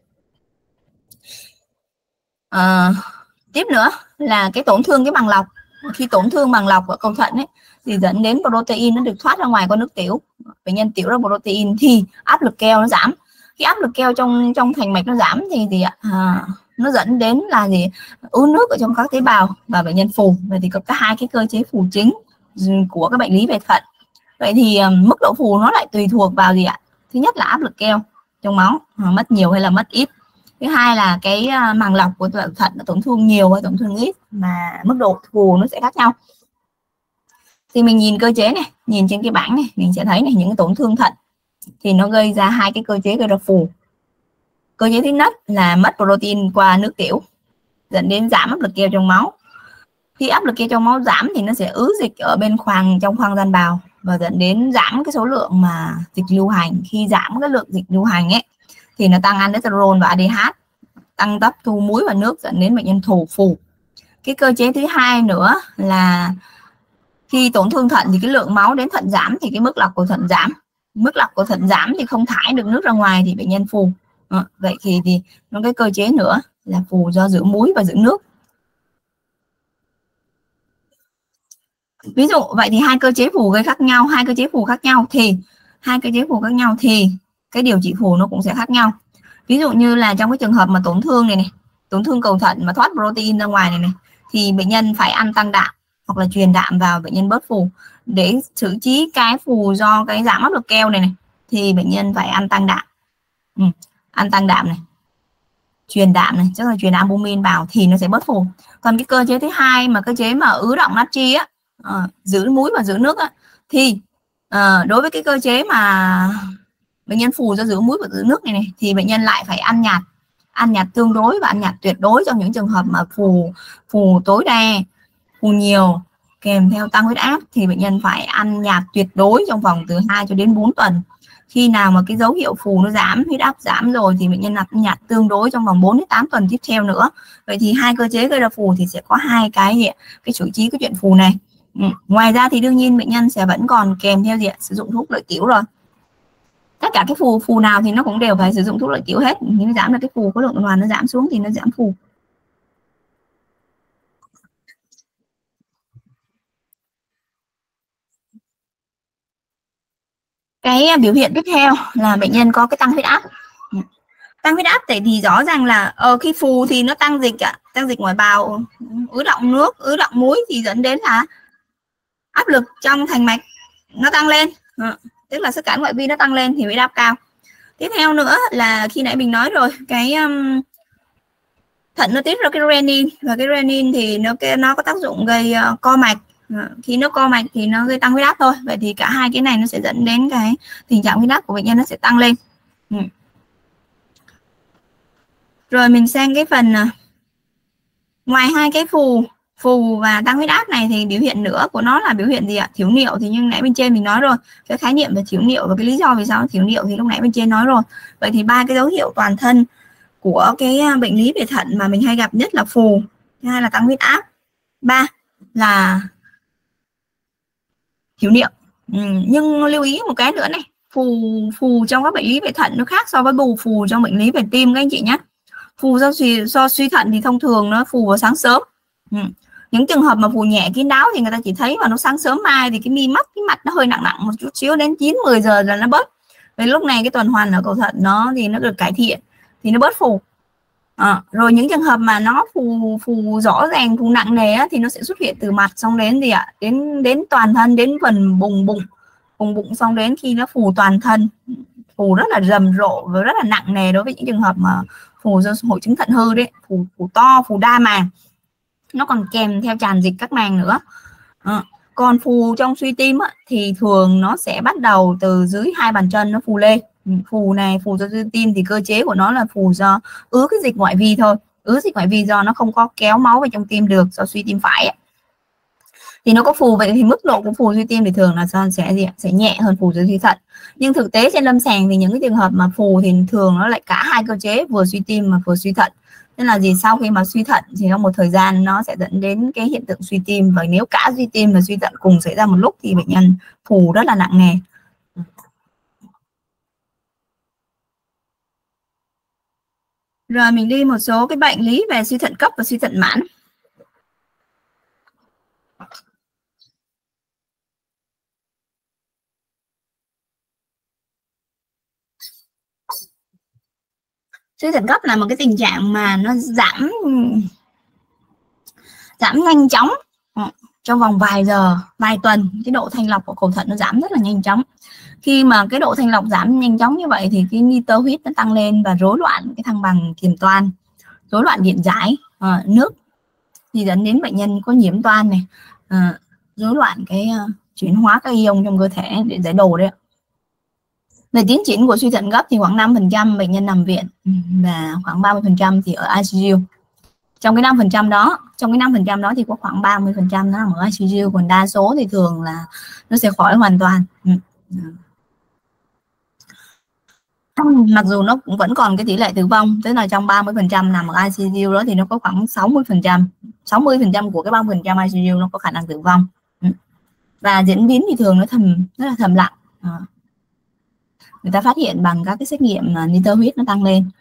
Speaker 1: À, tiếp nữa là cái tổn thương cái bằng lọc. Khi tổn thương bằng lọc ở cầu thận ấy, thì dẫn đến protein nó được thoát ra ngoài qua nước tiểu, bệnh nhân tiểu ra protein thì áp lực keo nó giảm. Khi áp lực keo trong trong thành mạch nó giảm thì gì ạ, à, nó dẫn đến là gì, ứ nước ở trong các tế bào và bệnh nhân phù. Vậy thì có cả hai cái cơ chế phù chính của các bệnh lý về thận. Vậy thì um, mức độ phù nó lại tùy thuộc vào gì ạ? Thứ nhất là áp lực keo trong máu, mất nhiều hay là mất ít. Thứ hai là cái uh, màng lọc của thận nó tổn thương nhiều hay tổn thương ít, mà mức độ phù nó sẽ khác nhau. Thì mình nhìn cơ chế này, nhìn trên cái bảng này, mình sẽ thấy này, những cái tổn thương thận thì nó gây ra hai cái cơ chế gây ra phù. Cơ chế thứ nhất là mất protein qua nước tiểu, dẫn đến giảm áp lực keo trong máu. Khi áp lực keo trong máu giảm thì nó sẽ ứ dịch ở bên khoang, trong khoang gian bào, và dẫn đến giảm cái số lượng mà dịch lưu hành. Khi giảm cái lượng dịch lưu hành ấy thì nó tăng aldosterone và a đê hát, tăng tốc thu muối và nước, dẫn đến bệnh nhân thù phù. Cái cơ chế thứ hai nữa là khi tổn thương thận thì cái lượng máu đến thận giảm, thì cái mức lọc của thận giảm. Mức lọc của thận giảm thì không thải được nước ra ngoài thì bệnh nhân phù. À, vậy thì thì nó cái cơ chế nữa là phù do giữ muối và giữ nước. Ví dụ vậy thì hai cơ chế phù gây khác nhau, hai cơ chế phù khác nhau thì hai cơ chế phù khác nhau thì cái điều trị phù nó cũng sẽ khác nhau. Ví dụ như là trong cái trường hợp mà tổn thương này này, tổn thương cầu thận mà thoát protein ra ngoài này này, thì bệnh nhân phải ăn tăng đạm hoặc là truyền đạm vào, bệnh nhân bớt phù. Để xử trí cái phù do cái giảm áp lực keo này này thì bệnh nhân phải ăn tăng đạm, ừ, ăn tăng đạm này, truyền đạm này, tức là truyền albumin vào thì nó sẽ bớt phù. Còn cái cơ chế thứ hai mà cơ chế mà ứ động natri á, à, giữ muối và giữ nước á, thì à, đối với cái cơ chế mà bệnh nhân phù do giữ muối và giữ nước này, này thì bệnh nhân lại phải ăn nhạt, ăn nhạt tương đối và ăn nhạt tuyệt đối trong những trường hợp mà phù phù tối đa, phù nhiều kèm theo tăng huyết áp thì bệnh nhân phải ăn nhạt tuyệt đối trong vòng từ hai cho đến bốn tuần. Khi nào mà cái dấu hiệu phù nó giảm, huyết áp giảm rồi thì bệnh nhân ăn nhạt tương đối trong vòng bốn đến tám tuần tiếp theo nữa. Vậy thì hai cơ chế gây ra phù thì sẽ có hai cái gì ạ? Cái xử trí cái chuyện phù này. Ừ. Ngoài ra thì đương nhiên bệnh nhân sẽ vẫn còn kèm theo gì ạ? Sử dụng thuốc lợi tiểu rồi. Tất cả cái phù phù nào thì nó cũng đều phải sử dụng thuốc lợi tiểu hết. Nếu nó giảm được cái phù, khối lượng tuần hoàn nó giảm xuống thì nó giảm phù. Cái biểu hiện tiếp theo là bệnh nhân có cái tăng huyết áp. Tăng huyết áp thì, thì rõ ràng là ờ, khi phù thì nó tăng dịch ạ, tăng dịch ngoài bào, ứ động nước, ứ động muối thì dẫn đến là áp lực trong thành mạch nó tăng lên, ừ, tức là sức cản ngoại vi nó tăng lên thì huyết áp cao. Tiếp theo nữa là khi nãy mình nói rồi, cái um, thận nó tiết ra cái renin, và cái renin thì nó cái nó có tác dụng gây uh, co mạch. Uh, khi nó co mạch thì nó gây tăng huyết áp thôi. Vậy thì cả hai cái này nó sẽ dẫn đến cái tình trạng huyết áp của bệnh nhân nó sẽ tăng lên. Ừ. Rồi mình sang cái phần uh, ngoài hai cái phù phù và tăng huyết áp này thì biểu hiện nữa của nó là biểu hiện gì ạ? Thiếu niệu. Thì nhưng nãy bên trên mình nói rồi, cái khái niệm về thiếu niệu và cái lý do vì sao thiếu niệu thì lúc nãy bên trên nói rồi. Vậy thì ba cái dấu hiệu toàn thân của cái bệnh lý về thận mà mình hay gặp nhất là phù, thứ hai là tăng huyết áp, ba là thiếu niệu. Ừ, nhưng lưu ý một cái nữa này, phù phù trong các bệnh lý về thận nó khác so với bù phù trong bệnh lý về tim các anh chị nhé. Phù do suy do suy thận thì thông thường nó phù vào sáng sớm. Ừ. Những trường hợp mà phù nhẹ kín đáo thì người ta chỉ thấy vào nó sáng sớm mai thì cái mi mắt cái mặt nó hơi nặng nặng một chút xíu, đến chín mười giờ là nó bớt. Vì lúc này cái tuần hoàn ở cầu thận nó thì nó được cải thiện thì nó bớt phù. À, rồi những trường hợp mà nó phù phù rõ ràng, phù nặng nề á, thì nó sẽ xuất hiện từ mặt xong đến gì ạ? Đến đến toàn thân, đến phần bùng bụng, bùng bụng xong đến khi nó phù toàn thân, phù rất là rầm rộ và rất là nặng nề đối với những trường hợp mà phù do hội chứng thận hư đấy, phù phù to, phù đa màng, nó còn kèm theo tràn dịch các màng nữa. À, còn phù trong suy tim á, thì thường nó sẽ bắt đầu từ dưới hai bàn chân nó phù lên. Phù này, phù do suy tim thì cơ chế của nó là phù do ứ cái dịch ngoại vi thôi, ứ dịch ngoại vi do nó không có kéo máu vào trong tim được, do suy tim phải ấy. Thì nó có phù, vậy thì mức độ của phù suy tim thì thường là sẽ gì sẽ nhẹ hơn phù do suy thận. Nhưng thực tế trên lâm sàng thì những cái trường hợp mà phù thì thường nó lại cả hai cơ chế, vừa suy tim mà vừa suy thận. Nên là gì, sau khi mà suy thận thì trong một thời gian nó sẽ dẫn đến cái hiện tượng suy tim, và nếu cả suy tim và suy thận cùng xảy ra một lúc thì bệnh nhân phù rất là nặng nề. Rồi mình đi một số cái bệnh lý về suy thận cấp và suy thận mãn. Suy thận cấp là một cái tình trạng mà nó giảm giảm nhanh chóng trong vòng vài giờ, vài tuần. Cái độ thanh lọc của cầu thận nó giảm rất là nhanh chóng. Khi mà cái độ thanh lọc giảm nhanh chóng như vậy thì cái nitơ huyết nó tăng lên và rối loạn cái thăng bằng kiềm toan, rối loạn điện giải, à, nước thì dẫn đến bệnh nhân có nhiễm toan này, à, rối loạn cái uh, chuyển hóa các ion trong cơ thể để giải đồ đấy. Về tiến triển của suy thận gấp thì khoảng năm phần trăm bệnh nhân nằm viện và khoảng ba mươi phần trăm thì ở i xê u. Trong cái năm phần trăm đó, trong cái năm phần trăm đó thì có khoảng ba mươi phần trăm nó nằm ở i xê u, còn đa số thì thường là nó sẽ khỏi hoàn toàn. Mặc dù nó cũng vẫn còn cái tỷ lệ tử vong, tức là trong ba mươi phần trăm nằm ở i xê u đó thì nó có khoảng sáu mươi phần trăm, sáu mươi phần trăm của cái ba mươi phần trăm i xê u nó có khả năng tử vong. Và diễn biến thì thường nó thầm rất là thầm lặng. Người ta phát hiện bằng các cái xét nghiệm nitơ huyết nó tăng lên.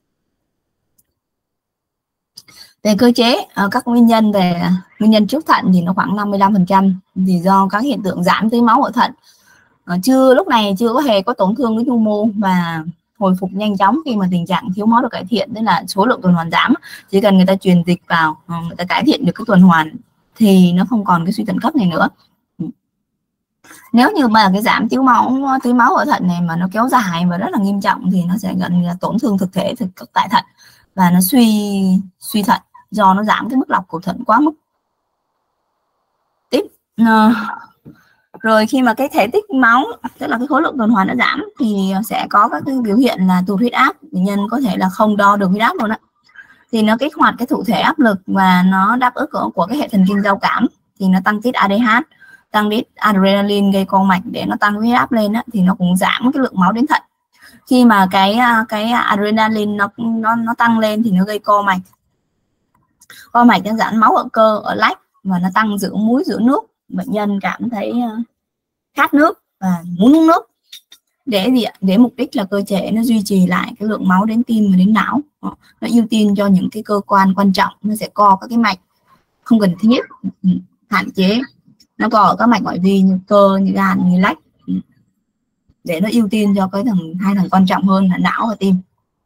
Speaker 1: Về cơ chế, các nguyên nhân về nguyên nhân trước thận thì nó khoảng năm mươi lăm phần trăm thì do các hiện tượng giảm tưới máu ở thận. Chưa lúc này chưa có hề có tổn thương với nhu mô và hồi phục nhanh chóng khi mà tình trạng thiếu máu được cải thiện, tức là số lượng tuần hoàn giảm. Chỉ cần người ta truyền dịch vào, người ta cải thiện được cái tuần hoàn thì nó không còn cái suy thận cấp này nữa. Nếu như mà cái giảm thiếu máu tưới máu ở thận này mà nó kéo dài và rất là nghiêm trọng thì nó sẽ gần là tổn thương thực thể thực tại thận và nó suy suy thận do nó giảm cái mức lọc của thận quá mức. Tiếp rồi khi mà cái thể tích máu, tức là cái khối lượng tuần hoàn nó giảm thì sẽ có các cái biểu hiện là tụt huyết áp, bệnh nhân có thể là không đo được huyết áp luôn á. Thì nó kích hoạt cái thụ thể áp lực và nó đáp ứng của, của cái hệ thần kinh giao cảm, thì nó tăng tiết a đê hát, tăng tiết adrenaline gây co mạch để nó tăng huyết áp lên á, thì nó cũng giảm cái lượng máu đến thận. Khi mà cái cái adrenaline nó nó nó tăng lên thì nó gây co mạch, co mạch nó giãn máu ở cơ, ở lách và nó tăng giữ muối giữ nước. Bệnh nhân cảm thấy khát nước và muốn uống nước. Để gì ạ? Để mục đích là cơ thể nó duy trì lại cái lượng máu đến tim và đến não. Nó ưu tiên cho những cái cơ quan quan trọng, nó sẽ co các cái mạch không cần thiết, hạn chế. Nó co ở các mạch ngoại vi như cơ, như gan, như lách, để nó ưu tiên cho cái thằng hai thằng quan trọng hơn là não và tim.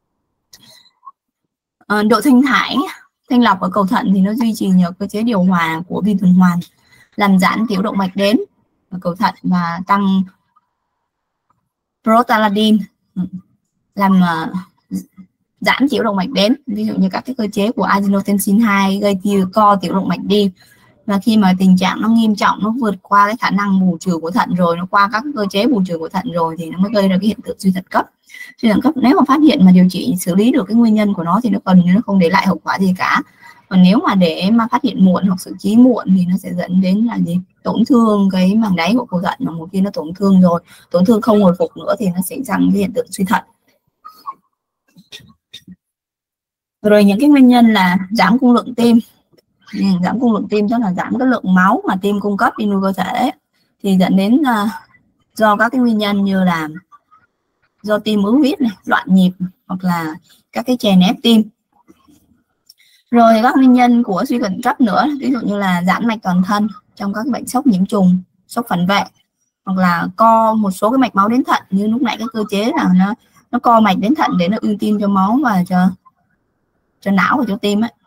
Speaker 1: À, độ thanh thải, thanh lọc ở cầu thận thì nó duy trì nhờ cơ chế điều hòa của vi tuần hoàn, làm giãn tiểu động mạch đến ở cầu thận và tăng prostaglandin. làm uh, giãn tiểu động mạch đến, ví dụ như các cái cơ chế của angiotensin hai gây tiêu co tiểu động mạch đi. Và khi mà tình trạng nó nghiêm trọng, nó vượt qua cái khả năng bù trừ của thận rồi, nó qua các cơ chế bù trừ của thận rồi thì nó mới gây ra cái hiện tượng suy thận cấp. Suy thận cấp nếu mà phát hiện mà điều trị xử lý được cái nguyên nhân của nó thì nó gần như nó không để lại hậu quả gì cả. Còn nếu mà để mà phát hiện muộn hoặc xử trí muộn thì nó sẽ dẫn đến là gì? Tổn thương cái màng đáy của cầu thận, mà một khi nó tổn thương rồi, tổn thương không hồi phục nữa thì nó sẽ rằng cái hiện tượng suy thận. Rồi những cái nguyên nhân là giảm cung lượng tim. Giảm cung lượng tim tức là giảm cái lượng máu mà tim cung cấp đi nuôi cơ thể, thì dẫn đến uh, do các cái nguyên nhân như là do tim ứ huyết này, loạn nhịp, hoặc là các cái chèn ép tim. Rồi các nguyên nhân của suy thận cấp nữa, ví dụ như là giãn mạch toàn thân trong các bệnh sốc nhiễm trùng, sốc phản vệ, hoặc là co một số cái mạch máu đến thận, như lúc nãy cái cơ chế là nó nó co mạch đến thận để nó ưu tiên cho máu và cho cho não và cho tim ấy.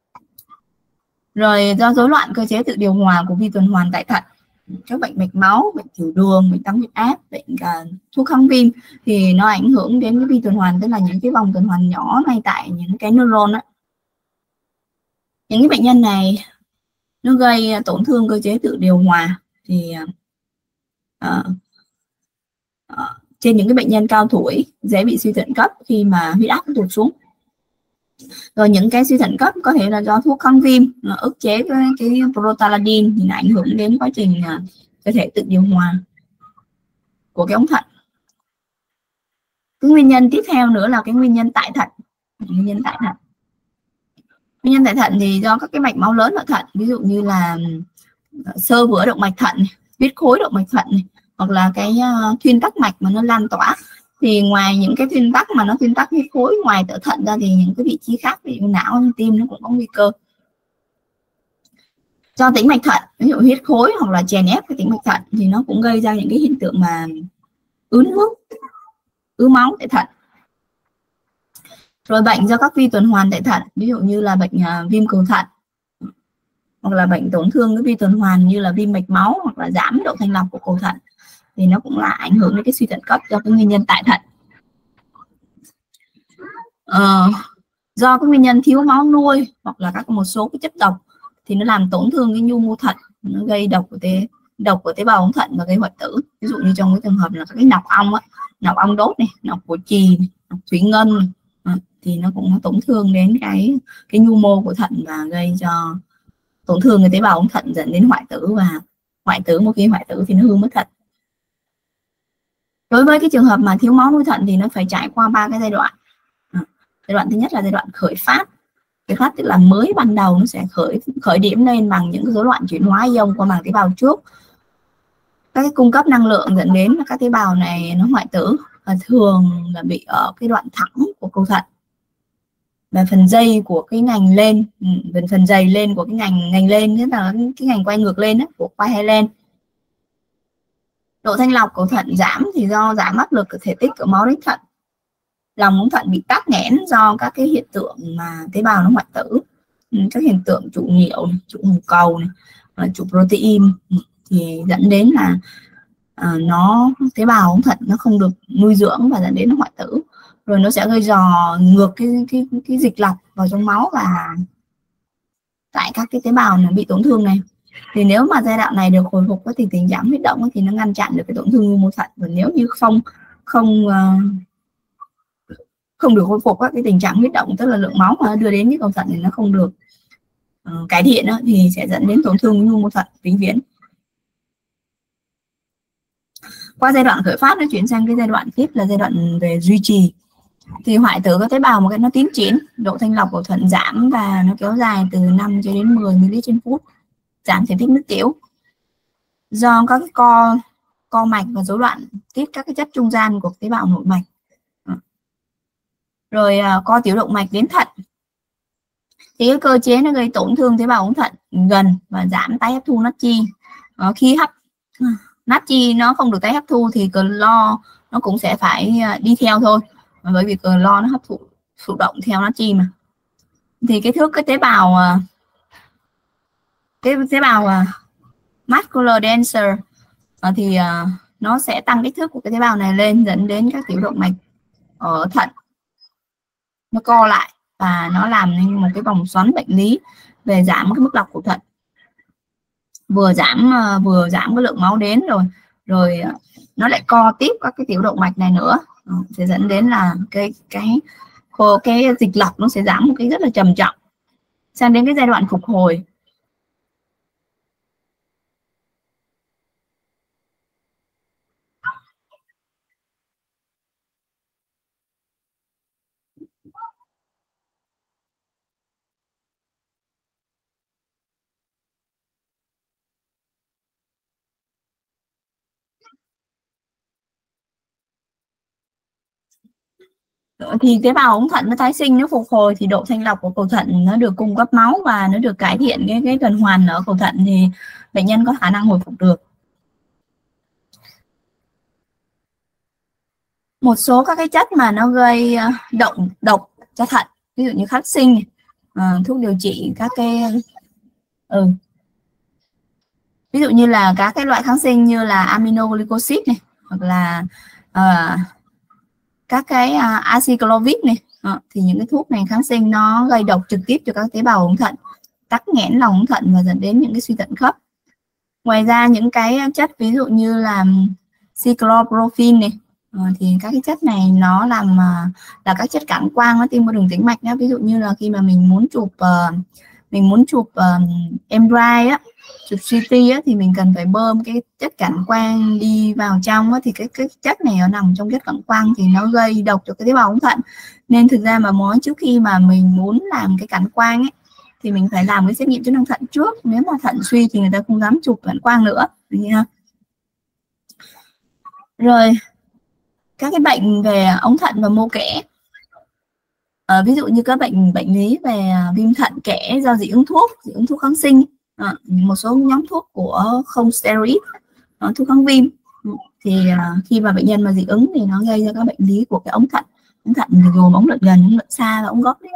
Speaker 1: Rồi do rối loạn cơ chế tự điều hòa của vi tuần hoàn tại thận, các bệnh mạch máu, bệnh tiểu đường, bệnh tăng huyết áp, bệnh uh, thuốc kháng viêm thì nó ảnh hưởng đến cái vi tuần hoàn, tức là những cái vòng tuần hoàn nhỏ ngay tại những cái neuron á. Những cái bệnh nhân này nó gây tổn thương cơ chế tự điều hòa thì uh, uh, trên những cái bệnh nhân cao tuổi dễ bị suy thận cấp khi mà huyết áp tụt xuống. Rồi những cái suy thận cấp có thể là do thuốc kháng viêm nó ức chế cái, cái prostaglandin thì nó ảnh hưởng đến quá trình uh, cơ thể tự điều hòa của cái ống thận. Cái nguyên nhân tiếp theo nữa là cái nguyên nhân tại thận. Nguyên nhân tại thận. Nguyên nhân tại thận thì do các cái mạch máu lớn ở thận, ví dụ như là xơ vữa động mạch thận, huyết khối động mạch thận, hoặc là cái uh, thuyên tắc mạch mà nó lan tỏa. Thì ngoài những cái thuyên tắc mà nó thuyên tắc huyết khối ngoài tở thận ra thì những cái vị trí khác, ví dụ não, tim nó cũng có nguy cơ. Do tĩnh mạch thận, ví dụ huyết khối hoặc là chèn ép cái tĩnh mạch thận thì nó cũng gây ra những cái hiện tượng mà ứ nước, ứ máu tại thận. Rồi bệnh do các vi tuần hoàn tại thận, ví dụ như là bệnh uh, viêm cầu thận, hoặc là bệnh tổn thương cái vi tuần hoàn như là viêm mạch máu, hoặc là giảm độ thanh lọc của cầu thận, thì nó cũng là ảnh hưởng đến cái suy thận cấp do cái nguyên nhân tại thận. Ờ, do cái nguyên nhân thiếu máu nuôi hoặc là các một số cái chất độc thì nó làm tổn thương cái nhu mô thận, nó gây độc của tế độc của tế bào ống thận và gây hoại tử. Ví dụ như trong cái trường hợp là các cái nọc ong á, nọc ong đốt này, nọc của chì này, nọc thủy ngân này, à, thì nó cũng tổn thương đến cái cái nhu mô của thận và gây cho tổn thương cái tế bào ống thận, dẫn đến hoại tử, và hoại tử một khi hoại tử thì nó hư mất thận. Đối với cái trường hợp mà thiếu máu nuôi thận thì nó phải trải qua ba cái giai đoạn. À, giai đoạn thứ nhất là giai đoạn khởi phát. Khởi phát tức là mới ban đầu nó sẽ khởi khởi điểm lên bằng những cái rối loạn chuyển hóa ion qua màng tế bào trước. Các cái cung cấp năng lượng dẫn đến các tế bào này nó hoại tử, và thường là bị ở cái đoạn thẳng của cầu thận và phần dây của cái ngành lên, phần phần dày lên của cái ngành ngành lên, tức là cái ngành quay ngược lên đó, của quay hay lên. Độ thanh lọc cầu thận giảm thì do giảm áp lực của thể tích của máu đến thận. Lòng ống thận bị tắc nghẽn do các cái hiện tượng mà tế bào nó hoại tử, các hiện tượng trụ nhiễu, trụ hồng cầu này, trụ protein, thì dẫn đến là uh, nó tế bào ống thận nó không được nuôi dưỡng và dẫn đến nó hoại tử. Rồi nó sẽ gây dò ngược cái cái cái dịch lọc vào trong máu, và tại các cái tế bào nó bị tổn thương này. Thì nếu mà giai đoạn này được hồi phục thì tình trạng huyết động thì nó ngăn chặn được cái tổn thương nhu mô thận. Và nếu như không không uh, không được hồi phục cái tình trạng huyết động, tức là lượng máu mà đưa đến cái cầu thận thì nó không được uh, cải thiện đó, thì sẽ dẫn đến tổn thương nhu mô thận vĩnh viễn. Qua giai đoạn khởi phát nó chuyển sang cái giai đoạn tiếp là giai đoạn về duy trì. Thì hoại tử các tế bào một cái nó tiến triển, độ thanh lọc của thận giảm và nó kéo dài từ năm cho đến mười mi li lít trên phút, giảm thể tích nước tiểu. Do các cái co co mạch và rối loạn tiết các cái chất trung gian của tế bào nội mạch. Rồi uh, co tiểu động mạch đến thận. Thì cái cơ chế nó gây tổn thương tế bào ống thận gần và giảm tái hấp thu natri. Uh, khi hấp natri nó không được tái hấp thu thì clo nó cũng sẽ phải đi theo thôi, bởi vì clo nó hấp thụ thụ động theo natri mà. Thì cái thước cái tế bào cái tế bào macular denser thì nó sẽ tăng kích thước của cái tế bào này lên, dẫn đến các tiểu động mạch ở thận nó co lại và nó làm nên một cái vòng xoắn bệnh lý về giảm cái mức lọc của thận, vừa giảm vừa giảm cái lượng máu đến rồi rồi nó lại co tiếp các cái tiểu động mạch này nữa, sẽ dẫn đến là cái cái cái dịch lọc nó sẽ giảm một cái rất là trầm trọng. Sang đến cái giai đoạn phục hồi thì tế bào ống thận nó tái sinh, nó phục hồi thì độ thanh lọc của cầu thận nó được cung cấp máu và nó được cải thiện cái cái tuần hoàn ở cầu thận thì bệnh nhân có khả năng hồi phục được. Một số các cái chất mà nó gây động độc cho thận, ví dụ như kháng sinh, uh, thuốc điều trị các cái ừ. ví dụ như là các cái loại kháng sinh như là aminoglycosid này, hoặc là uh, các cái uh, aciclovir này, uh, thì những cái thuốc này kháng sinh nó gây độc trực tiếp cho các tế bào ống thận, tắc nghẽn lòng ống thận và dẫn đến những cái suy thận khớp. Ngoài ra những cái chất ví dụ như là cycloprophene này, uh, thì các cái chất này nó làm uh, là các chất cản quang nó tiêm vào đường tĩnh mạch đó. Ví dụ như là khi mà mình muốn chụp uh, mình muốn chụp uh, em rờ i á, chụp xê tê á, thì mình cần phải bơm cái chất cản quang đi vào trong á, thì cái cái chất này nó nằm trong chất cản quang thì nó gây độc cho cái tế bào ống thận. Nên thực ra mà nói trước khi mà mình muốn làm cái cản quang ấy thì mình phải làm cái xét nghiệm chức năng thận trước. Nếu mà thận suy thì người ta không dám chụp cản quang nữa. Rồi các cái bệnh về ống thận và mô kẽ, à, ví dụ như các bệnh bệnh lý về viêm thận kẽ do dị ứng thuốc, dị ứng thuốc kháng sinh, à, một số nhóm thuốc của không steroid, à, thuốc kháng viêm, thì à, khi mà bệnh nhân mà dị ứng thì nó gây ra các bệnh lý của cái ống thận. Ống thận thì gồm ống lượn gần, ống lượn xa và ống gốc đấy.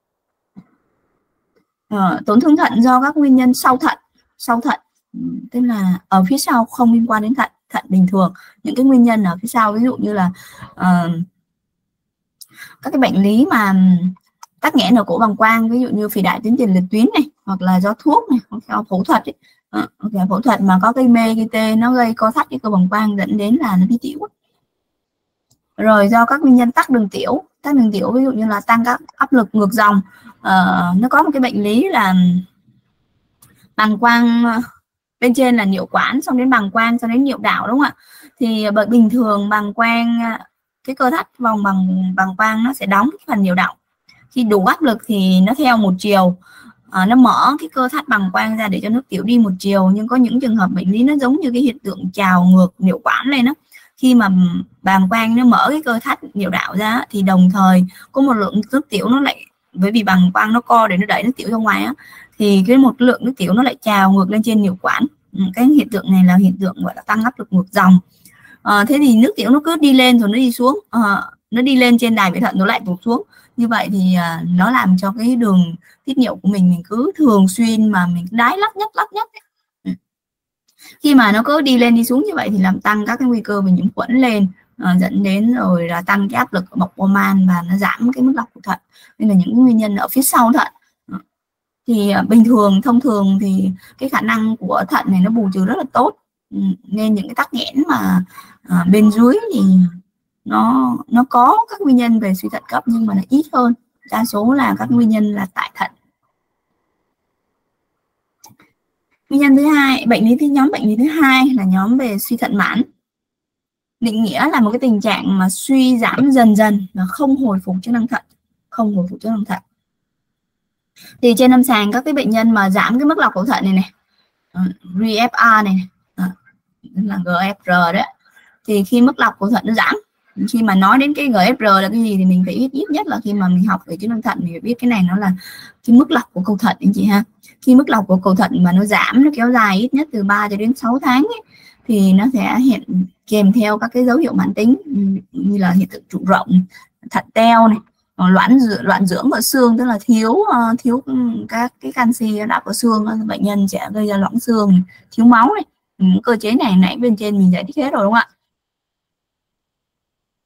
Speaker 1: À, tổn thương thận do các nguyên nhân sau thận, sau thận tức là ở phía sau không liên quan đến thận, thận bình thường. Những cái nguyên nhân ở phía sau ví dụ như là uh, các cái bệnh lý mà tắc nghẽn ở cổ bàng quang, ví dụ như phì đại tuyến tiền liệt tuyến này, hoặc là do thuốc này, hoặc do phẫu thuật ấy. À, okay, phẫu thuật mà có gây mê gây tê nó gây co thắt cái cơ bàng quang dẫn đến là nó đi tiểu. Rồi do các nguyên nhân tắc đường tiểu, tắc đường tiểu ví dụ như là tăng các áp lực ngược dòng. À, nó có một cái bệnh lý là bàng quang bên trên là niệu quản, xong đến bàng quang, xong đến niệu đạo, đúng không ạ? Thì bởi bình thường bàng quang, cái cơ thắt vòng bằng bàng quang nó sẽ đóng cái phần niệu đạo. Khi đủ áp lực thì nó theo một chiều, à, nó mở cái cơ thắt bàng quang ra để cho nước tiểu đi một chiều. Nhưng có những trường hợp bệnh lý nó giống như cái hiện tượng trào ngược niệu quản lên đó. Khi mà bàng quang nó mở cái cơ thắt niệu đạo ra thì đồng thời có một lượng nước tiểu nó lại, bởi vì bàng quang nó co để nó đẩy nước tiểu ra ngoài á, thì cái một lượng nước tiểu nó lại trào ngược lên trên niệu quản. Cái hiện tượng này là hiện tượng gọi là tăng áp lực ngược dòng. À, thế thì nước tiểu nó cứ đi lên rồi nó đi xuống, à, nó đi lên trên đài bệ thận nó lại tụt xuống. Như vậy thì à, nó làm cho cái đường tiết niệu của mình mình cứ thường xuyên mà mình đái lắc nhắc lắc nhắc. Ừ. Khi mà nó cứ đi lên đi xuống như vậy thì làm tăng các cái nguy cơ về nhiễm khuẩn lên, à, dẫn đến rồi là tăng cái áp lực ở bọc Bowman và nó giảm cái mức lọc của thận. Nên là những nguyên nhân ở phía sau thận. Thì à, bình thường thông thường thì cái khả năng của thận này nó bù trừ rất là tốt. Ừ. Nên những cái tắc nghẽn mà à, bên dưới thì nó nó có các nguyên nhân về suy thận cấp nhưng mà nó ít hơn, đa số là các nguyên nhân là tại thận. Nguyên nhân thứ hai, bệnh lý thứ nhóm bệnh lý thứ hai là nhóm về suy thận mãn. Định nghĩa là một cái tình trạng mà suy giảm dần dần và không hồi phục chức năng thận, không hồi phục chức năng thận. Thì trên lâm sàng các cái bệnh nhân mà giảm cái mức lọc của thận này này, rờ ép rờ này, là giê ép rờ đấy, thì khi mức lọc của thận nó giảm. Khi mà nói đến cái giê ép rờ là cái gì thì mình phải biết ít nhất là khi mà mình học về chức năng thận mình phải biết cái này nó là cái mức lọc của cầu thận anh chị ha. Khi mức lọc của cầu thận mà nó giảm, nó kéo dài ít nhất từ ba cho đến sáu tháng ấy, thì nó sẽ hiện kèm theo các cái dấu hiệu mãn tính như là hiện tượng trụ rộng, thận teo này, loãng loạn dưỡng ở xương, tức là thiếu uh, thiếu các cái canxi đạp vào xương, bệnh nhân sẽ gây ra loãng xương, thiếu máu này. Ừ, cơ chế này nãy bên trên mình giải thích hết rồi đúng không ạ?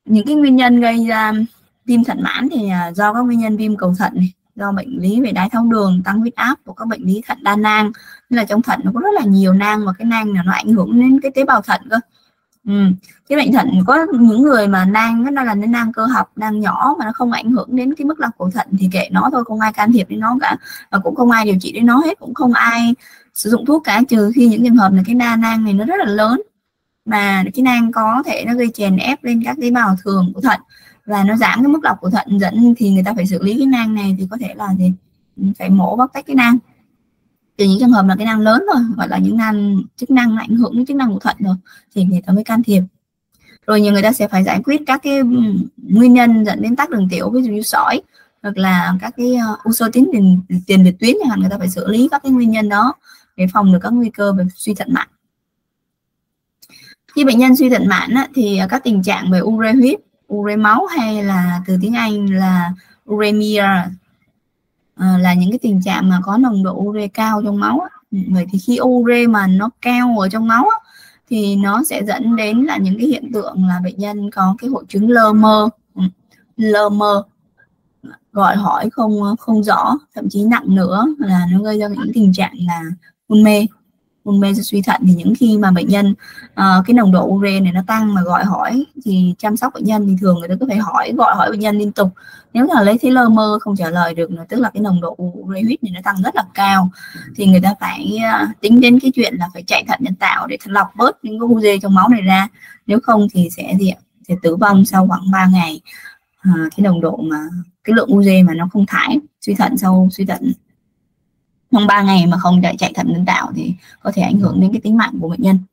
Speaker 1: những cái nguyên nhân gây ra viêm thận mãn thì do các nguyên nhân viêm cầu thận này, do bệnh lý về đái tháo đường, tăng huyết áp, của các bệnh lý thận đa nang. Nên là trong thận nó có rất là nhiều nang, và cái nang là nó ảnh hưởng đến cái tế bào thận cơ. Ừ. Cái bệnh thận có những người mà nang nó là cái nang cơ học, nang nhỏ mà nó không ảnh hưởng đến cái mức lọc của thận thì kệ nó thôi, không ai can thiệp đến nó cả, và cũng không ai điều trị đến nó hết, cũng không ai sử dụng thuốc cả, trừ khi những trường hợp là cái nang nang này nó rất là lớn, mà cái nang có thể nó gây chèn ép lên các tế bào thường của thận và nó giảm cái mức lọc của thận, dẫn thì người ta phải xử lý cái nang này, thì có thể là gì phải mổ bóc tách cái nang. Từ những trường hợp là cái nang lớn rồi, gọi là những nang chức năng ảnh hưởng đến chức năng của thận rồi, thì người ta mới can thiệp. Rồi nhiều người ta sẽ phải giải quyết các cái nguyên nhân dẫn đến tắc đường tiểu, ví dụ như sỏi hoặc là các cái u xơ tuyến tiền tiền liệt tuyến, chẳng hạn, người ta phải xử lý các cái nguyên nhân đó để phòng được các nguy cơ về suy thận mạn. Khi bệnh nhân suy thận mạn á, thì các tình trạng về ure huyết, ure máu, hay là từ tiếng Anh là uremia, à, là những cái tình trạng mà có nồng độ ure cao trong máu á. Vậy thì khi ure mà nó cao ở trong máu á, thì nó sẽ dẫn đến là những cái hiện tượng là bệnh nhân có cái hội chứng lơ mơ, lơ mơ, gọi hỏi không không rõ, thậm chí nặng nữa là nó gây ra những tình trạng là hôn mê, hôn mê do suy thận. Thì những khi mà bệnh nhân uh, cái nồng độ ure này nó tăng mà gọi hỏi thì chăm sóc bệnh nhân thì thường người ta cứ phải hỏi gọi hỏi bệnh nhân liên tục. Nếu là lấy thấy lơ mơ không trả lời được, tức là cái nồng độ ure huyết này nó tăng rất là cao, thì người ta phải uh, tính đến cái chuyện là phải chạy thận nhân tạo để lọc bớt những cái u dê trong máu này ra. Nếu không thì sẽ gì sẽ tử vong sau khoảng ba ngày. Uh, cái nồng độ mà cái lượng u dê mà nó không thải, suy thận sau suy thận trong ba ngày mà không chạy chạy thận nhân tạo thì có thể ảnh hưởng đến cái tính mạng của bệnh nhân.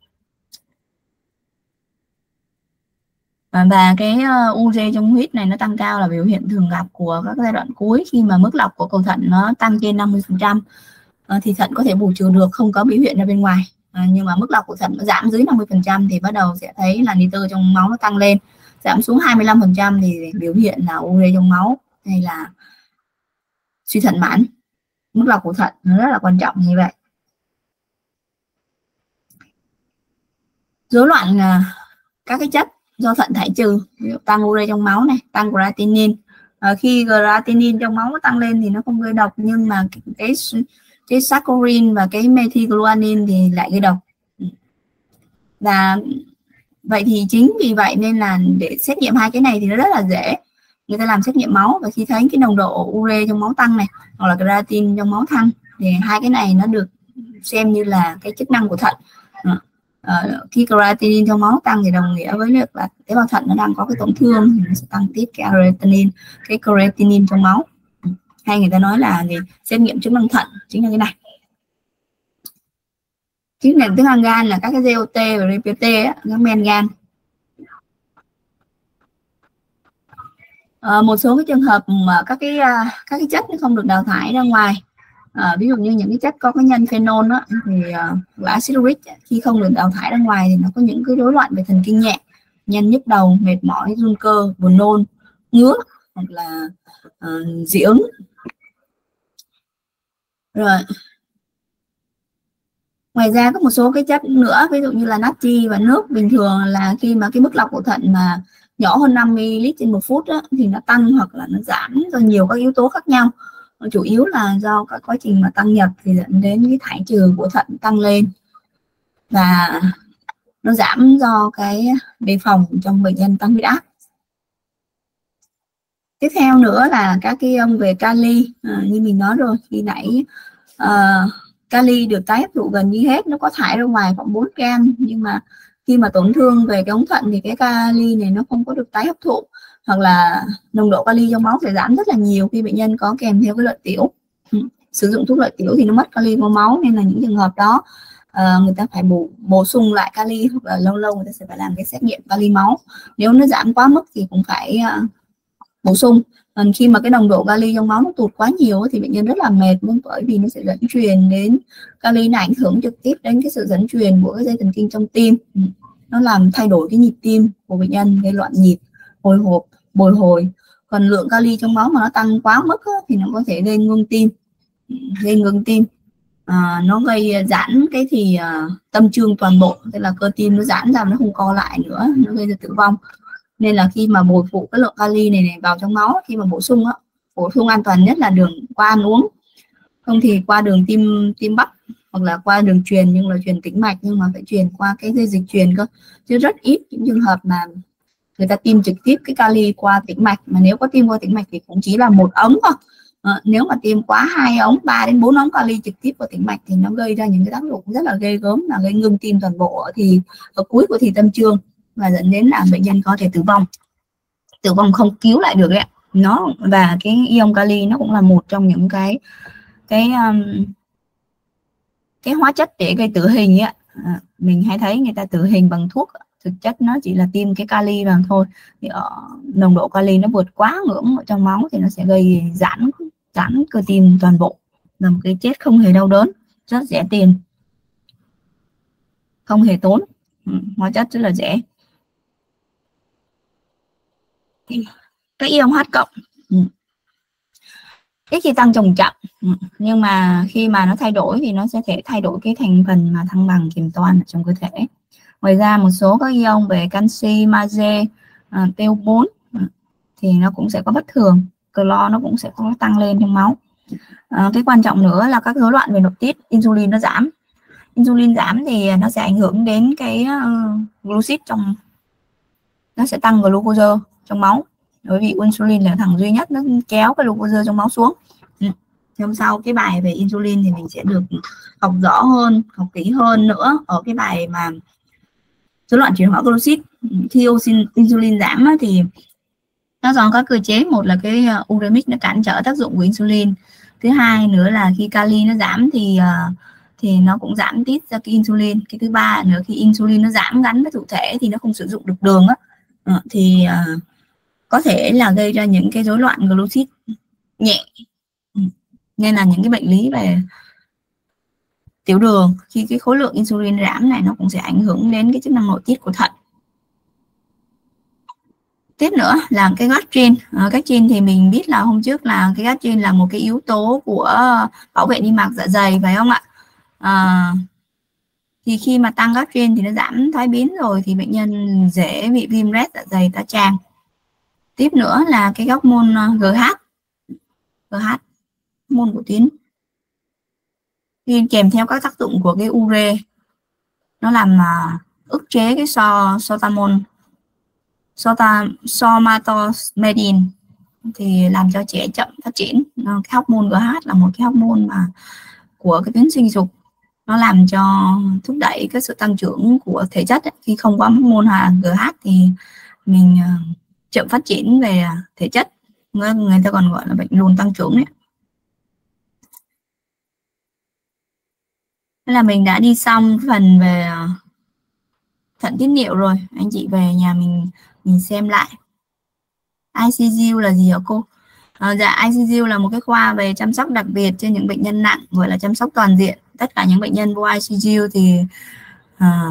Speaker 1: Và, và cái uh, u dê trong huyết này nó tăng cao là biểu hiện thường gặp của các giai đoạn cuối, khi mà mức lọc của cầu thận nó tăng trên năm mươi phần trăm uh, thì thận có thể bù trừ được, không có biểu hiện ra bên ngoài. Uh, nhưng mà mức lọc của thận nó giảm dưới năm mươi phần trăm thì bắt đầu sẽ thấy là nitơ trong máu nó tăng lên, giảm xuống hai mươi lăm phần trăm thì biểu hiện là u dê trong máu hay là suy thận mãn. Mức lọc của thận nó rất là quan trọng như vậy. Rối loạn là các cái chất do thận thải trừ, ví dụ tăng ure trong máu này, tăng creatinine. À, khi creatinine trong máu nó tăng lên thì nó không gây độc, nhưng mà cái cái saccharin và cái methylguanine thì lại gây độc. Và vậy thì chính vì vậy nên là để xét nghiệm hai cái này thì nó rất là dễ. Người ta làm xét nghiệm máu và khi thấy cái nồng độ ure trong máu tăng này hoặc là creatine trong máu tăng thì hai cái này nó được xem như là cái chức năng của thận. À, khi creatinine trong máu tăng thì đồng nghĩa với việc là tế bào thận nó đang có cái tổn thương thì nó sẽ tăng tiết creatinine, cái creatinine trong máu. Hay người ta nói là gì? Xét nghiệm chức năng thận chính là cái này. Chức năng chức năng gan là các cái giê o tê và rờ pê tê á, các men gan. À, một số cái trường hợp mà các cái các cái chất nó không được đào thải ra ngoài, à, ví dụ như những cái chất có cái nhân phenol đó, thì uh, acid uric khi không được đào thải ra ngoài thì nó có những cái rối loạn về thần kinh nhẹ, nhanh nhức đầu, mệt mỏi, run cơ, buồn nôn, ngứa hoặc là uh, dị ứng. Rồi ngoài ra có một số cái chất nữa, ví dụ như là natri và nước. Bình thường là khi mà cái mức lọc của thận mà nhỏ hơn năm mi li lít trên một phút đó, thì nó tăng hoặc là nó giảm do nhiều các yếu tố khác nhau. Chủ yếu là do các quá trình mà tăng nhập thì dẫn đến cái thải trừ của thận tăng lên, và nó giảm do cái đề phòng trong bệnh nhân tăng huyết áp. Tiếp theo nữa là các cái ông về kali, à, như mình nói rồi khi nãy, à, kali được tái hấp thụ gần như hết, nó có thải ra ngoài khoảng bốn gam, nhưng mà khi mà tổn thương về cái ống thận thì cái kali này nó không có được tái hấp thụ, hoặc là nồng độ kali trong máu sẽ giảm rất là nhiều khi bệnh nhân có kèm theo cái lợi tiểu. Ừ. Sử dụng thuốc lợi tiểu thì nó mất kali vào máu, nên là những trường hợp đó uh, người ta phải bổ bổ sung lại kali, hoặc là lâu lâu người ta sẽ phải làm cái xét nghiệm kali máu. Nếu nó giảm quá mức thì cũng phải uh, bổ sung. Còn khi mà cái nồng độ kali trong máu nó tụt quá nhiều thì bệnh nhân rất là mệt, bởi vì nó sẽ dẫn truyền đến kali này, ảnh hưởng trực tiếp đến cái sự dẫn truyền của cái dây thần kinh trong tim. Ừ. Nó làm thay đổi cái nhịp tim của bệnh nhân, gây loạn nhịp, hồi hộp, bồi hồi. Còn lượng kali trong máu mà nó tăng quá mức á, thì nó có thể gây ngưng tim, gây ngưng tim, à, nó gây giãn cái thì uh, tâm trương toàn bộ, tức là cơ tim nó giãn ra, nó không co lại nữa, nó gây ra tử vong. Nên là khi mà bồi phụ cái lượng kali này, này vào trong máu, khi mà bổ sung á, bổ sung an toàn nhất là đường qua ăn uống, không thì qua đường tim tim bắp hoặc là qua đường truyền, nhưng là truyền tĩnh mạch, nhưng mà phải truyền qua cái dây dịch truyền cơ, chứ rất ít những trường hợp mà người ta tiêm trực tiếp cái kali qua tĩnh mạch. Mà nếu có tiêm qua tĩnh mạch thì cũng chỉ là một ống thôi. À, nếu mà tiêm quá hai ống, ba đến bốn ống kali trực tiếp vào tĩnh mạch thì nó gây ra những cái tác dụng rất là ghê gớm, là gây ngưng tim toàn bộ thì ở cuối của thì tâm trương, và dẫn đến là bệnh nhân có thể tử vong, tử vong không cứu lại được đấy. Nó và cái ion kali nó cũng là một trong những cái cái um, cái hóa chất để gây tử hình ấy. À, mình hay thấy người ta tử hình bằng thuốc, thực chất nó chỉ là tiêm cái kali vào thôi. Thì ở nồng độ kali nó vượt quá ngưỡng ở trong máu thì nó sẽ gây giãn giãn cơ tim toàn bộ, là một cái chết không hề đau đớn, rất rẻ tiền, không hề tốn, ừ, hóa chất rất là rẻ. Cái ion H cộng ừ. ít khi tăng trồng chậm, ừ. nhưng mà khi mà nó thay đổi thì nó sẽ thể thay đổi cái thành phần mà thăng bằng kiềm toan ở trong cơ thể. Ngoài ra một số các ion về canxi, magie, à, T O bốn à, thì nó cũng sẽ có bất thường, clo nó cũng sẽ có tăng lên trong máu. À, cái quan trọng nữa là các rối loạn về nội tiết, insulin nó giảm. Insulin giảm thì nó sẽ ảnh hưởng đến cái uh, glucid trong, nó sẽ tăng glucose trong máu, bởi vì insulin là thằng duy nhất nó kéo cái glucose trong máu xuống. Ừ. Hôm sau cái bài về insulin thì mình sẽ được học rõ hơn, học kỹ hơn nữa ở cái bài mà rối loạn chuyển hóa glucid. Khi insulin giảm thì nó do các cơ chế, một là cái uremic nó cản trở tác dụng của insulin, thứ hai nữa là khi kali nó giảm thì thì nó cũng giảm tiết ra cái insulin, cái thứ ba nữa khi insulin nó giảm gắn với thụ thể thì nó không sử dụng được đường á, à, thì uh, có thể là gây ra những cái rối loạn glucid nhẹ. Nên là những cái bệnh lý về tiểu đường, khi cái khối lượng insulin giảm này nó cũng sẽ ảnh hưởng đến cái chức năng nội tiết của thận. Tiếp nữa là cái gastrin. À, gastrin thì mình biết là hôm trước là cái gastrin là một cái yếu tố của bảo vệ niêm mạc dạ dày, phải không ạ? À, thì khi mà tăng gastrin thì nó giảm thoái biến rồi thì bệnh nhân dễ bị viêm loét dạ dày, tá tràng. Tiếp nữa là cái hormone giê hát, giê hát, hormone của tuyến, khi kèm theo các tác dụng của cái ure, nó làm uh, ức chế cái so sotamol, sota, somatosmedin, thì làm cho trẻ chậm phát triển. Cái hormone giê hát là một cái hormone mà của cái tuyến sinh dục, nó làm cho thúc đẩy cái sự tăng trưởng của thể chất ấy. Khi không có hormone giê hát thì mình uh, chậm phát triển về thể chất, người, người ta còn gọi là bệnh lùn tăng trưởng ấy. Thế là mình đã đi xong phần về thận tiết niệu rồi, anh chị về nhà mình mình xem lại. i xê u là gì hả cô? À, dạ i xê u là một cái khoa về chăm sóc đặc biệt cho những bệnh nhân nặng, gọi là chăm sóc toàn diện. Tất cả những bệnh nhân vô i xê u thì à,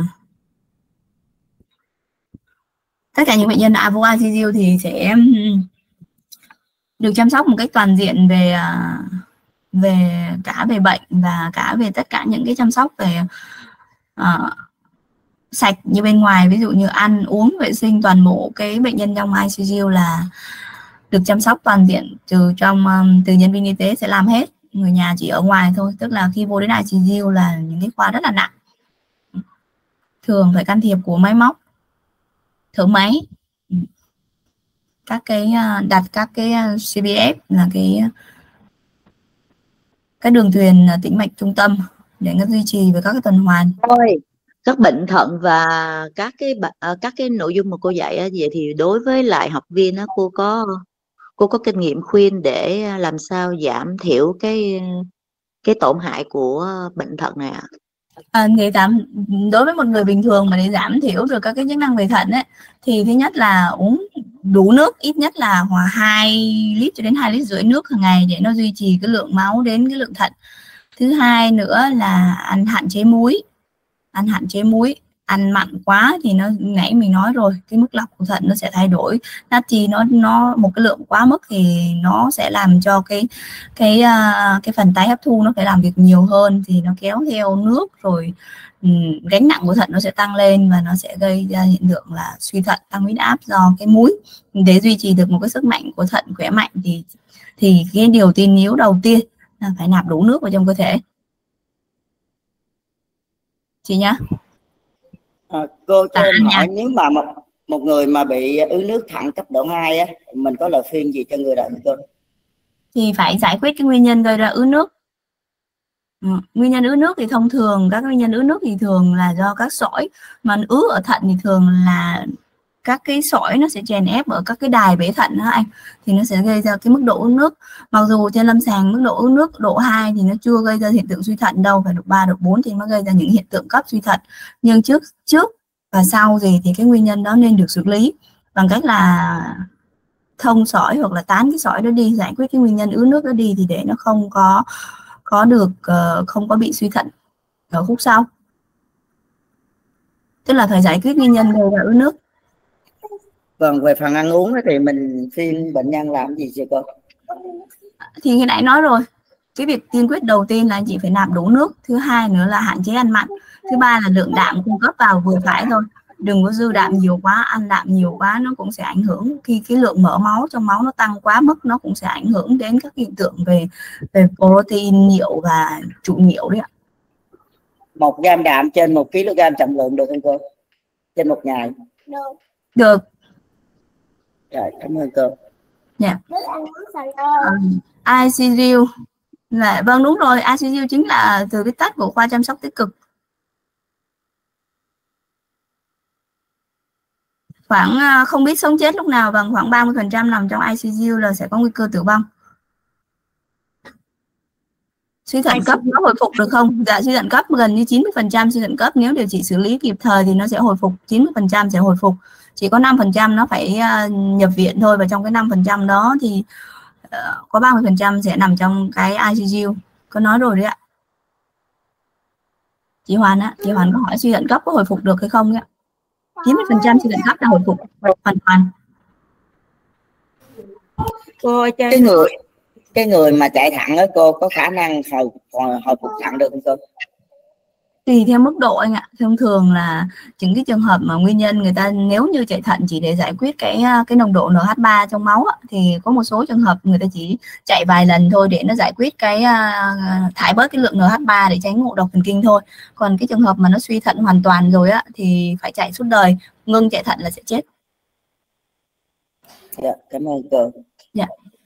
Speaker 1: tất cả những bệnh nhân đã vô i xê u thì sẽ được chăm sóc một cách toàn diện về về cả về bệnh và cả về tất cả những cái chăm sóc về uh, sạch như bên ngoài, ví dụ như ăn uống vệ sinh, toàn bộ cái bệnh nhân trong i xê u là được chăm sóc toàn diện, từ trong um, từ nhân viên y tế sẽ làm hết, người nhà chỉ ở ngoài thôi. Tức là khi vô đến i xê u là những cái khoa rất là nặng, thường phải can thiệp của máy móc, thở máy, các cái đặt các cái xê pê ép là cái cái đường truyền tĩnh mạch trung tâm để nó duy trì với các cái tuần hoàn.
Speaker 3: Ôi, các bệnh thận và các cái các cái nội dung mà cô dạy á, vậy thì đối với lại học viên á, cô có cô có kinh nghiệm khuyên để làm sao giảm thiểu cái cái tổn hại của bệnh thận này ạ?
Speaker 1: À, để giảm, đối với một người bình thường mà để giảm thiểu được các cái chức năng về thận ấy, thì thứ nhất là uống đủ nước, ít nhất là khoảng hai lít cho đến hai lít rưỡi nước hàng ngày để nó duy trì cái lượng máu đến cái lượng thận. Thứ hai nữa là ăn hạn chế muối, ăn hạn chế muối, ăn mặn quá thì nó nãy mình nói rồi, cái mức lọc của thận nó sẽ thay đổi. Natri nó nó một cái lượng quá mức thì nó sẽ làm cho cái cái cái phần tái hấp thu nó phải làm việc nhiều hơn, thì nó kéo theo nước rồi um, gánh nặng của thận nó sẽ tăng lên và nó sẽ gây ra hiện tượng là suy thận, tăng huyết áp do cái muối. Để duy trì được một cái sức mạnh của thận khỏe mạnh thì thì cái điều tiên yếu đầu tiên là phải nạp đủ nước vào trong cơ thể. Chị nhá.
Speaker 11: À, cô cho em hỏi, nếu mà một một người mà bị ứ nước thận cấp độ hai á, mình có lời khuyên gì cho người đó cô?
Speaker 1: Thì phải giải quyết cái nguyên nhân gây ra ứ nước. Ừ. Nguyên nhân ứ nước thì thông thường các nguyên nhân ứ nước thì thường là do các sỏi, mà ứ ở thận thì thường là các cái sỏi nó sẽ chèn ép ở các cái đài bể thận đó anh, thì nó sẽ gây ra cái mức độ ứ nước. Mặc dù trên lâm sàng mức độ ứ nước độ hai thì nó chưa gây ra hiện tượng suy thận đâu, phải độ ba, độ bốn thì nó gây ra những hiện tượng cấp suy thận. Nhưng trước trước và sau gì thì cái nguyên nhân đó nên được xử lý bằng cách là thông sỏi hoặc là tán cái sỏi đó đi, giải quyết cái nguyên nhân ứ nước đó đi, thì để nó không có có được uh, không có bị suy thận ở khúc sau. Tức là phải giải quyết nguyên nhân gây ra ứ nước.
Speaker 11: Còn về phần ăn uống thì mình khuyên bệnh nhân làm gì chị cô?
Speaker 1: Thì khi nãy nói rồi, cái việc tiên quyết đầu tiên là chị phải nạp đủ nước, thứ hai nữa là hạn chế ăn mặn, thứ ba là lượng đạm cung cấp vào vừa phải thôi, đừng có dư đạm nhiều quá, ăn đạm nhiều quá nó cũng sẽ ảnh hưởng, khi cái lượng mỡ máu trong máu nó tăng quá mức nó cũng sẽ ảnh hưởng đến các hiện tượng về về protein nhiệu và trụ nhiệu đấy ạ.
Speaker 11: Một gam đạm trên một kg trọng lượng được không cô? Trên một ngày?
Speaker 1: Được. Được.
Speaker 11: Rồi, cảm ơn cô.
Speaker 1: Dạ. i xê u là vâng đúng rồi, i xê u chính là từ viết tắt của khoa chăm sóc tích cực. Khoảng không biết sống chết lúc nào, bằng khoảng ba mươi phần trăm nằm trong i xê u là sẽ có nguy cơ tử vong. Suy thận cấp nó hồi phục được không? Dạ, suy thận cấp gần như chín mươi phần trăm suy thận cấp nếu điều trị xử lý kịp thời thì nó sẽ hồi phục, chín mươi phần trăm sẽ hồi phục. Chỉ có năm phần trăm nó phải nhập viện thôi, và trong cái năm phần trăm đó thì uh, có ba mươi phần trăm sẽ nằm trong cái i xê u. Có nói rồi đấy ạ. Chị Hoàn á, chị Hoàn có hỏi suy thận cấp có hồi phục được hay không ạ? chín mươi phần trăm suy thận cấp là hồi phục hoàn toàn.
Speaker 11: Cô cái người cái người mà chạy thận đó cô có khả năng hồi hồi, hồi phục thận được không cô?
Speaker 1: Tùy theo mức độ anh ạ. Thông thường là những cái trường hợp mà nguyên nhân người ta nếu như chạy thận chỉ để giải quyết cái cái nồng độ en hát ba trong máu thì có một số trường hợp người ta chỉ chạy vài lần thôi để nó giải quyết cái thải bớt cái lượng en hát ba để tránh ngộ độc thần kinh thôi. Còn cái trường hợp mà nó suy thận hoàn toàn rồi á thì phải chạy suốt đời, ngưng chạy thận là sẽ chết.
Speaker 11: Dạ, cảm ơn cô.
Speaker 1: Dạ.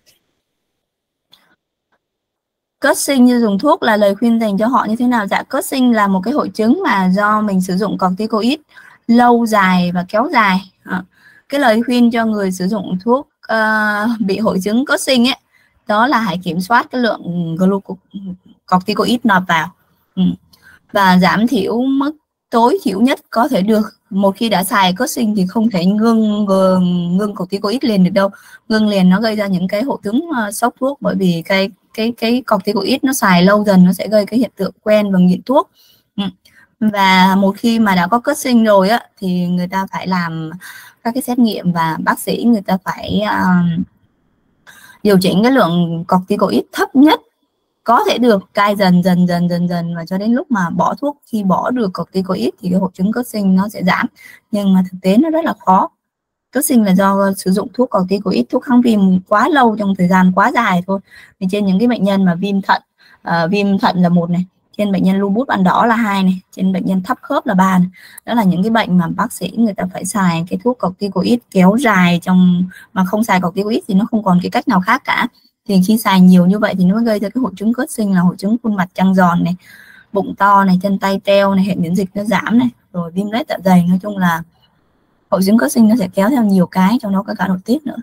Speaker 1: Cushing như dùng thuốc là lời khuyên dành cho họ như thế nào? Dạ, Cushing là một cái hội chứng mà do mình sử dụng corticoid lâu dài và kéo dài. À, cái lời khuyên cho người sử dụng thuốc uh, bị hội chứng Cushing ấy, đó là hãy kiểm soát cái lượng corticoid nạp vào ừ. và giảm thiểu mức tối thiểu nhất có thể được. Một khi đã xài Cushing thì không thể ngưng ngưng, ngưng corticoid liền được đâu. Ngưng liền nó gây ra những cái hội chứng uh, sốc thuốc, bởi vì cái cái cái corticoid nó xài lâu dần nó sẽ gây cái hiện tượng quen và nghiện thuốc. Ừ. Và một khi mà đã có Cushing rồi á thì người ta phải làm các cái xét nghiệm và bác sĩ người ta phải uh, điều chỉnh cái lượng corticoid thấp nhất có thể được, cai dần dần dần dần dần và cho đến lúc mà bỏ thuốc. Khi bỏ được corticoid thì cái hội chứng Cushing nó sẽ giảm, nhưng mà thực tế nó rất là khó. Cushing là do sử dụng thuốc corticoid, thuốc kháng viêm quá lâu trong thời gian quá dài thôi. Thì trên những cái bệnh nhân mà viêm thận, uh, viêm thận là một này, trên bệnh nhân lupus ban đỏ là hai này, trên bệnh nhân thấp khớp là ba này. Đó là những cái bệnh mà bác sĩ người ta phải xài cái thuốc corticoid kéo dài, trong mà không xài corticoid thì nó không còn cái cách nào khác cả. Thì khi xài nhiều như vậy thì nó mới gây ra cái hội chứng Cushing, là hội chứng khuôn mặt trăng giòn này, bụng to này, chân tay teo này, hệ miễn dịch nó giảm này, rồi viêm loét dạ dày. Nói chung là hội chứng Cushing nó sẽ kéo theo nhiều cái, trong đó có cả nội tiết nữa.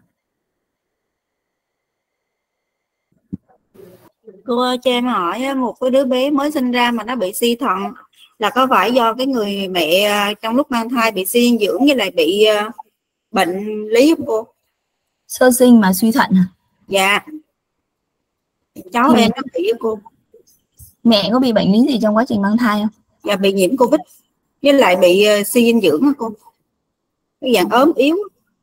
Speaker 2: Cô ơi, cho em hỏi, một cái đứa bé mới sinh ra mà nó bị suy thận là có phải do cái người mẹ trong lúc mang thai bị suy dinh dưỡng với lại bị bệnh lý không cô?
Speaker 1: Sơ sinh mà suy thận à?
Speaker 2: Dạ. Cháu thì em nó bị cô.
Speaker 1: Mẹ có bị bệnh lý gì trong quá trình mang thai không?
Speaker 2: Dạ, bị nhiễm Covid. với lại bị uh, suy dinh dưỡng á cô, cái dạng ốm yếu.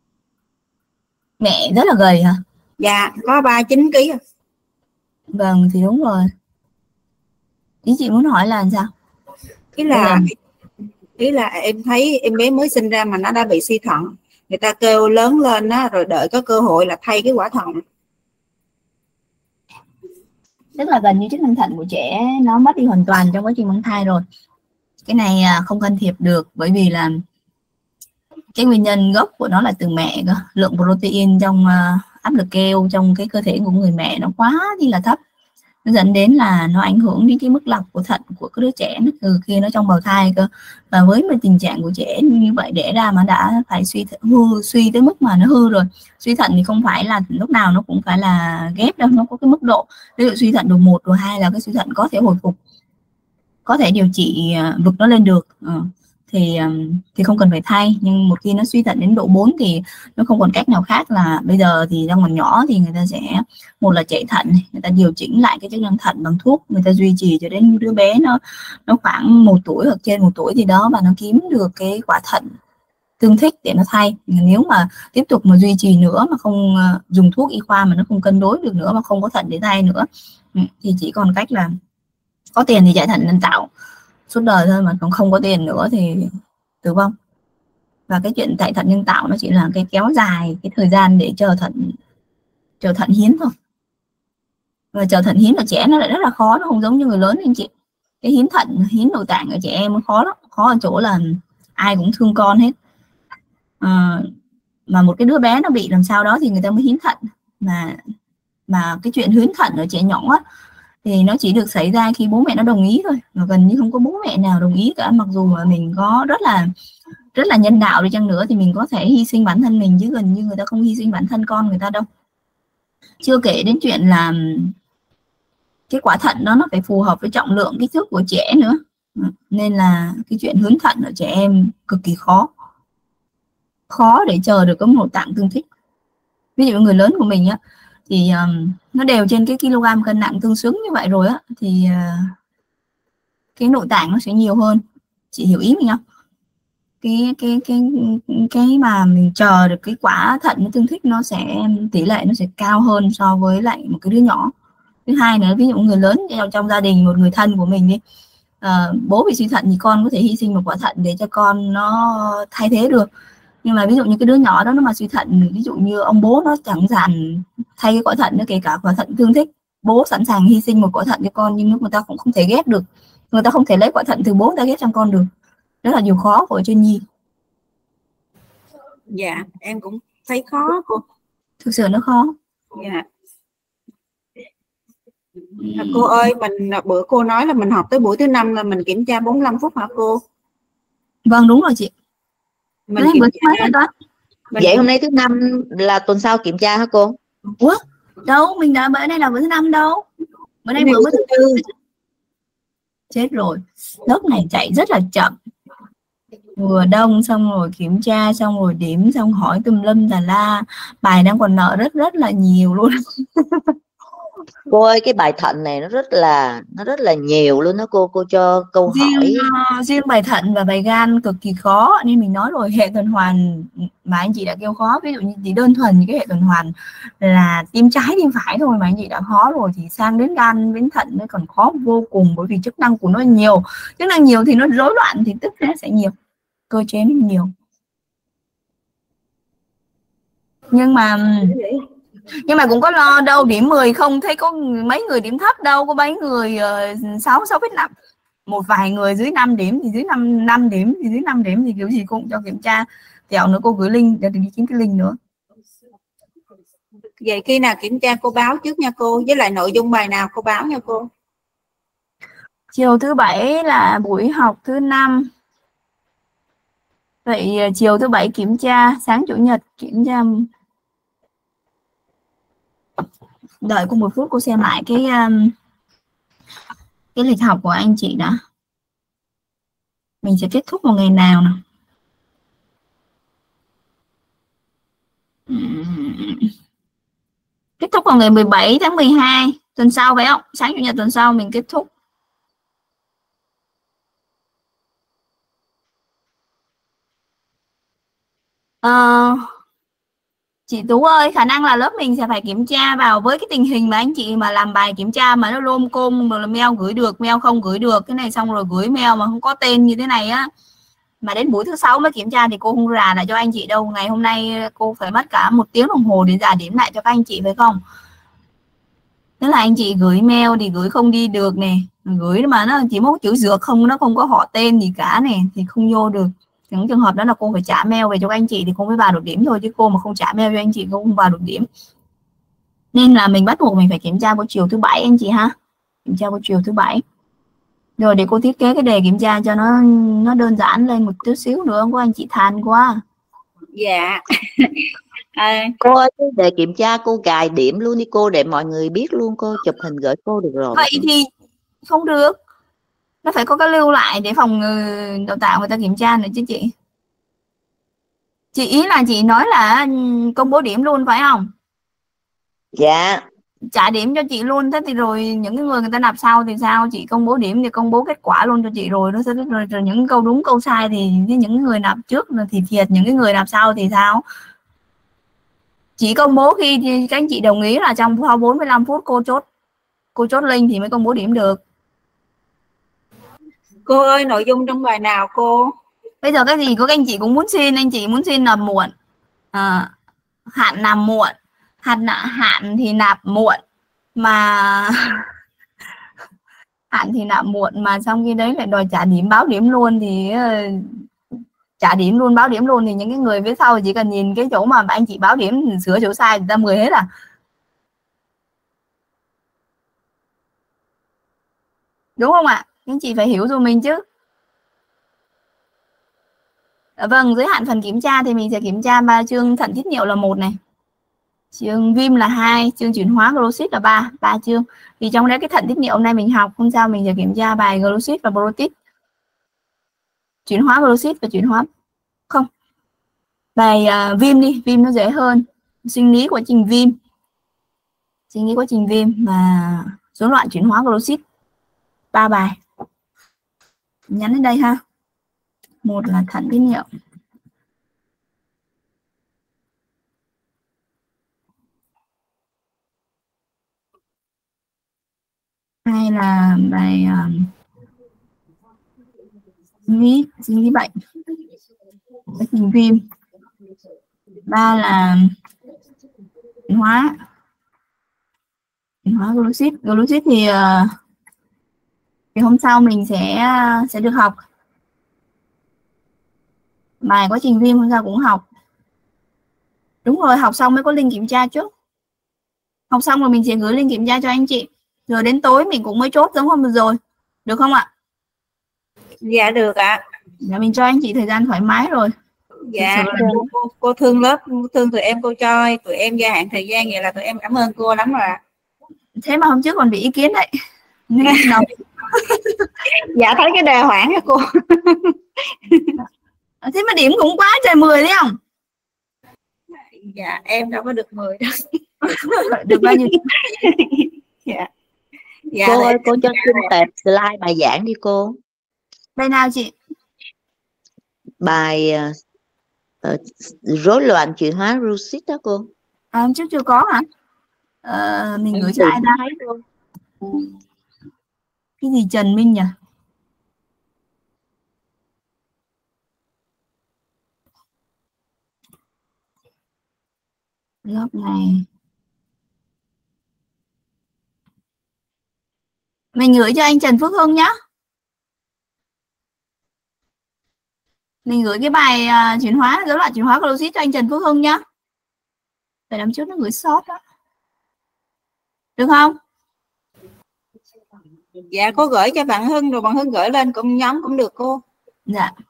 Speaker 1: Mẹ rất là gầy hả?
Speaker 2: Dạ có ba mươi chín ký.
Speaker 1: Vâng thì đúng rồi. Ý chị muốn hỏi là sao?
Speaker 2: Ý là ý là em thấy em bé mới sinh ra mà nó đã bị suy thận, người ta kêu lớn lên á rồi đợi có cơ hội là thay cái quả thận.
Speaker 1: Tức là gần như chức năng thận của trẻ nó mất đi hoàn toàn trong quá trình mang thai rồi. Cái này không can thiệp được, bởi vì là cái nguyên nhân gốc của nó là từ mẹ cơ. Lượng protein trong uh, áp lực keo trong cái cơ thể của người mẹ nó quá đi là thấp, nó dẫn đến là nó ảnh hưởng đến cái mức lọc của thận của cái đứa trẻ nó từ khi nó trong bào thai cơ. Và với một tình trạng của trẻ như vậy đẻ ra mà đã phải suy hư suy tới mức mà nó hư rồi. Suy thận thì không phải là lúc nào nó cũng phải là ghép đâu, nó có cái mức độ. Ví dụ suy thận độ một, độ hai là cái suy thận có thể hồi phục, có thể điều trị vực nó lên được. Ừ. thì thì không cần phải thay. Nhưng một khi nó suy thận đến độ bốn thì nó không còn cách nào khác là bây giờ thì đang còn nhỏ thì người ta sẽ một là chạy thận, người ta điều chỉnh lại cái chức năng thận bằng thuốc, người ta duy trì cho đến đứa bé nó nó khoảng một tuổi hoặc trên một tuổi thì đó, và nó kiếm được cái quả thận tương thích để nó thay. Nếu mà tiếp tục mà duy trì nữa mà không uh, dùng thuốc y khoa mà nó không cân đối được nữa, mà không có thận để thay nữa, thì chỉ còn cách là có tiền thì chạy thận nhân tạo suốt đời thôi, mà còn không có tiền nữa thì tử vong. Và cái chuyện chạy thận nhân tạo nó chỉ là cái kéo dài cái thời gian để chờ thận chờ thận hiến thôi. Và chờ thận hiến ở trẻ nó lại rất là khó, nó không giống như người lớn anh chị. Cái hiến thận, hiến nội tạng ở trẻ em nó khó lắm, khó ở chỗ là ai cũng thương con hết. À, mà một cái đứa bé nó bị làm sao đó thì người ta mới hiến thận. Mà mà cái chuyện hiến thận ở trẻ nhỏ á, thì nó chỉ được xảy ra khi bố mẹ nó đồng ý thôi, mà gần như không có bố mẹ nào đồng ý cả. Mặc dù mà mình có rất là rất là nhân đạo đi chăng nữa thì mình có thể hy sinh bản thân mình, chứ gần như người ta không hy sinh bản thân con người ta đâu. Chưa kể đến chuyện là cái quả thận đó nó phải phù hợp với trọng lượng kích thước của trẻ nữa, nên là cái chuyện hiến thận ở trẻ em cực kỳ khó khó để chờ được có một nội tạng tương thích. Ví dụ người lớn của mình á thì um, nó đều trên cái kg cân nặng tương xứng như vậy rồi á, thì uh, cái nội tạng nó sẽ nhiều hơn. Chị hiểu ý mình không? Cái cái cái cái mà mình chờ được cái quả thận nó tương thích nó sẽ tỷ lệ nó sẽ cao hơn so với lại một cái đứa nhỏ. Thứ hai nữa, ví dụ người lớn trong gia đình, một người thân của mình đi, uh, bố bị suy thận thì con có thể hy sinh một quả thận để cho con nó thay thế được. Nhưng mà ví dụ như cái đứa nhỏ đó nó mà suy thận, ví dụ như ông bố nó chẳng dàn thay cái quả thận, nó kể cả quả thận tương thích, bố sẵn sàng hy sinh một quả thận cho con, nhưng người ta cũng không thể ghép được, người ta không thể lấy quả thận từ bố người ta ghép trong con được. Rất là nhiều khó của chuyên nhi.
Speaker 2: Dạ em cũng thấy khó cô,
Speaker 1: thực sự nó khó.
Speaker 2: Dạ. À, cô ơi, mình bữa cô nói là mình học tới buổi thứ năm là mình kiểm tra bốn mươi lăm phút hả cô?
Speaker 1: Vâng đúng rồi chị.
Speaker 2: Mình
Speaker 1: Đấy,
Speaker 2: kiểm
Speaker 1: bữa
Speaker 2: tra
Speaker 1: thứ đó.
Speaker 3: Vậy kiểm... hôm nay thứ năm là tuần sau kiểm tra hả cô?
Speaker 1: Ủa? Đâu, mình đã bữa nay là bữa thứ năm đâu. Bữa nay bữa thứ tư. Chết rồi. Lớp này chạy rất là chậm. Vừa đông xong rồi kiểm tra, xong rồi điểm, xong hỏi tùm lum tà la. Bài đang còn nợ rất rất là nhiều luôn.
Speaker 3: Cô ơi, cái bài thận này nó rất là nó rất là nhiều luôn đó cô. Cô cho câu
Speaker 1: riêng,
Speaker 3: hỏi
Speaker 1: uh, riêng bài thận và bài gan cực kỳ khó, nên mình nói rồi, hệ tuần hoàn mà anh chị đã kêu khó. Ví dụ như chỉ đơn thuần những cái hệ tuần hoàn là tim trái tim phải thôi mà anh chị đã khó rồi, thì sang đến gan đến thận nó còn khó vô cùng, bởi vì chức năng của nó nhiều. Chức năng nhiều thì nó rối loạn thì tức nó sẽ nhiều, cơ chế nó nhiều. Nhưng mà nhưng mà cũng có lo đâu, điểm mười không thấy có mấy người điểm thấp đâu, có mấy người sáu sáu phẩy năm, một vài người dưới năm điểm thì dưới năm năm điểm thì dưới năm điểm thì kiểu gì cũng cho kiểm tra. Kẹo nữa cô gửi link để đi kiếm cái link nữa.
Speaker 2: Vậy khi nào kiểm tra cô báo trước nha cô, với lại nội dung bài nào cô báo nha cô.
Speaker 1: Chiều thứ bảy là buổi học thứ năm. Vậy chiều thứ bảy kiểm tra, sáng chủ nhật kiểm tra. Đợi cô một phút, cô xem lại cái um, cái lịch học của anh chị đã. Mình sẽ kết thúc vào ngày nào nào? Kết thúc vào ngày mười bảy tháng mười hai tuần sau phải không? Sáng chủ nhật tuần sau mình kết thúc. Ờ, chị Tú ơi, khả năng là lớp mình sẽ phải kiểm tra vào với cái tình hình mà anh chị mà làm bài kiểm tra mà nó lôm côm rồi là mail gửi được, mail không gửi được, cái này xong rồi gửi mail mà không có tên như thế này á, mà đến buổi thứ sáu mới kiểm tra thì cô không rà lại cho anh chị đâu. Ngày hôm nay cô phải mất cả một tiếng đồng hồ để rà điểm lại cho các anh chị phải không? Tức là anh chị gửi mail thì gửi không đi được này, gửi mà nó chỉ một chữ dược không, nó không có họ tên gì cả này thì không vô được. Những trường hợp đó là cô phải trả mail về cho các anh chị thì cô mới vào được điểm thôi, chứ cô mà không trả mail cho anh chị cô không vào được điểm. Nên là mình bắt buộc mình phải kiểm tra buổi chiều thứ bảy anh chị ha, kiểm tra buổi chiều thứ bảy. Rồi để cô thiết kế cái đề kiểm tra cho nó nó đơn giản lên một chút xíu nữa, của anh chị than quá.
Speaker 2: Dạ. À,
Speaker 3: Cô ơi, để kiểm tra cô gài điểm luôn đi cô, để mọi người biết luôn, cô chụp hình gửi cô được rồi.
Speaker 1: Vậy thì không được, nó phải có cái lưu lại để phòng đào tạo người ta kiểm tra nữa chứ chị. Chị ý là chị nói là công bố điểm luôn phải không?
Speaker 3: Dạ.
Speaker 1: Trả điểm cho chị luôn, thế thì rồi những cái người người ta nạp sau thì sao? Chị công bố điểm thì công bố kết quả luôn cho chị rồi, nó sẽ rồi, rồi những câu đúng câu sai thì những người nạp trước thì thiệt, những cái người nạp sau thì sao? Chỉ công bố khi các anh chị đồng ý là trong sau bốn mươi lăm phút cô chốt cô chốt link thì mới công bố điểm được.
Speaker 2: cô ơi, nội dung trong bài nào cô?
Speaker 1: Bây giờ cái gì của các anh chị cũng muốn xin, anh chị muốn xin nạp muộn, à, hạn nạp muộn, hạn hạn thì nạp muộn mà hạn thì nạp muộn mà xong khi đấy lại đòi trả điểm báo điểm luôn thì uh, trả điểm luôn báo điểm luôn thì những cái người phía sau chỉ cần nhìn cái chỗ mà anh chị báo điểm sửa chỗ sai người ta mười hết à. Đúng không ạ? À? Anh chị phải hiểu giúp mình chứ. Vâng, giới hạn phần kiểm tra thì mình sẽ kiểm tra ba chương thận tiết niệu là một này, chương viêm là hai, chương chuyển hóa Glucid là ba, ba chương. Thì trong đấy cái thận tiết niệu hôm nay mình học, hôm sau mình sẽ kiểm tra bài Glucid và Protein. Chuyển hóa Glucid và chuyển hóa không. Bài uh, viêm đi, viêm nó dễ hơn. Sinh lý quá trình viêm. Sinh lý quá trình viêm và rối loạn chuyển hóa Glucid. Ba bài. Nhắn đến đây ha. Một là thận tiết niệu. Hai là bài uh, sinh lý, sinh lý bệnh, quá trình viêm. Ba là chuyển hóa, chuyển hóa Glucid. Glucid thì uh, thì hôm sau mình sẽ uh, sẽ được học. Bài quá trình viêm hôm sau cũng học. Đúng rồi, học xong mới có link kiểm tra trước. Học xong rồi mình sẽ gửi link kiểm tra cho anh chị. Rồi đến tối mình cũng mới chốt giống hôm vừa rồi. Được không ạ?
Speaker 2: Dạ được ạ. À.
Speaker 1: Dạ mình cho anh chị thời gian thoải mái rồi.
Speaker 2: Dạ cô, cô, cô thương lớp, thương tụi em, cô cho tụi em gia hạn thời gian, vậy là tụi em cảm ơn cô lắm rồi.
Speaker 1: Thế mà hôm trước còn bị ý kiến đấy.
Speaker 2: Dạ thấy cái đề hoãn hả cô?
Speaker 1: Thế mà điểm cũng quá trời mười đấy không?
Speaker 2: Dạ em đâu có được mười đâu.
Speaker 1: Được bao nhiêu?
Speaker 2: Dạ. Dạ
Speaker 3: Cô ơi, cô cho xin tệp slide bài giảng đi cô.
Speaker 1: Bài nào chị?
Speaker 3: Bài uh, rối loạn chuyển hóa Glucid đó cô.
Speaker 1: À, hôm trước chưa có hả? Ờ, mình em gửi cho ai ta? Cái gì Trần Minh nhỉ? Lớp này mình gửi cho anh Trần Phước Hưng nhá. Mình gửi cái bài uh, chuyển hóa, rối loạn chuyển hóa Glucid cho anh Trần Phước Hưng nhá. Tại năm trước nó gửi sót đó. Được không?
Speaker 2: Dạ cô gửi cho bạn Hưng rồi bạn Hưng gửi lên cũng nhóm cũng được cô.
Speaker 1: Dạ.